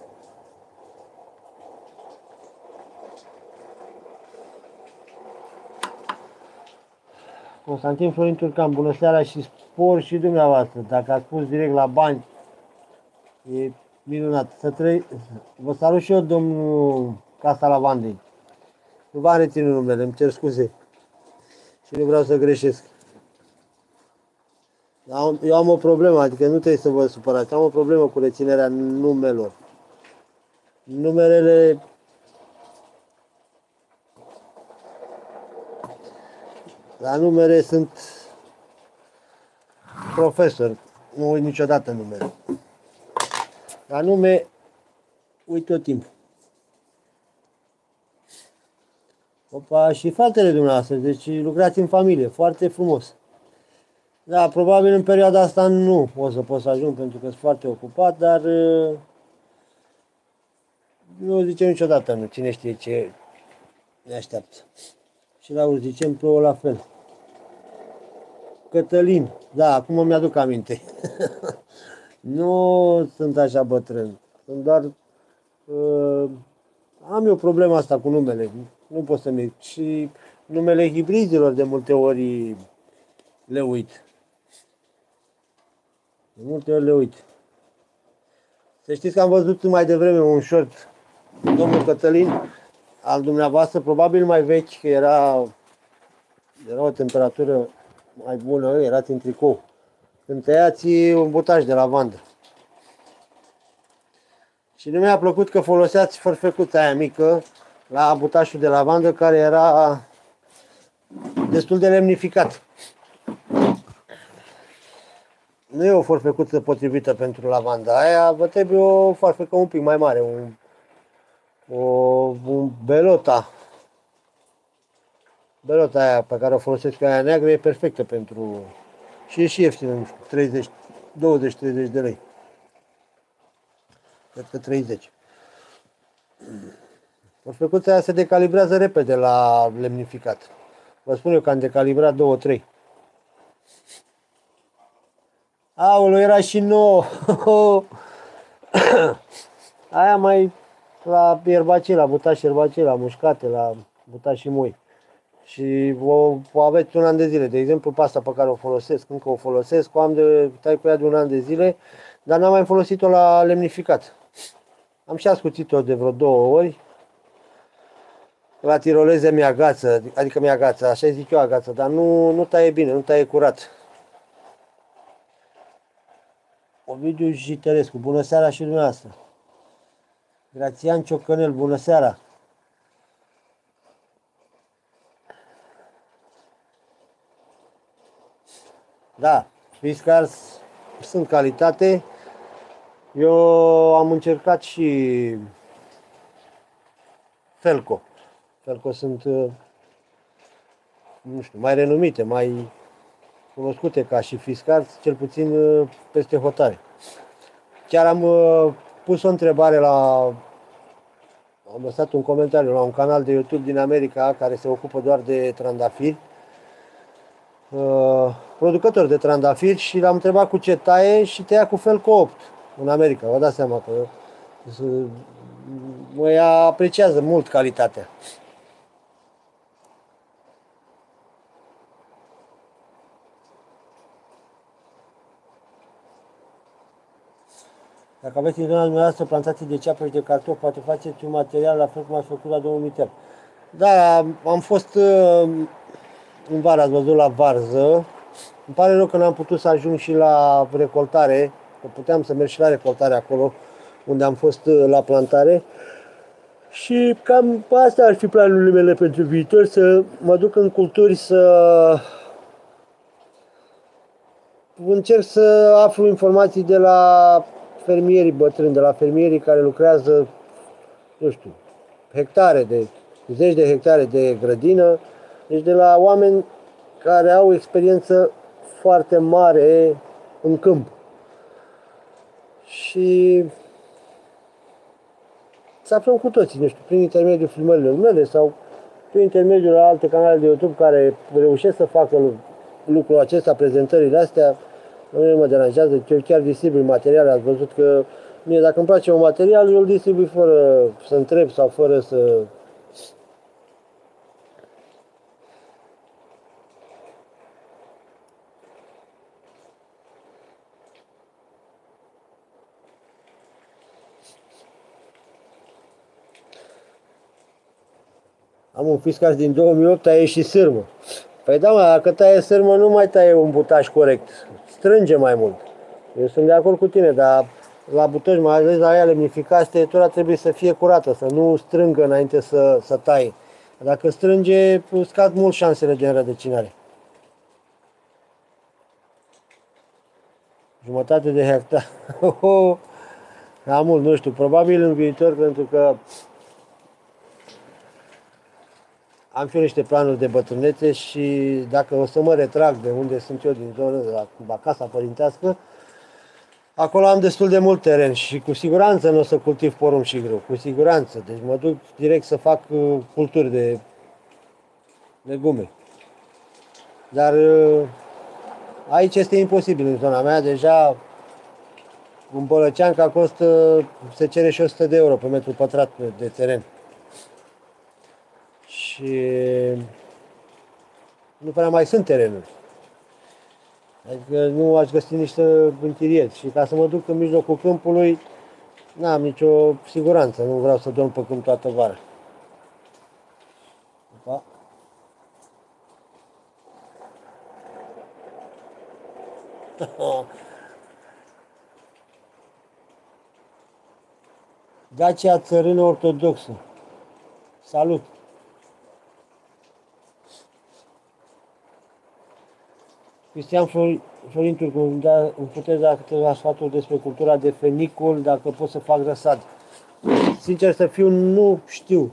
Constantin Florin Turcan, bună seara și spor și dumneavoastră. Dacă ați pus direct la bani, e minunat. Să trăi... Vă salut și eu, domnul Casa Lavandei. Nu v-am reținut numele, îmi cer scuze. Și nu vreau să greșesc. Eu am o problemă, adică nu trebuie să vă supărați. Am o problemă cu reținerea numelor. Numerele... La numere sunt profesor, nu uit niciodată numele. La nume uit tot timpul. Opa, și fratele dumneavoastră, deci lucrați în familie, foarte frumos. Da, probabil în perioada asta nu o să pot să ajung pentru că sunt foarte ocupat, dar nu zicem niciodată nu, cine știe ce ne așteaptă. Și la urmă zicem plouă la fel. Cătălin, da, acum mi-aduc aminte. Nu sunt așa bătrân, sunt doar... Uh, am eu problema asta cu numele, nu pot să mi... Și numele hibrizilor de multe ori le uit. De multe ori le uit. Să știți că am văzut mai devreme un short, domnul Cătălin, al dumneavoastră, probabil mai vechi, că era, era o temperatură mai bună, erați în tricou. Când tăiați un butaj de lavandă. Și nu mi-a plăcut că foloseați fărfecuța aia mică la butașul de lavandă, care era destul de lemnificat. Nu e o forfecuță potrivită pentru lavanda aia, vă trebuie o farfecă un pic mai mare, un, o, un belota. Belota aia pe care o folosesc pe aia neagră e perfectă pentru... și e și ieftină, nu știu, treizeci, douăzeci treizeci de lei. Cred că treizeci. Forfecuța aia se decalibrează repede la lemnificat. Vă spun eu că am decalibrat două trei. Aoleu, era și nouă. Aia mai la ierbacii, la butași ierbacii, la mușcate, la butași și moi. Și o, o aveți un an de zile. De exemplu, pasta pe care o folosesc, încă o folosesc, o am de tai cu ea de un an de zile, dar n-am mai folosit-o la lemnificat. Am și ascuțit-o de vreo două ori. La tiroleze mi-agață, adică mi-agață, așa zic eu agață, dar nu, nu taie bine, nu taie curat. Ovidiu Jitărescu, bună seara și dumneavoastră. Grațian Ciocănel, bună seara. Da, Fiskars sunt calitate. Eu am încercat și Felco. Felco sunt, nu știu, mai renumite, mai cunoscute ca și Fiskars, cel puțin peste hotare. Chiar am pus o întrebare la... Am lăsat un comentariu la un canal de YouTube din America care se ocupă doar de trandafiri. Uh, producător de trandafiri și l-am întrebat cu ce taie și tăia cu Felco opt în America. Vă dați seama că mă apreciază mult calitatea. Dacă aveți în zona dumneavoastră plantații de ceapă și de cartofi, poate faceți un material la fel cum ați făcut la domnul Mitel. Da, am fost în vară, ați văzut, la varză. Îmi pare rău că n-am putut să ajung și la recoltare, că puteam să merg și la recoltare acolo unde am fost la plantare. Și cam astea ar fi planurile mele pentru viitor, să mă duc în culturi, să încerc să aflu informații de la fermierii bătrâni, de la fermierii care lucrează, nu știu, hectare de, zeci de hectare de grădină, deci de la oameni care au experiență foarte mare în câmp. Și să aflăm cu toții, nu știu, prin intermediul filmărilor mele sau prin intermediul alte canale de YouTube care reușesc să facă lucrul acesta, prezentările astea. Nu mă deranjează, eu chiar distribui materiale, ați văzut că mie dacă îmi place un material, eu îl distribui fără să întreb sau fără să... Am un fiscaș din două mii opt, taie și sârmă. Păi da, mă, dacă taie sârmă, nu mai taie un butaj corect. Strânge mai mult. Eu sunt de acord cu tine, dar la butoși, mai ales la aia lemnificați, tăietura trebuie să fie curată, să nu strângă înainte să, să taie. Dacă strânge, scad mult șansele de înrădăcinare. Jumătate de hectar. Am mult, nu știu, probabil în viitor, pentru că am și eu niște planuri de bătrânețe și dacă o să mă retrag de unde sunt eu, din zonă, de la casa părintească, acolo am destul de mult teren și cu siguranță nu o să cultiv porumb și grâu, cu siguranță. Deci mă duc direct să fac culturi de legume. Dar aici este imposibil în zona mea, deja un bălăceanca costă, se cere și o sută de euro pe metru pătrat de teren. Și nu prea mai sunt terenuri. Adică nu aș găsi niște închirieri. Și ca să mă duc în mijlocul câmpului, n-am nicio siguranță. Nu vreau să dorm pe câmp toată vara. Opa. Dacia țărână ortodoxă. Salut! Cristian Florin Turcu, îmi puteți da câteva sfaturi despre cultura de fenicul, dacă pot să fac răsad. Sincer să fiu, nu știu.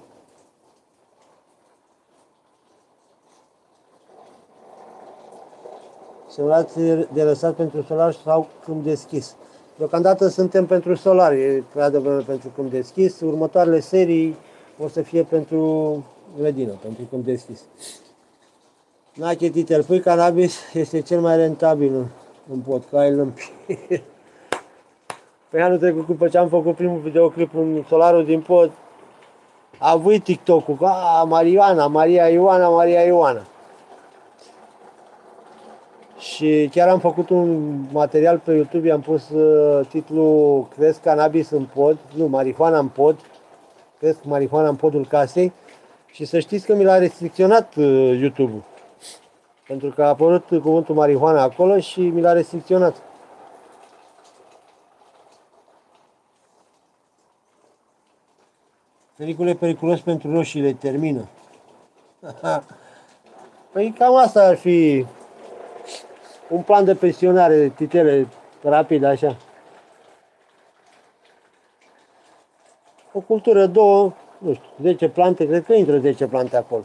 Semnați de răsad pentru solar sau câmp deschis. Deocamdată suntem pentru solar, e prea devreme pentru câmp deschis. Următoarele serii o să fie pentru grădină, pentru câmp deschis. Nache Titel, pui cannabis este cel mai rentabil în, în pot, că ai lămpi. Pe anul trecut, după ce am făcut primul videoclip în solarul din pod, a avut TikTok-ul, a, Mariana, Maria Ioana, Maria Ioana. Și chiar am făcut un material pe YouTube, am pus uh, titlul Cresc cannabis în pod, nu, marihuana în pod, cresc marihuana în podul casei. Și să știți că mi l-a restricționat uh, YouTube-ul. Pentru că a apărut cuvântul marihuana acolo și mi l-a restricționat. Fenicul e periculos pentru roșiile, termină. Păi cam asta ar fi un plan de pensionare, titele, rapid, așa. O cultură, două, nu știu, zece plante, cred că intră zece plante acolo.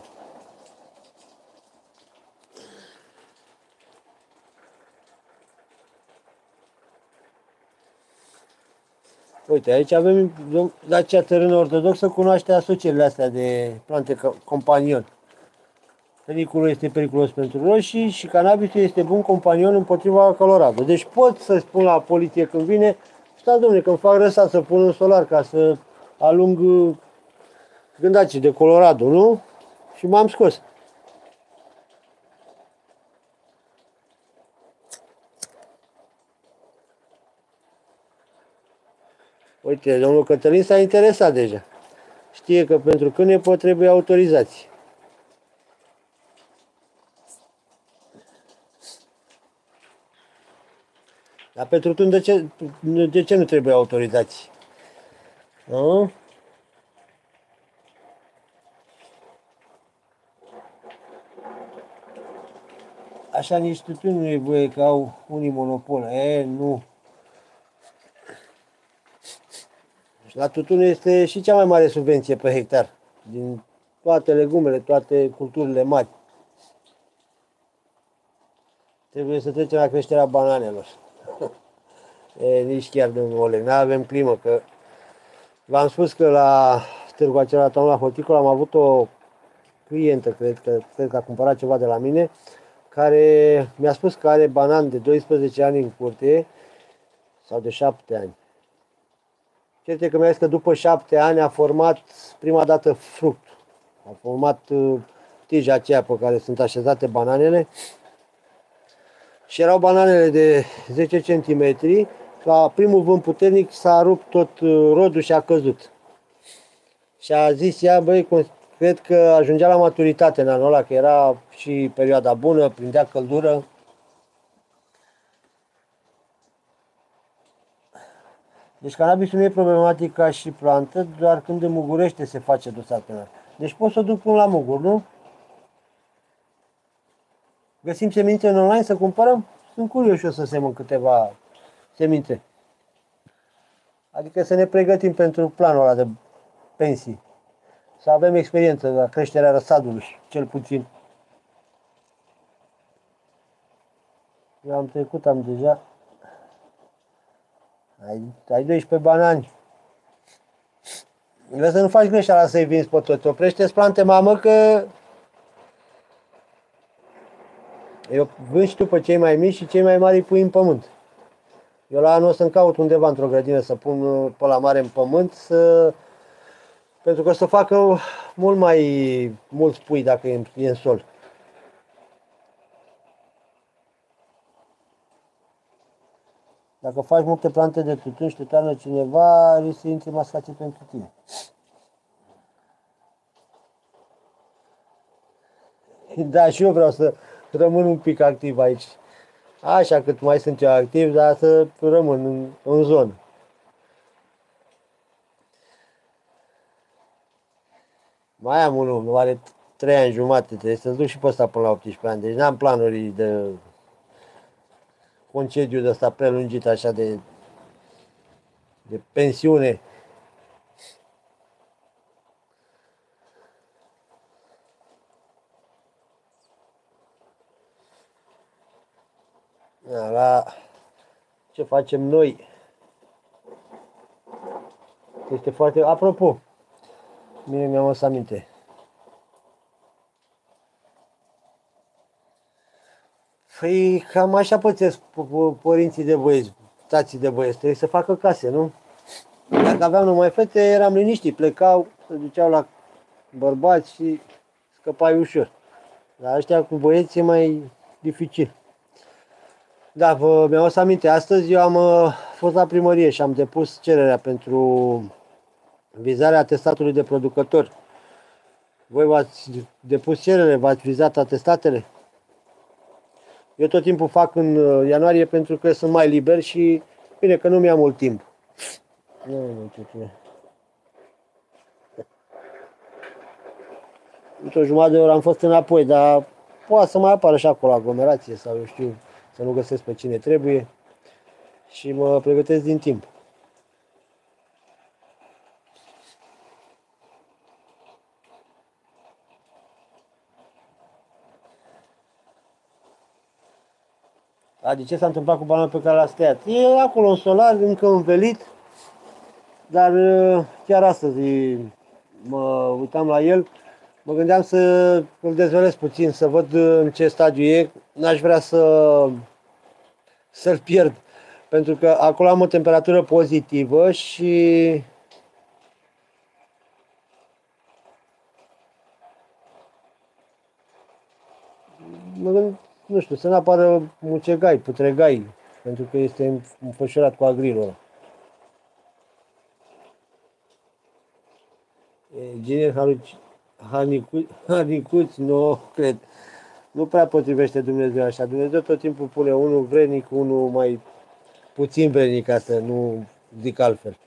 Uite, aici avem Dacia țărână ortodoxă, cunoaște asocierile astea de plante companion. Fenicul este periculos pentru roșii și cannabisul este bun companion împotriva Colorado. Deci pot să spun la poliție când vine, stați domnule, când fac răsat să pun un solar ca să alung gândacii de Colorado, nu? Și m-am scos. Uite, domnul Cătălin s-a interesat deja. Știe că pentru cânepo trebuie autorizați. Dar pentru tun de ce, de ce nu trebuie autorizați? Nu? Așa nici tutun nu e voie că au unii monopol. E, nu. La tutun este și cea mai mare subvenție pe hectar. Din toate legumele, toate culturile mari. Trebuie să trecem la creșterea bananelor. E, nici chiar, domnul Oleg, nu avem climă, că v-am spus că la târgul acela la Horticol am avut o clientă, cred că, cred că a cumpărat ceva de la mine, care mi-a spus că are banan de doisprezece ani în curte, sau de șapte ani. Cert e că mi-a zis că după șapte ani a format prima dată fruct. A format uh, tija aceea pe care sunt așezate bananele. Și erau bananele de zece centimetri. La primul vânt puternic s-a rupt tot uh, rodul și a căzut. Și a zis ea, băi, cred că ajungea la maturitate în anul ăla, că era și perioada bună, prindea căldură. Deci cannabisul nu e problematic ca și plantă, doar când înmugurește se face dosar penal. Deci pot să o duc până la mugur, nu? Găsim semințe în online să cumpărăm? Sunt curios și eu să semăn câteva semințe. Adică să ne pregătim pentru planul ăla de pensii. Să avem experiență la creșterea răsadului, cel puțin. Eu am trecut, am deja. Ai, ai doisprezece banani. Vreau să nu faci greșeala să-i vinzi pe toți. Oprește-ți plante, mamă, că eu vând și tu pe cei mai mici și cei mai mari îi pui în pământ. Eu la anul o să-mi caut undeva într-o grădină să pun pe la mare în pământ, să... pentru că o să facă mult mai mulți pui dacă e în sol. Dacă faci multe plante de tutun și te toarnă cineva, risci să intri mascație pentru tine. Da, și eu vreau să rămân un pic activ aici. Așa cât mai sunt eu activ, dar să rămân în, în zonă. Mai am unul, nu are trei ani jumate, trebuie să-l duc și pe ăsta până la optsprezece ani. Deci n-am planuri de concediu de ăsta prelungit așa de, de pensiune. La ce facem noi este foarte... Apropo, mie mi-am adus aminte. Păi cam așa pățesc părinții de băieți, tații de băieți, trebuie să facă case, nu? Dacă aveam numai fete, eram liniștit, plecau, se duceau la bărbați și scăpai ușor. Dar ăștia cu băieți e mai dificil. Da, vă mi-am adus aminte, astăzi eu am uh, fost la primărie și am depus cererea pentru vizarea atestatului de producător. Voi v-ați depus cerere, v-ați vizat atestatele? Eu tot timpul fac în ianuarie pentru că sunt mai liber și bine că nu mi-am mult timp. Nu, nu știu ce. Într-o jumătate de oră am fost înapoi, dar poate să mai apară și acolo aglomerație sau eu știu, să nu găsesc pe cine trebuie și mă pregătesc din timp. Adică ce s-a întâmplat cu bananul pe care l-a tăiat? E acolo în solar, încă învelit, dar chiar astăzi mă uitam la el, mă gândeam să îl dezvălesc puțin, să văd în ce stadiu e, n-aș vrea să, să-l pierd, pentru că acolo am o temperatură pozitivă și mă gând, nu știu, să nu apară mucegai, putregai, pentru că este înfășurat cu agrilul ăla. ingineri harnicuți, nu cred. Nu prea potrivește Dumnezeu așa. Dumnezeu tot timpul pune unul vrednic, unul mai puțin vrednic, ca să nu zic altfel.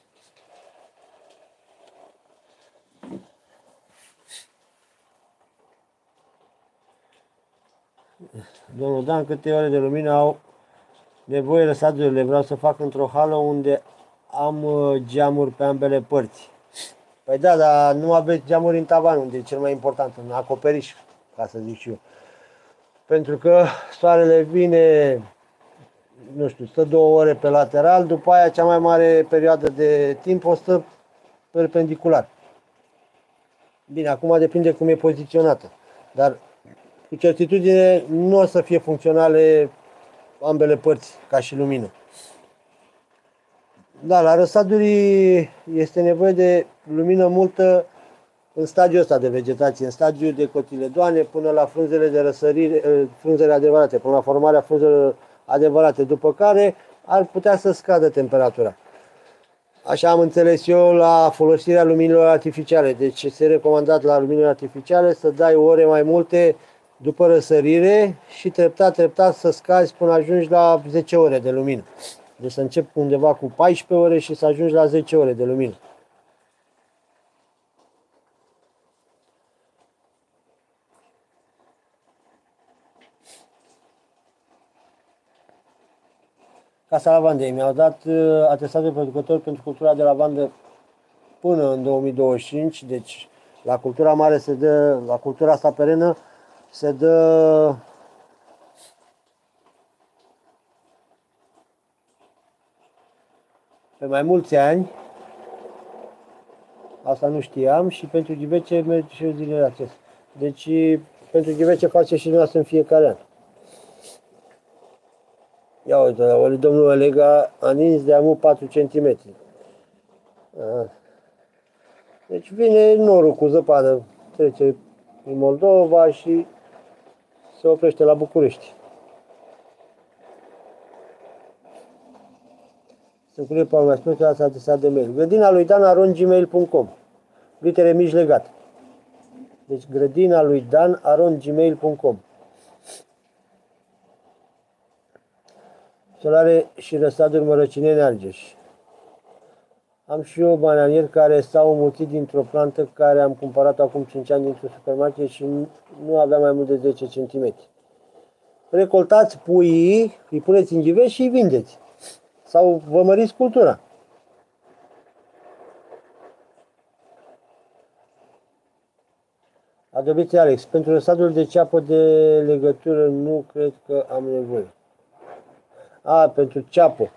Domnul Dan, câte ore de lumină au nevoie răsadurile? Vreau să fac într-o hală unde am geamuri pe ambele părți. Păi da, dar nu aveți geamuri în tavan, unde e cel mai important, în acoperiș, ca să zic și eu. Pentru că soarele vine, nu știu, stă două ore pe lateral, după aia cea mai mare perioadă de timp o stă perpendicular. Bine, acum depinde cum e poziționată, dar cu certitudine nu o să fie funcționale ambele părți, ca și lumină. Da, la răsaduri este nevoie de lumină multă în stadiul ăsta de vegetație, în stadiul de cotiledoane, până la frunzele de răsărire, frunzele adevărate, până la formarea frunzelor adevărate, după care ar putea să scadă temperatura. Așa am înțeles eu la folosirea luminilor artificiale. Deci este recomandat la luminile artificiale să dai ore mai multe după răsărire și treptat, treptat să scazi până ajungi la zece ore de lumină. Deci să încep undeva cu paisprezece ore și să ajungi la zece ore de lumină. Casa Lavandei. Mi-au dat atestatul de producător pentru cultura de lavandă până în două mii douăzeci și cinci, deci la cultura mare se dă, la cultura asta perenă se dă pe mai mulți ani, asta nu știam, și pentru ghivece merge și zilele acestea. Deci pentru ghivece face și dumneavoastră în fiecare an. Ia uite, ori domnul Elega a nins de amul patru centimetri. Deci vine norul cu zăpadă, trece în Moldova și se oprește la București. Sunt curioși, Paul, mi-a spus că ați adresat de mail. Grădina lui Dan arond gmail punct com. Litere mici legate. Deci grădina lui Dan arond gmail punct com. Solare și răsaduri mărăcineni Argeș. Am și eu bananieri care s-au înmulțit dintr-o plantă care am cumpărat acum cinci ani dintr-un supermarket și nu avea mai mult de zece centimetri. Recoltați puii, îi puneți în ghiveș și îi vindeți. Sau vă măriți cultura. Adăbiți Alex. Pentru răsadul de ceapă de legătură nu cred că am nevoie. A, pentru ceapă.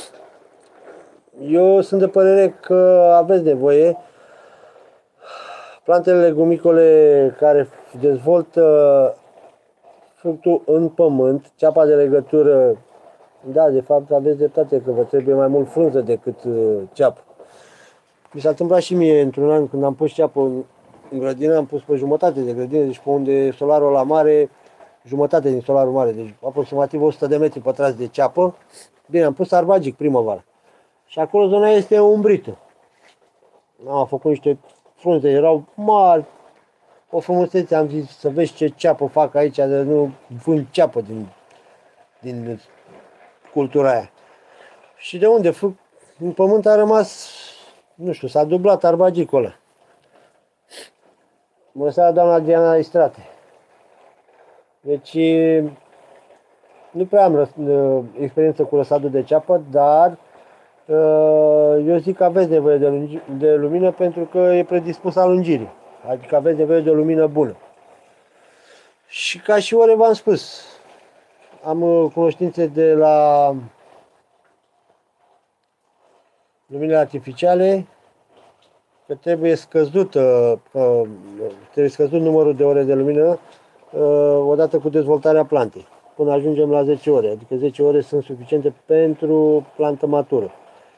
Eu sunt de părere că aveți nevoie. Plantele legumicole care dezvoltă fructul în pământ, ceapa de legătură, da, de fapt aveți dreptate că vă trebuie mai mult frunză decât ceapă. Mi s-a întâmplat și mie într-un an când am pus ceapă în, în grădină, am pus pe jumătate de grădină, deci pe unde e solarul la mare, jumătate din solarul mare, deci aproximativ o sută de metri pătrați de ceapă. Bine, am pus arbagic primăvară. Și acolo zona este umbrită. Am făcut niște frunze, erau mari. O frumusețe, am zis să vezi ce ceapă fac aici, de nu vând ceapă din, din cultura aia. Și de unde? În pământ a rămas, nu știu, s-a dublat arbagicul ăla. Bună seara, doamna Diana Istrate. Deci, nu prea am experiență cu răsadul de ceapă, dar eu zic că aveți nevoie de, lungi, de lumină pentru că e predispus alungirii. Adică aveți nevoie de o lumină bună. Și ca și ore v-am spus, am cunoștințe de la luminile artificiale, că trebuie scăzută, trebuie scăzut numărul de ore de lumină odată cu dezvoltarea plantei, până ajungem la zece ore, adică zece ore sunt suficiente pentru plantă matură.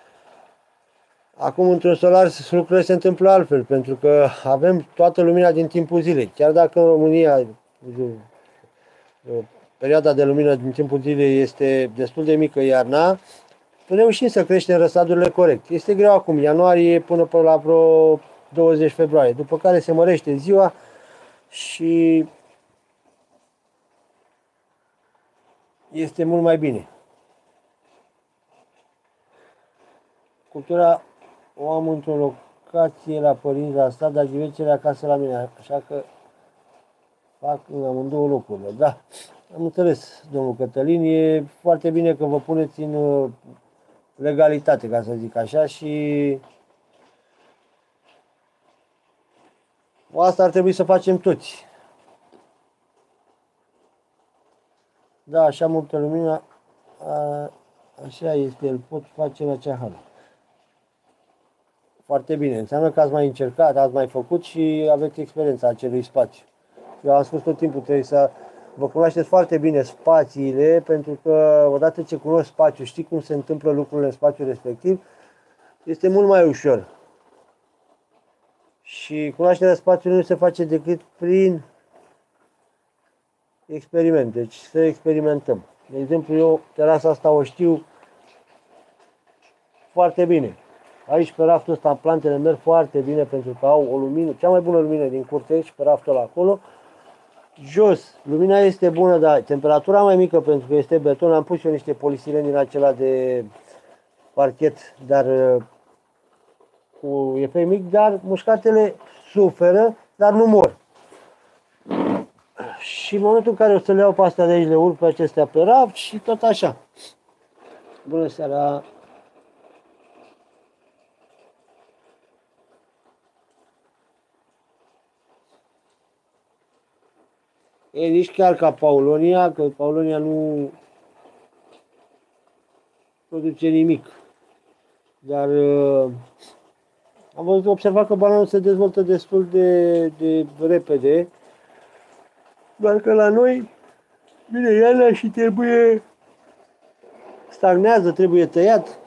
Acum, într-un solar, lucrurile se întâmplă altfel, pentru că avem toată lumina din timpul zilei. Chiar dacă în România perioada de lumină din timpul zilei este destul de mică iarna, reușim să creștem răsadurile corect. Este greu acum, ianuarie până pe la vreo douăzeci februarie, după care se mărește ziua și este mult mai bine. Cultura o am într-o locație la părinți la stat, dar diversele acasă la mine, așa că fac în amândouă locurile. Da, am înțeles, domnul Cătălin, e foarte bine că vă puneți în legalitate, ca să zic așa, și asta ar trebui să facem toți. Da, așa multă lumină, a, așa este, îl pot face în acea hală. Foarte bine, înseamnă că ați mai încercat, ați mai făcut și aveți experiența acelui spațiu. Eu am spus tot timpul, trebuie să vă cunoașteți foarte bine spațiile, pentru că odată ce cunoști spațiul, știi cum se întâmplă lucrurile în spațiul respectiv, este mult mai ușor. Și cunoașterea spațiului nu se face decât prin experiment, deci să experimentăm. De exemplu, eu terasa asta o știu foarte bine. Aici pe raftul ăsta plantele merg foarte bine pentru că au o lumină, cea mai bună lumină din curte și pe raftul ăla acolo. Jos, lumina este bună, dar temperatura mai mică pentru că este beton. Am pus eu niște polistiren din acela de parchet, dar cu efect mic, dar mușcatele suferă, dar nu mor. Și în momentul în care o să le iau pe astea de aici, le urc pe acestea pe raft și tot așa. Bună seara! E nici chiar ca Paulonia, că Paulonia nu produce nimic. Dar uh, am văzut, observat că bananul se dezvoltă destul de, de repede. Doar că la noi vine iarna și trebuie, stagnează, trebuie tăiat.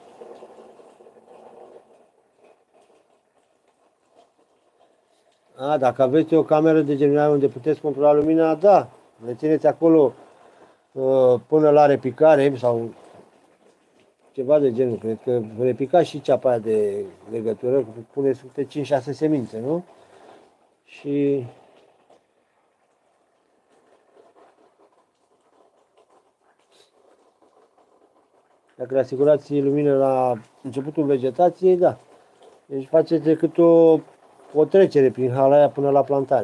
A, dacă aveți o cameră de generare unde puteți controla lumina, da, le țineți acolo uh, până la repicare sau ceva de genul. Cred că repicați și ceapa aia de legătură, puneți câte cinci șase semințe, nu? Și dacă le asigurați lumină la începutul vegetației, da. Deci faceți decât o, o trecere prin hala aia până la plantare.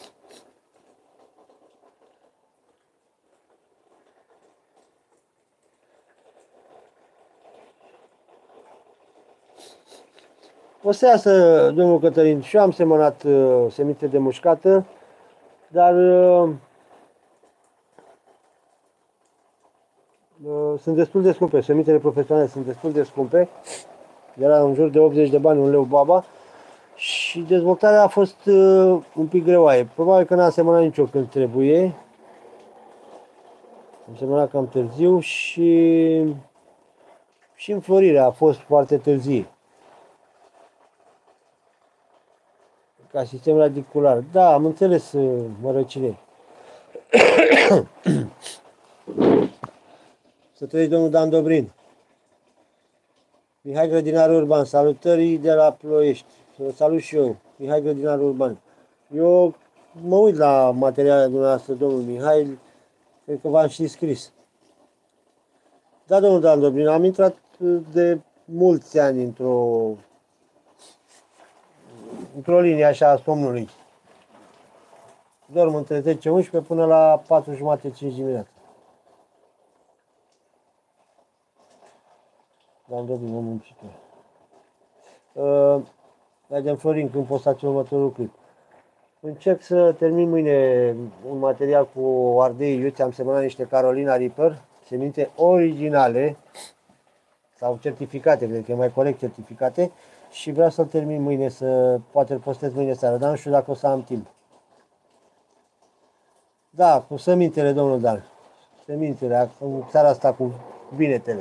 O să iasă, domnul Cătălin, și eu am semănat uh, semințe de mușcată, dar uh, uh, sunt destul de scumpe, semințele profesionale sunt destul de scumpe, era în jur de optzeci de bani un leu baba și dezvoltarea a fost uh, un pic greoaie. Probabil că n-am semănat nicio când trebuie, am semănat cam târziu și, și înflorirea a fost foarte târzie. Ca sistem radicular. Da, am înțeles, mărăcine. Să trăiți, domnul Dan Dobrin. Mihai Grădinar Urban, salutări de la Ploiești. Să salut și eu, Mihai Grădinar Urban. Eu mă uit la materialele dumneavoastră, domnul Mihai, cred că v-am și scris. Da, domnul Dan Dobrin, am intrat de mulți ani într-o într-o linie așa a somnului. Dorm între zece unsprezece până la patru jumate, cinci dimineața. Dar am dobit, mă muncitor. Uh, Vedem, Florin, când postați următorul clip. Încerc să termin mâine un material cu ardei iuți. Am semănat niște Carolina Reaper, semințe originale sau certificate, cred că e mai corect certificate. Și vreau să-l termin mâine, să poate îl postez mâine seara, dar nu știu dacă o să am timp. Da, cu semintele, domnul Dan. Semintele, în țara asta cu binetele.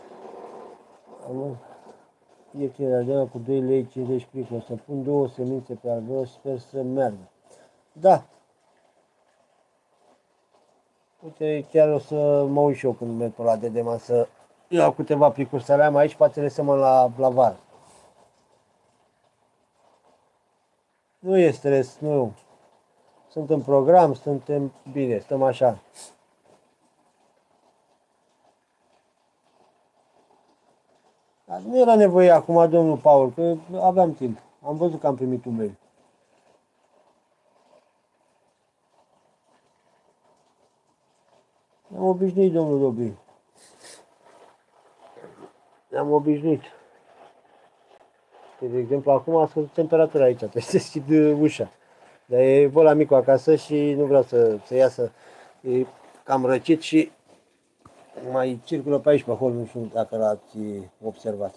Am ieftină de cu doi lei cincizeci plic. O să pun două semințe pe albă, sper să meargă. Da. Uite, chiar o să mă uit și eu când merg pe la Dedema să iau câteva plicuri să le am aici, poate le semăn la, la vară. Nu e stres, nu. Sunt în program, suntem bine, stăm așa. Dar nu era nevoie acum, domnul Paul, că aveam timp. Am văzut că am primit un mail. Ne-am obișnuit, domnul Dobrin. Ne-am obișnuit. De exemplu, acum a scăzut temperatura aici, trebuie să deschid ușa. Dar e boala micu acasă și nu vreau să, să iasă. E cam răcit și mai circulă pe aici, pe hol, nu știu dacă l-ați observat.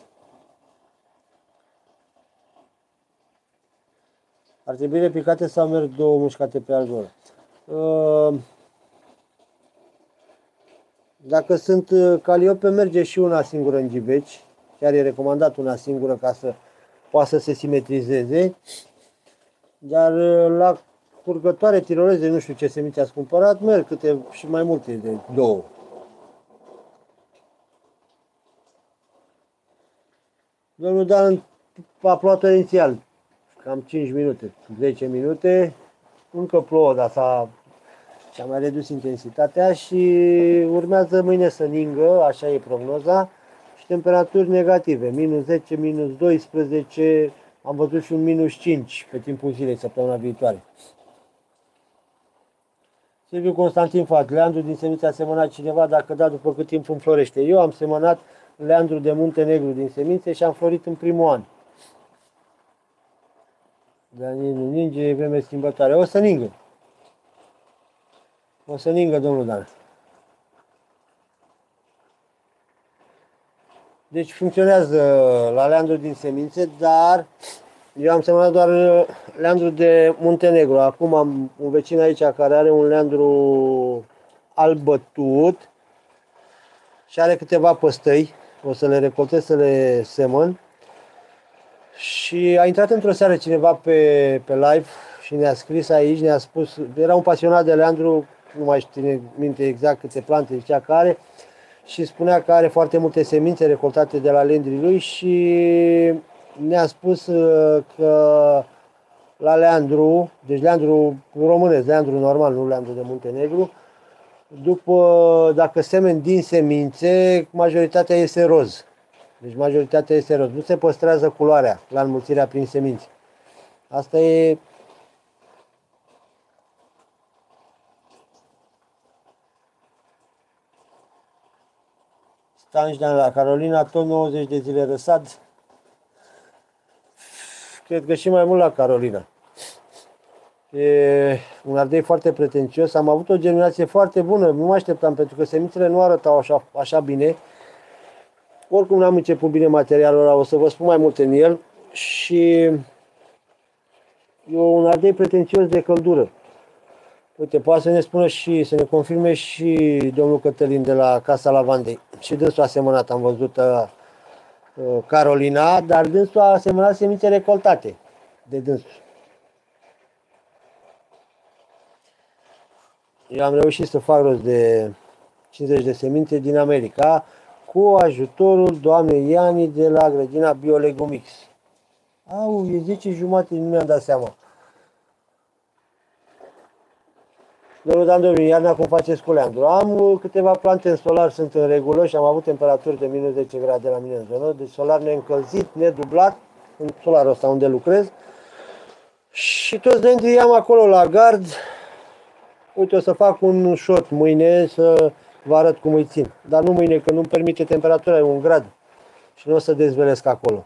Ar trebui replicate sau merg două mușcate pe algoră? Dacă sunt caliope, merge și una singură în ghiveci. Chiar e recomandat una singură ca să poată să se simetrizeze. Dar la curgătoare tiroleze, nu știu ce semințe ați cumpărat, merg câte și mai multe de două. Domnul Dan a plouat torențial, cam cinci minute, zece minute, încă plouă, dar s-a și-a mai redus intensitatea și urmează mâine să ningă, așa e prognoza, și temperaturi negative, minus zece, minus doisprezece, am văzut și un minus cinci pe timpul zilei săptămâna viitoare. Silviu Constantin Fat, Leandru din semințe a semănat cineva, dacă da, după cât timp înflorește. Eu am semănat Leandru de Muntenegru din semințe și am florit în primul an. Dar nu ninge, e vreme schimbătoare. O să ningă. O să ningă, domnul Dan. Deci funcționează la Leandru din semințe, dar eu am semănat doar Leandru de Muntenegru. Acum am un vecin aici care are un Leandru alb bătut și are câteva păstăi. O să le recoltez, să le semăn. Și a intrat într-o seară cineva pe, pe live și ne-a scris aici, ne-a spus, era un pasionat de Leandru, nu mai știu minte exact câte plante zicea că are, și spunea că are foarte multe semințe recoltate de la lendrii lui și ne-a spus că la Leandru, deci Leandru românesc, Leandru normal, nu Leandru de Muntenegru, după, dacă semeni din semințe, majoritatea este roz. Deci majoritatea este roz. Nu se păstrează culoarea la înmulțirea prin semințe. Asta e... Stanjdan la Carolina, tot nouăzeci de zile răsad. Cred că și mai mult la Carolina. E un ardei foarte pretențios. Am avut o germinație foarte bună. Nu mă așteptam, pentru că semințele nu arătau așa, așa bine. Oricum n-am început bine materialul ăla, o să vă spun mai multe în el. Și e un ardei pretențios de căldură. Uite, poate să ne spună și, să ne confirme și domnul Cătălin de la Casa Lavandei. Și dânsul a semănat, am văzut uh, Carolina, dar dânsul a semănat semințe recoltate de dânsul. Eu am reușit să fac rost de cincizeci de semințe din America cu ajutorul doamnei Iani de la grădina Biolegumix. Au, e zece jumate, nu mi-am dat seama. Domnul Dan Dobrin, iarna cum faceți cu Leandru? Am câteva plante în solar, sunt în regulă și am avut temperaturi de minus zece grade la mine în zonă, deci solar neîncălzit, nedublat, în solarul ăsta unde lucrez. Și toți lendrii am acolo la gard. Uite, o să fac un shot mâine să vă arăt cum îi țin. Dar nu mâine, că nu-mi permite temperatura, e un grad. Și nu o să dezvelesc acolo.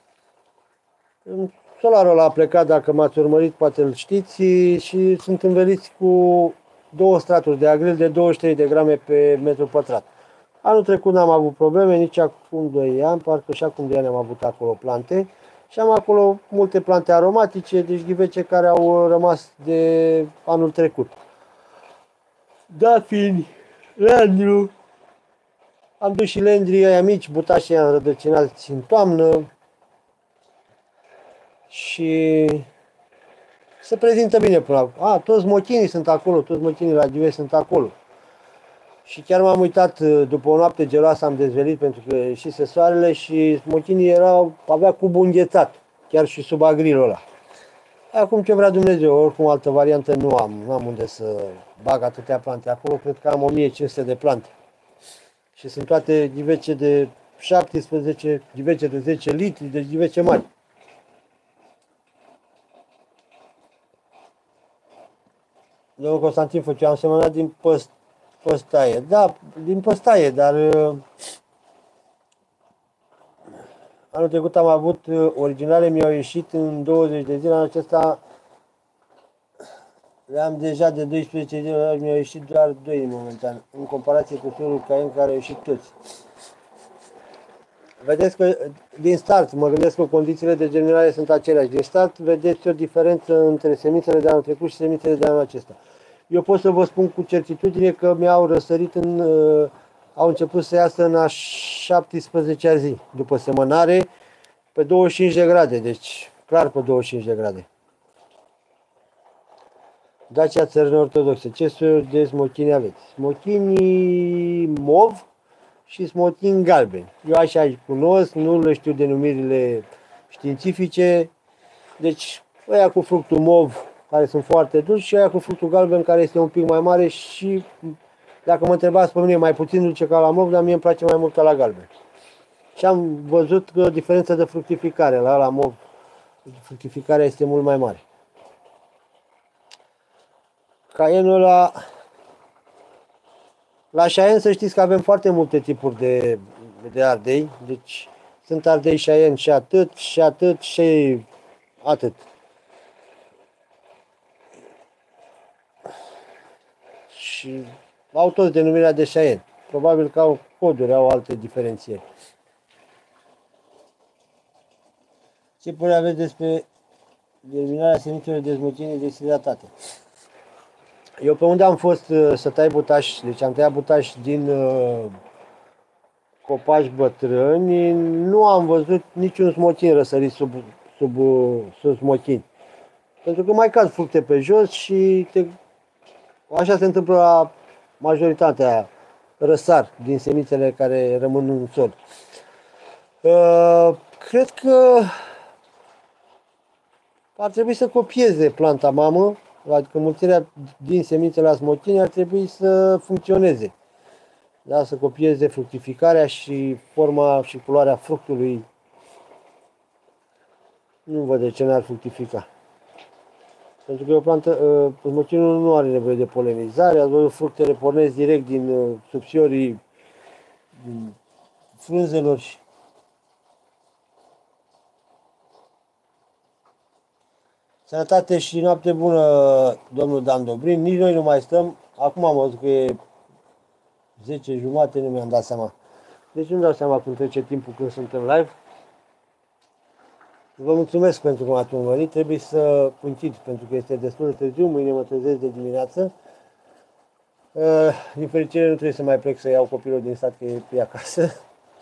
Solarul ăla a plecat, dacă m-ați urmărit, poate îl știți, și sunt înveliți cu două straturi de agril de douăzeci și trei de grame pe metru pătrat. Anul trecut n-am avut probleme, nici acum doi ani, parcă și acum doi ani am avut acolo plante. Și am acolo multe plante aromatice, deci ghivece care au rămas de anul trecut. Dafini, Leandru, am dus și lendrii ăia mici, butașii ăia înrădăcinați în toamnă și se prezintă bine până acum. A, toți mochinii sunt acolo, toți mochinii la ghive sunt acolo. Și chiar m-am uitat, după o noapte geloasă am dezvelit pentru că ieșise soarele și mochinii erau, avea cubul înghețat, chiar și sub agrilul ăla. Acum ce vrea Dumnezeu, oricum altă variantă nu am, nu am unde să bag atâtea plante. Acolo cred că am o mie cinci sute de plante. Și sunt toate ghivece de șaptesprezece, ghivece de zece litri, deci ghivece mari. Domnul Constantin făcea, am semănat din păst, păstaie. Da, din păstaie, dar uh, anul trecut am avut uh, originale, mi-au ieșit în douăzeci de zile, anul acesta le-am deja de doisprezece zile, mi-au ieșit doar doi în momentan, în comparație cu fiorul Caen care au ieșit toți. Vedeți că din start, mă gândesc că condițiile de germinare sunt aceleași. Din start vedeți o diferență între semințele de anul trecut și semințele de anul acesta. Eu pot să vă spun cu certitudine că mi-au răsărit în, uh, au început să iasă în a șaptesprezecea zi după semănare pe douăzeci și cinci de grade, deci clar pe douăzeci și cinci de grade. Dacia țărână ortodoxe. Ce soiuri de smochini aveți? Smochini mov și smochini galbeni. Eu așa îi cunosc, nu le știu denumirile științifice. Deci ăia cu fructul mov, care sunt foarte dulci, și ăia cu fructul galben, care este un pic mai mare și, dacă mă întrebați pe mine, mai puțin dulce ca la mov, dar mie îmi place mai mult ca la galben. Și am văzut că o diferență de fructificare la la mov, fructificarea este mult mai mare. Caenul ăla, la Cheyenne să știți că avem foarte multe tipuri de, de ardei, deci sunt ardei Cheyenne și atât, și atât, și atât. Și au toți denumirea de Cheyenne. Probabil că au coduri, au alte diferențieri. Ce părere aveți despre germinarea semințelor de smochini deshidratate? Eu pe unde am fost uh, să tai butaș, deci am tăiat butaș din uh, copaci bătrâni, nu am văzut niciun smochin răsărit sub, sub, uh, sub smochin. Pentru că mai cad fructe pe jos și te, așa se întâmplă la majoritatea, răsar din semințele care rămân în sol. Uh, cred că ar trebui să copieze planta mamă, adică mulțirea din semințe la smochini ar trebui să funcționeze. Da? Să copieze fructificarea și forma și culoarea fructului. Nu văd de ce n-ar fructifica. Pentru că o plantă, smochinul nu are nevoie de polenizare, ați văzut, fructele pornesc direct din subțiorii din frunzelor. Și sănătate și noapte bună, domnul Dan Dobrin. Nici noi nu mai stăm. Acum am văzut că e zece jumate, nu mi-am dat seama. Deci nu-mi dau seama cum trece timpul când suntem live. Vă mulțumesc pentru că m-ați urmărit. Trebuie să închid pentru că este destul de târziu. Mâine mă trezesc de dimineață. Din fericire nu trebuie să mai plec să iau copilul din sat, că e pe acasă.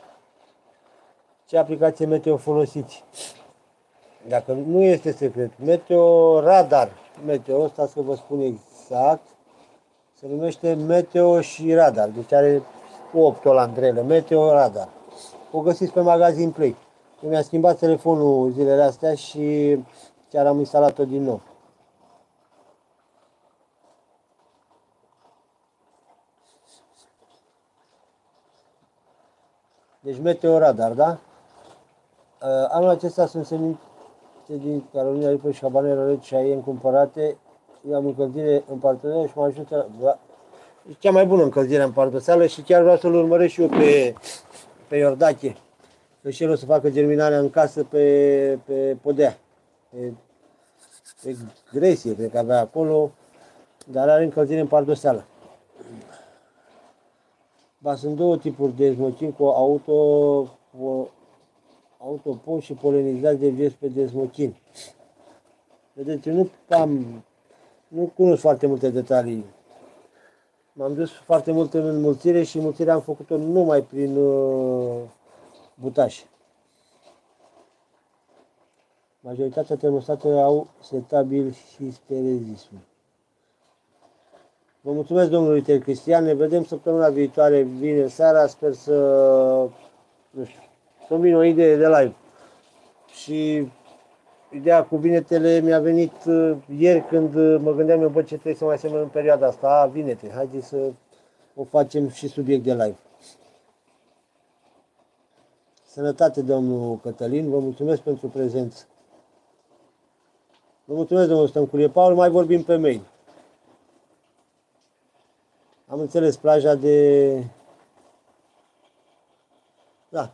Ce aplicație meteo folosiți? Dacă nu este secret, Meteo Radar, Meteo ăsta, să vă spun exact, se numește Meteo și Radar, deci are opt olandrele, Meteo Radar. O găsiți pe magazin Play. Eu mi-am schimbat telefonul zilele astea și chiar am instalat-o din nou. Deci Meteo Radar, da? Anul acesta sunt semințe din Carolina Reaper și habanero red Cheyenne cumpărate. Eu am încălzire în parteneriat și mă ajută. E cea mai bună încălzire în pardoseală și chiar vreau să-l urmăresc și eu pe, pe Iordache. Că și el o să facă germinarea în casă pe, pe podea. Pe, pe gresie, cred că avea acolo, dar are încălzire în pardoseală. Ba, sunt două tipuri de smochin cu auto, cu autopon și polenizați de viespe de smochin. Vedeți, eu nu am, nu cunosc foarte multe detalii. M-am dus foarte mult în înmulțire și înmulțirea am făcut-o numai prin uh, butaș. Majoritatea termostatelor au setabil și sterezism. Vă mulțumesc, domnului Tel Cristian. Ne vedem săptămâna viitoare, vineri seara. Sper să, nu știu, să-mi vină o idee de live. Și ideea cu vinetele mi-a venit uh, ieri când uh, mă gândeam eu, bă, ce trebuie să mai semnăm în perioada asta, a, vinete, haideți să o facem și subiect de live. Sănătate, domnul Cătălin, vă mulțumesc pentru prezență. Vă mulțumesc, domnul Stănculie Paul, mai vorbim pe mail. Am înțeles, plaja de... Da.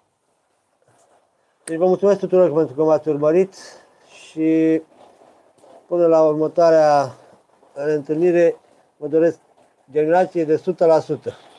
Deci vă mulțumesc tuturor pentru că m-ați urmărit și până la următoarea întâlnire vă doresc generație de o sută la sută.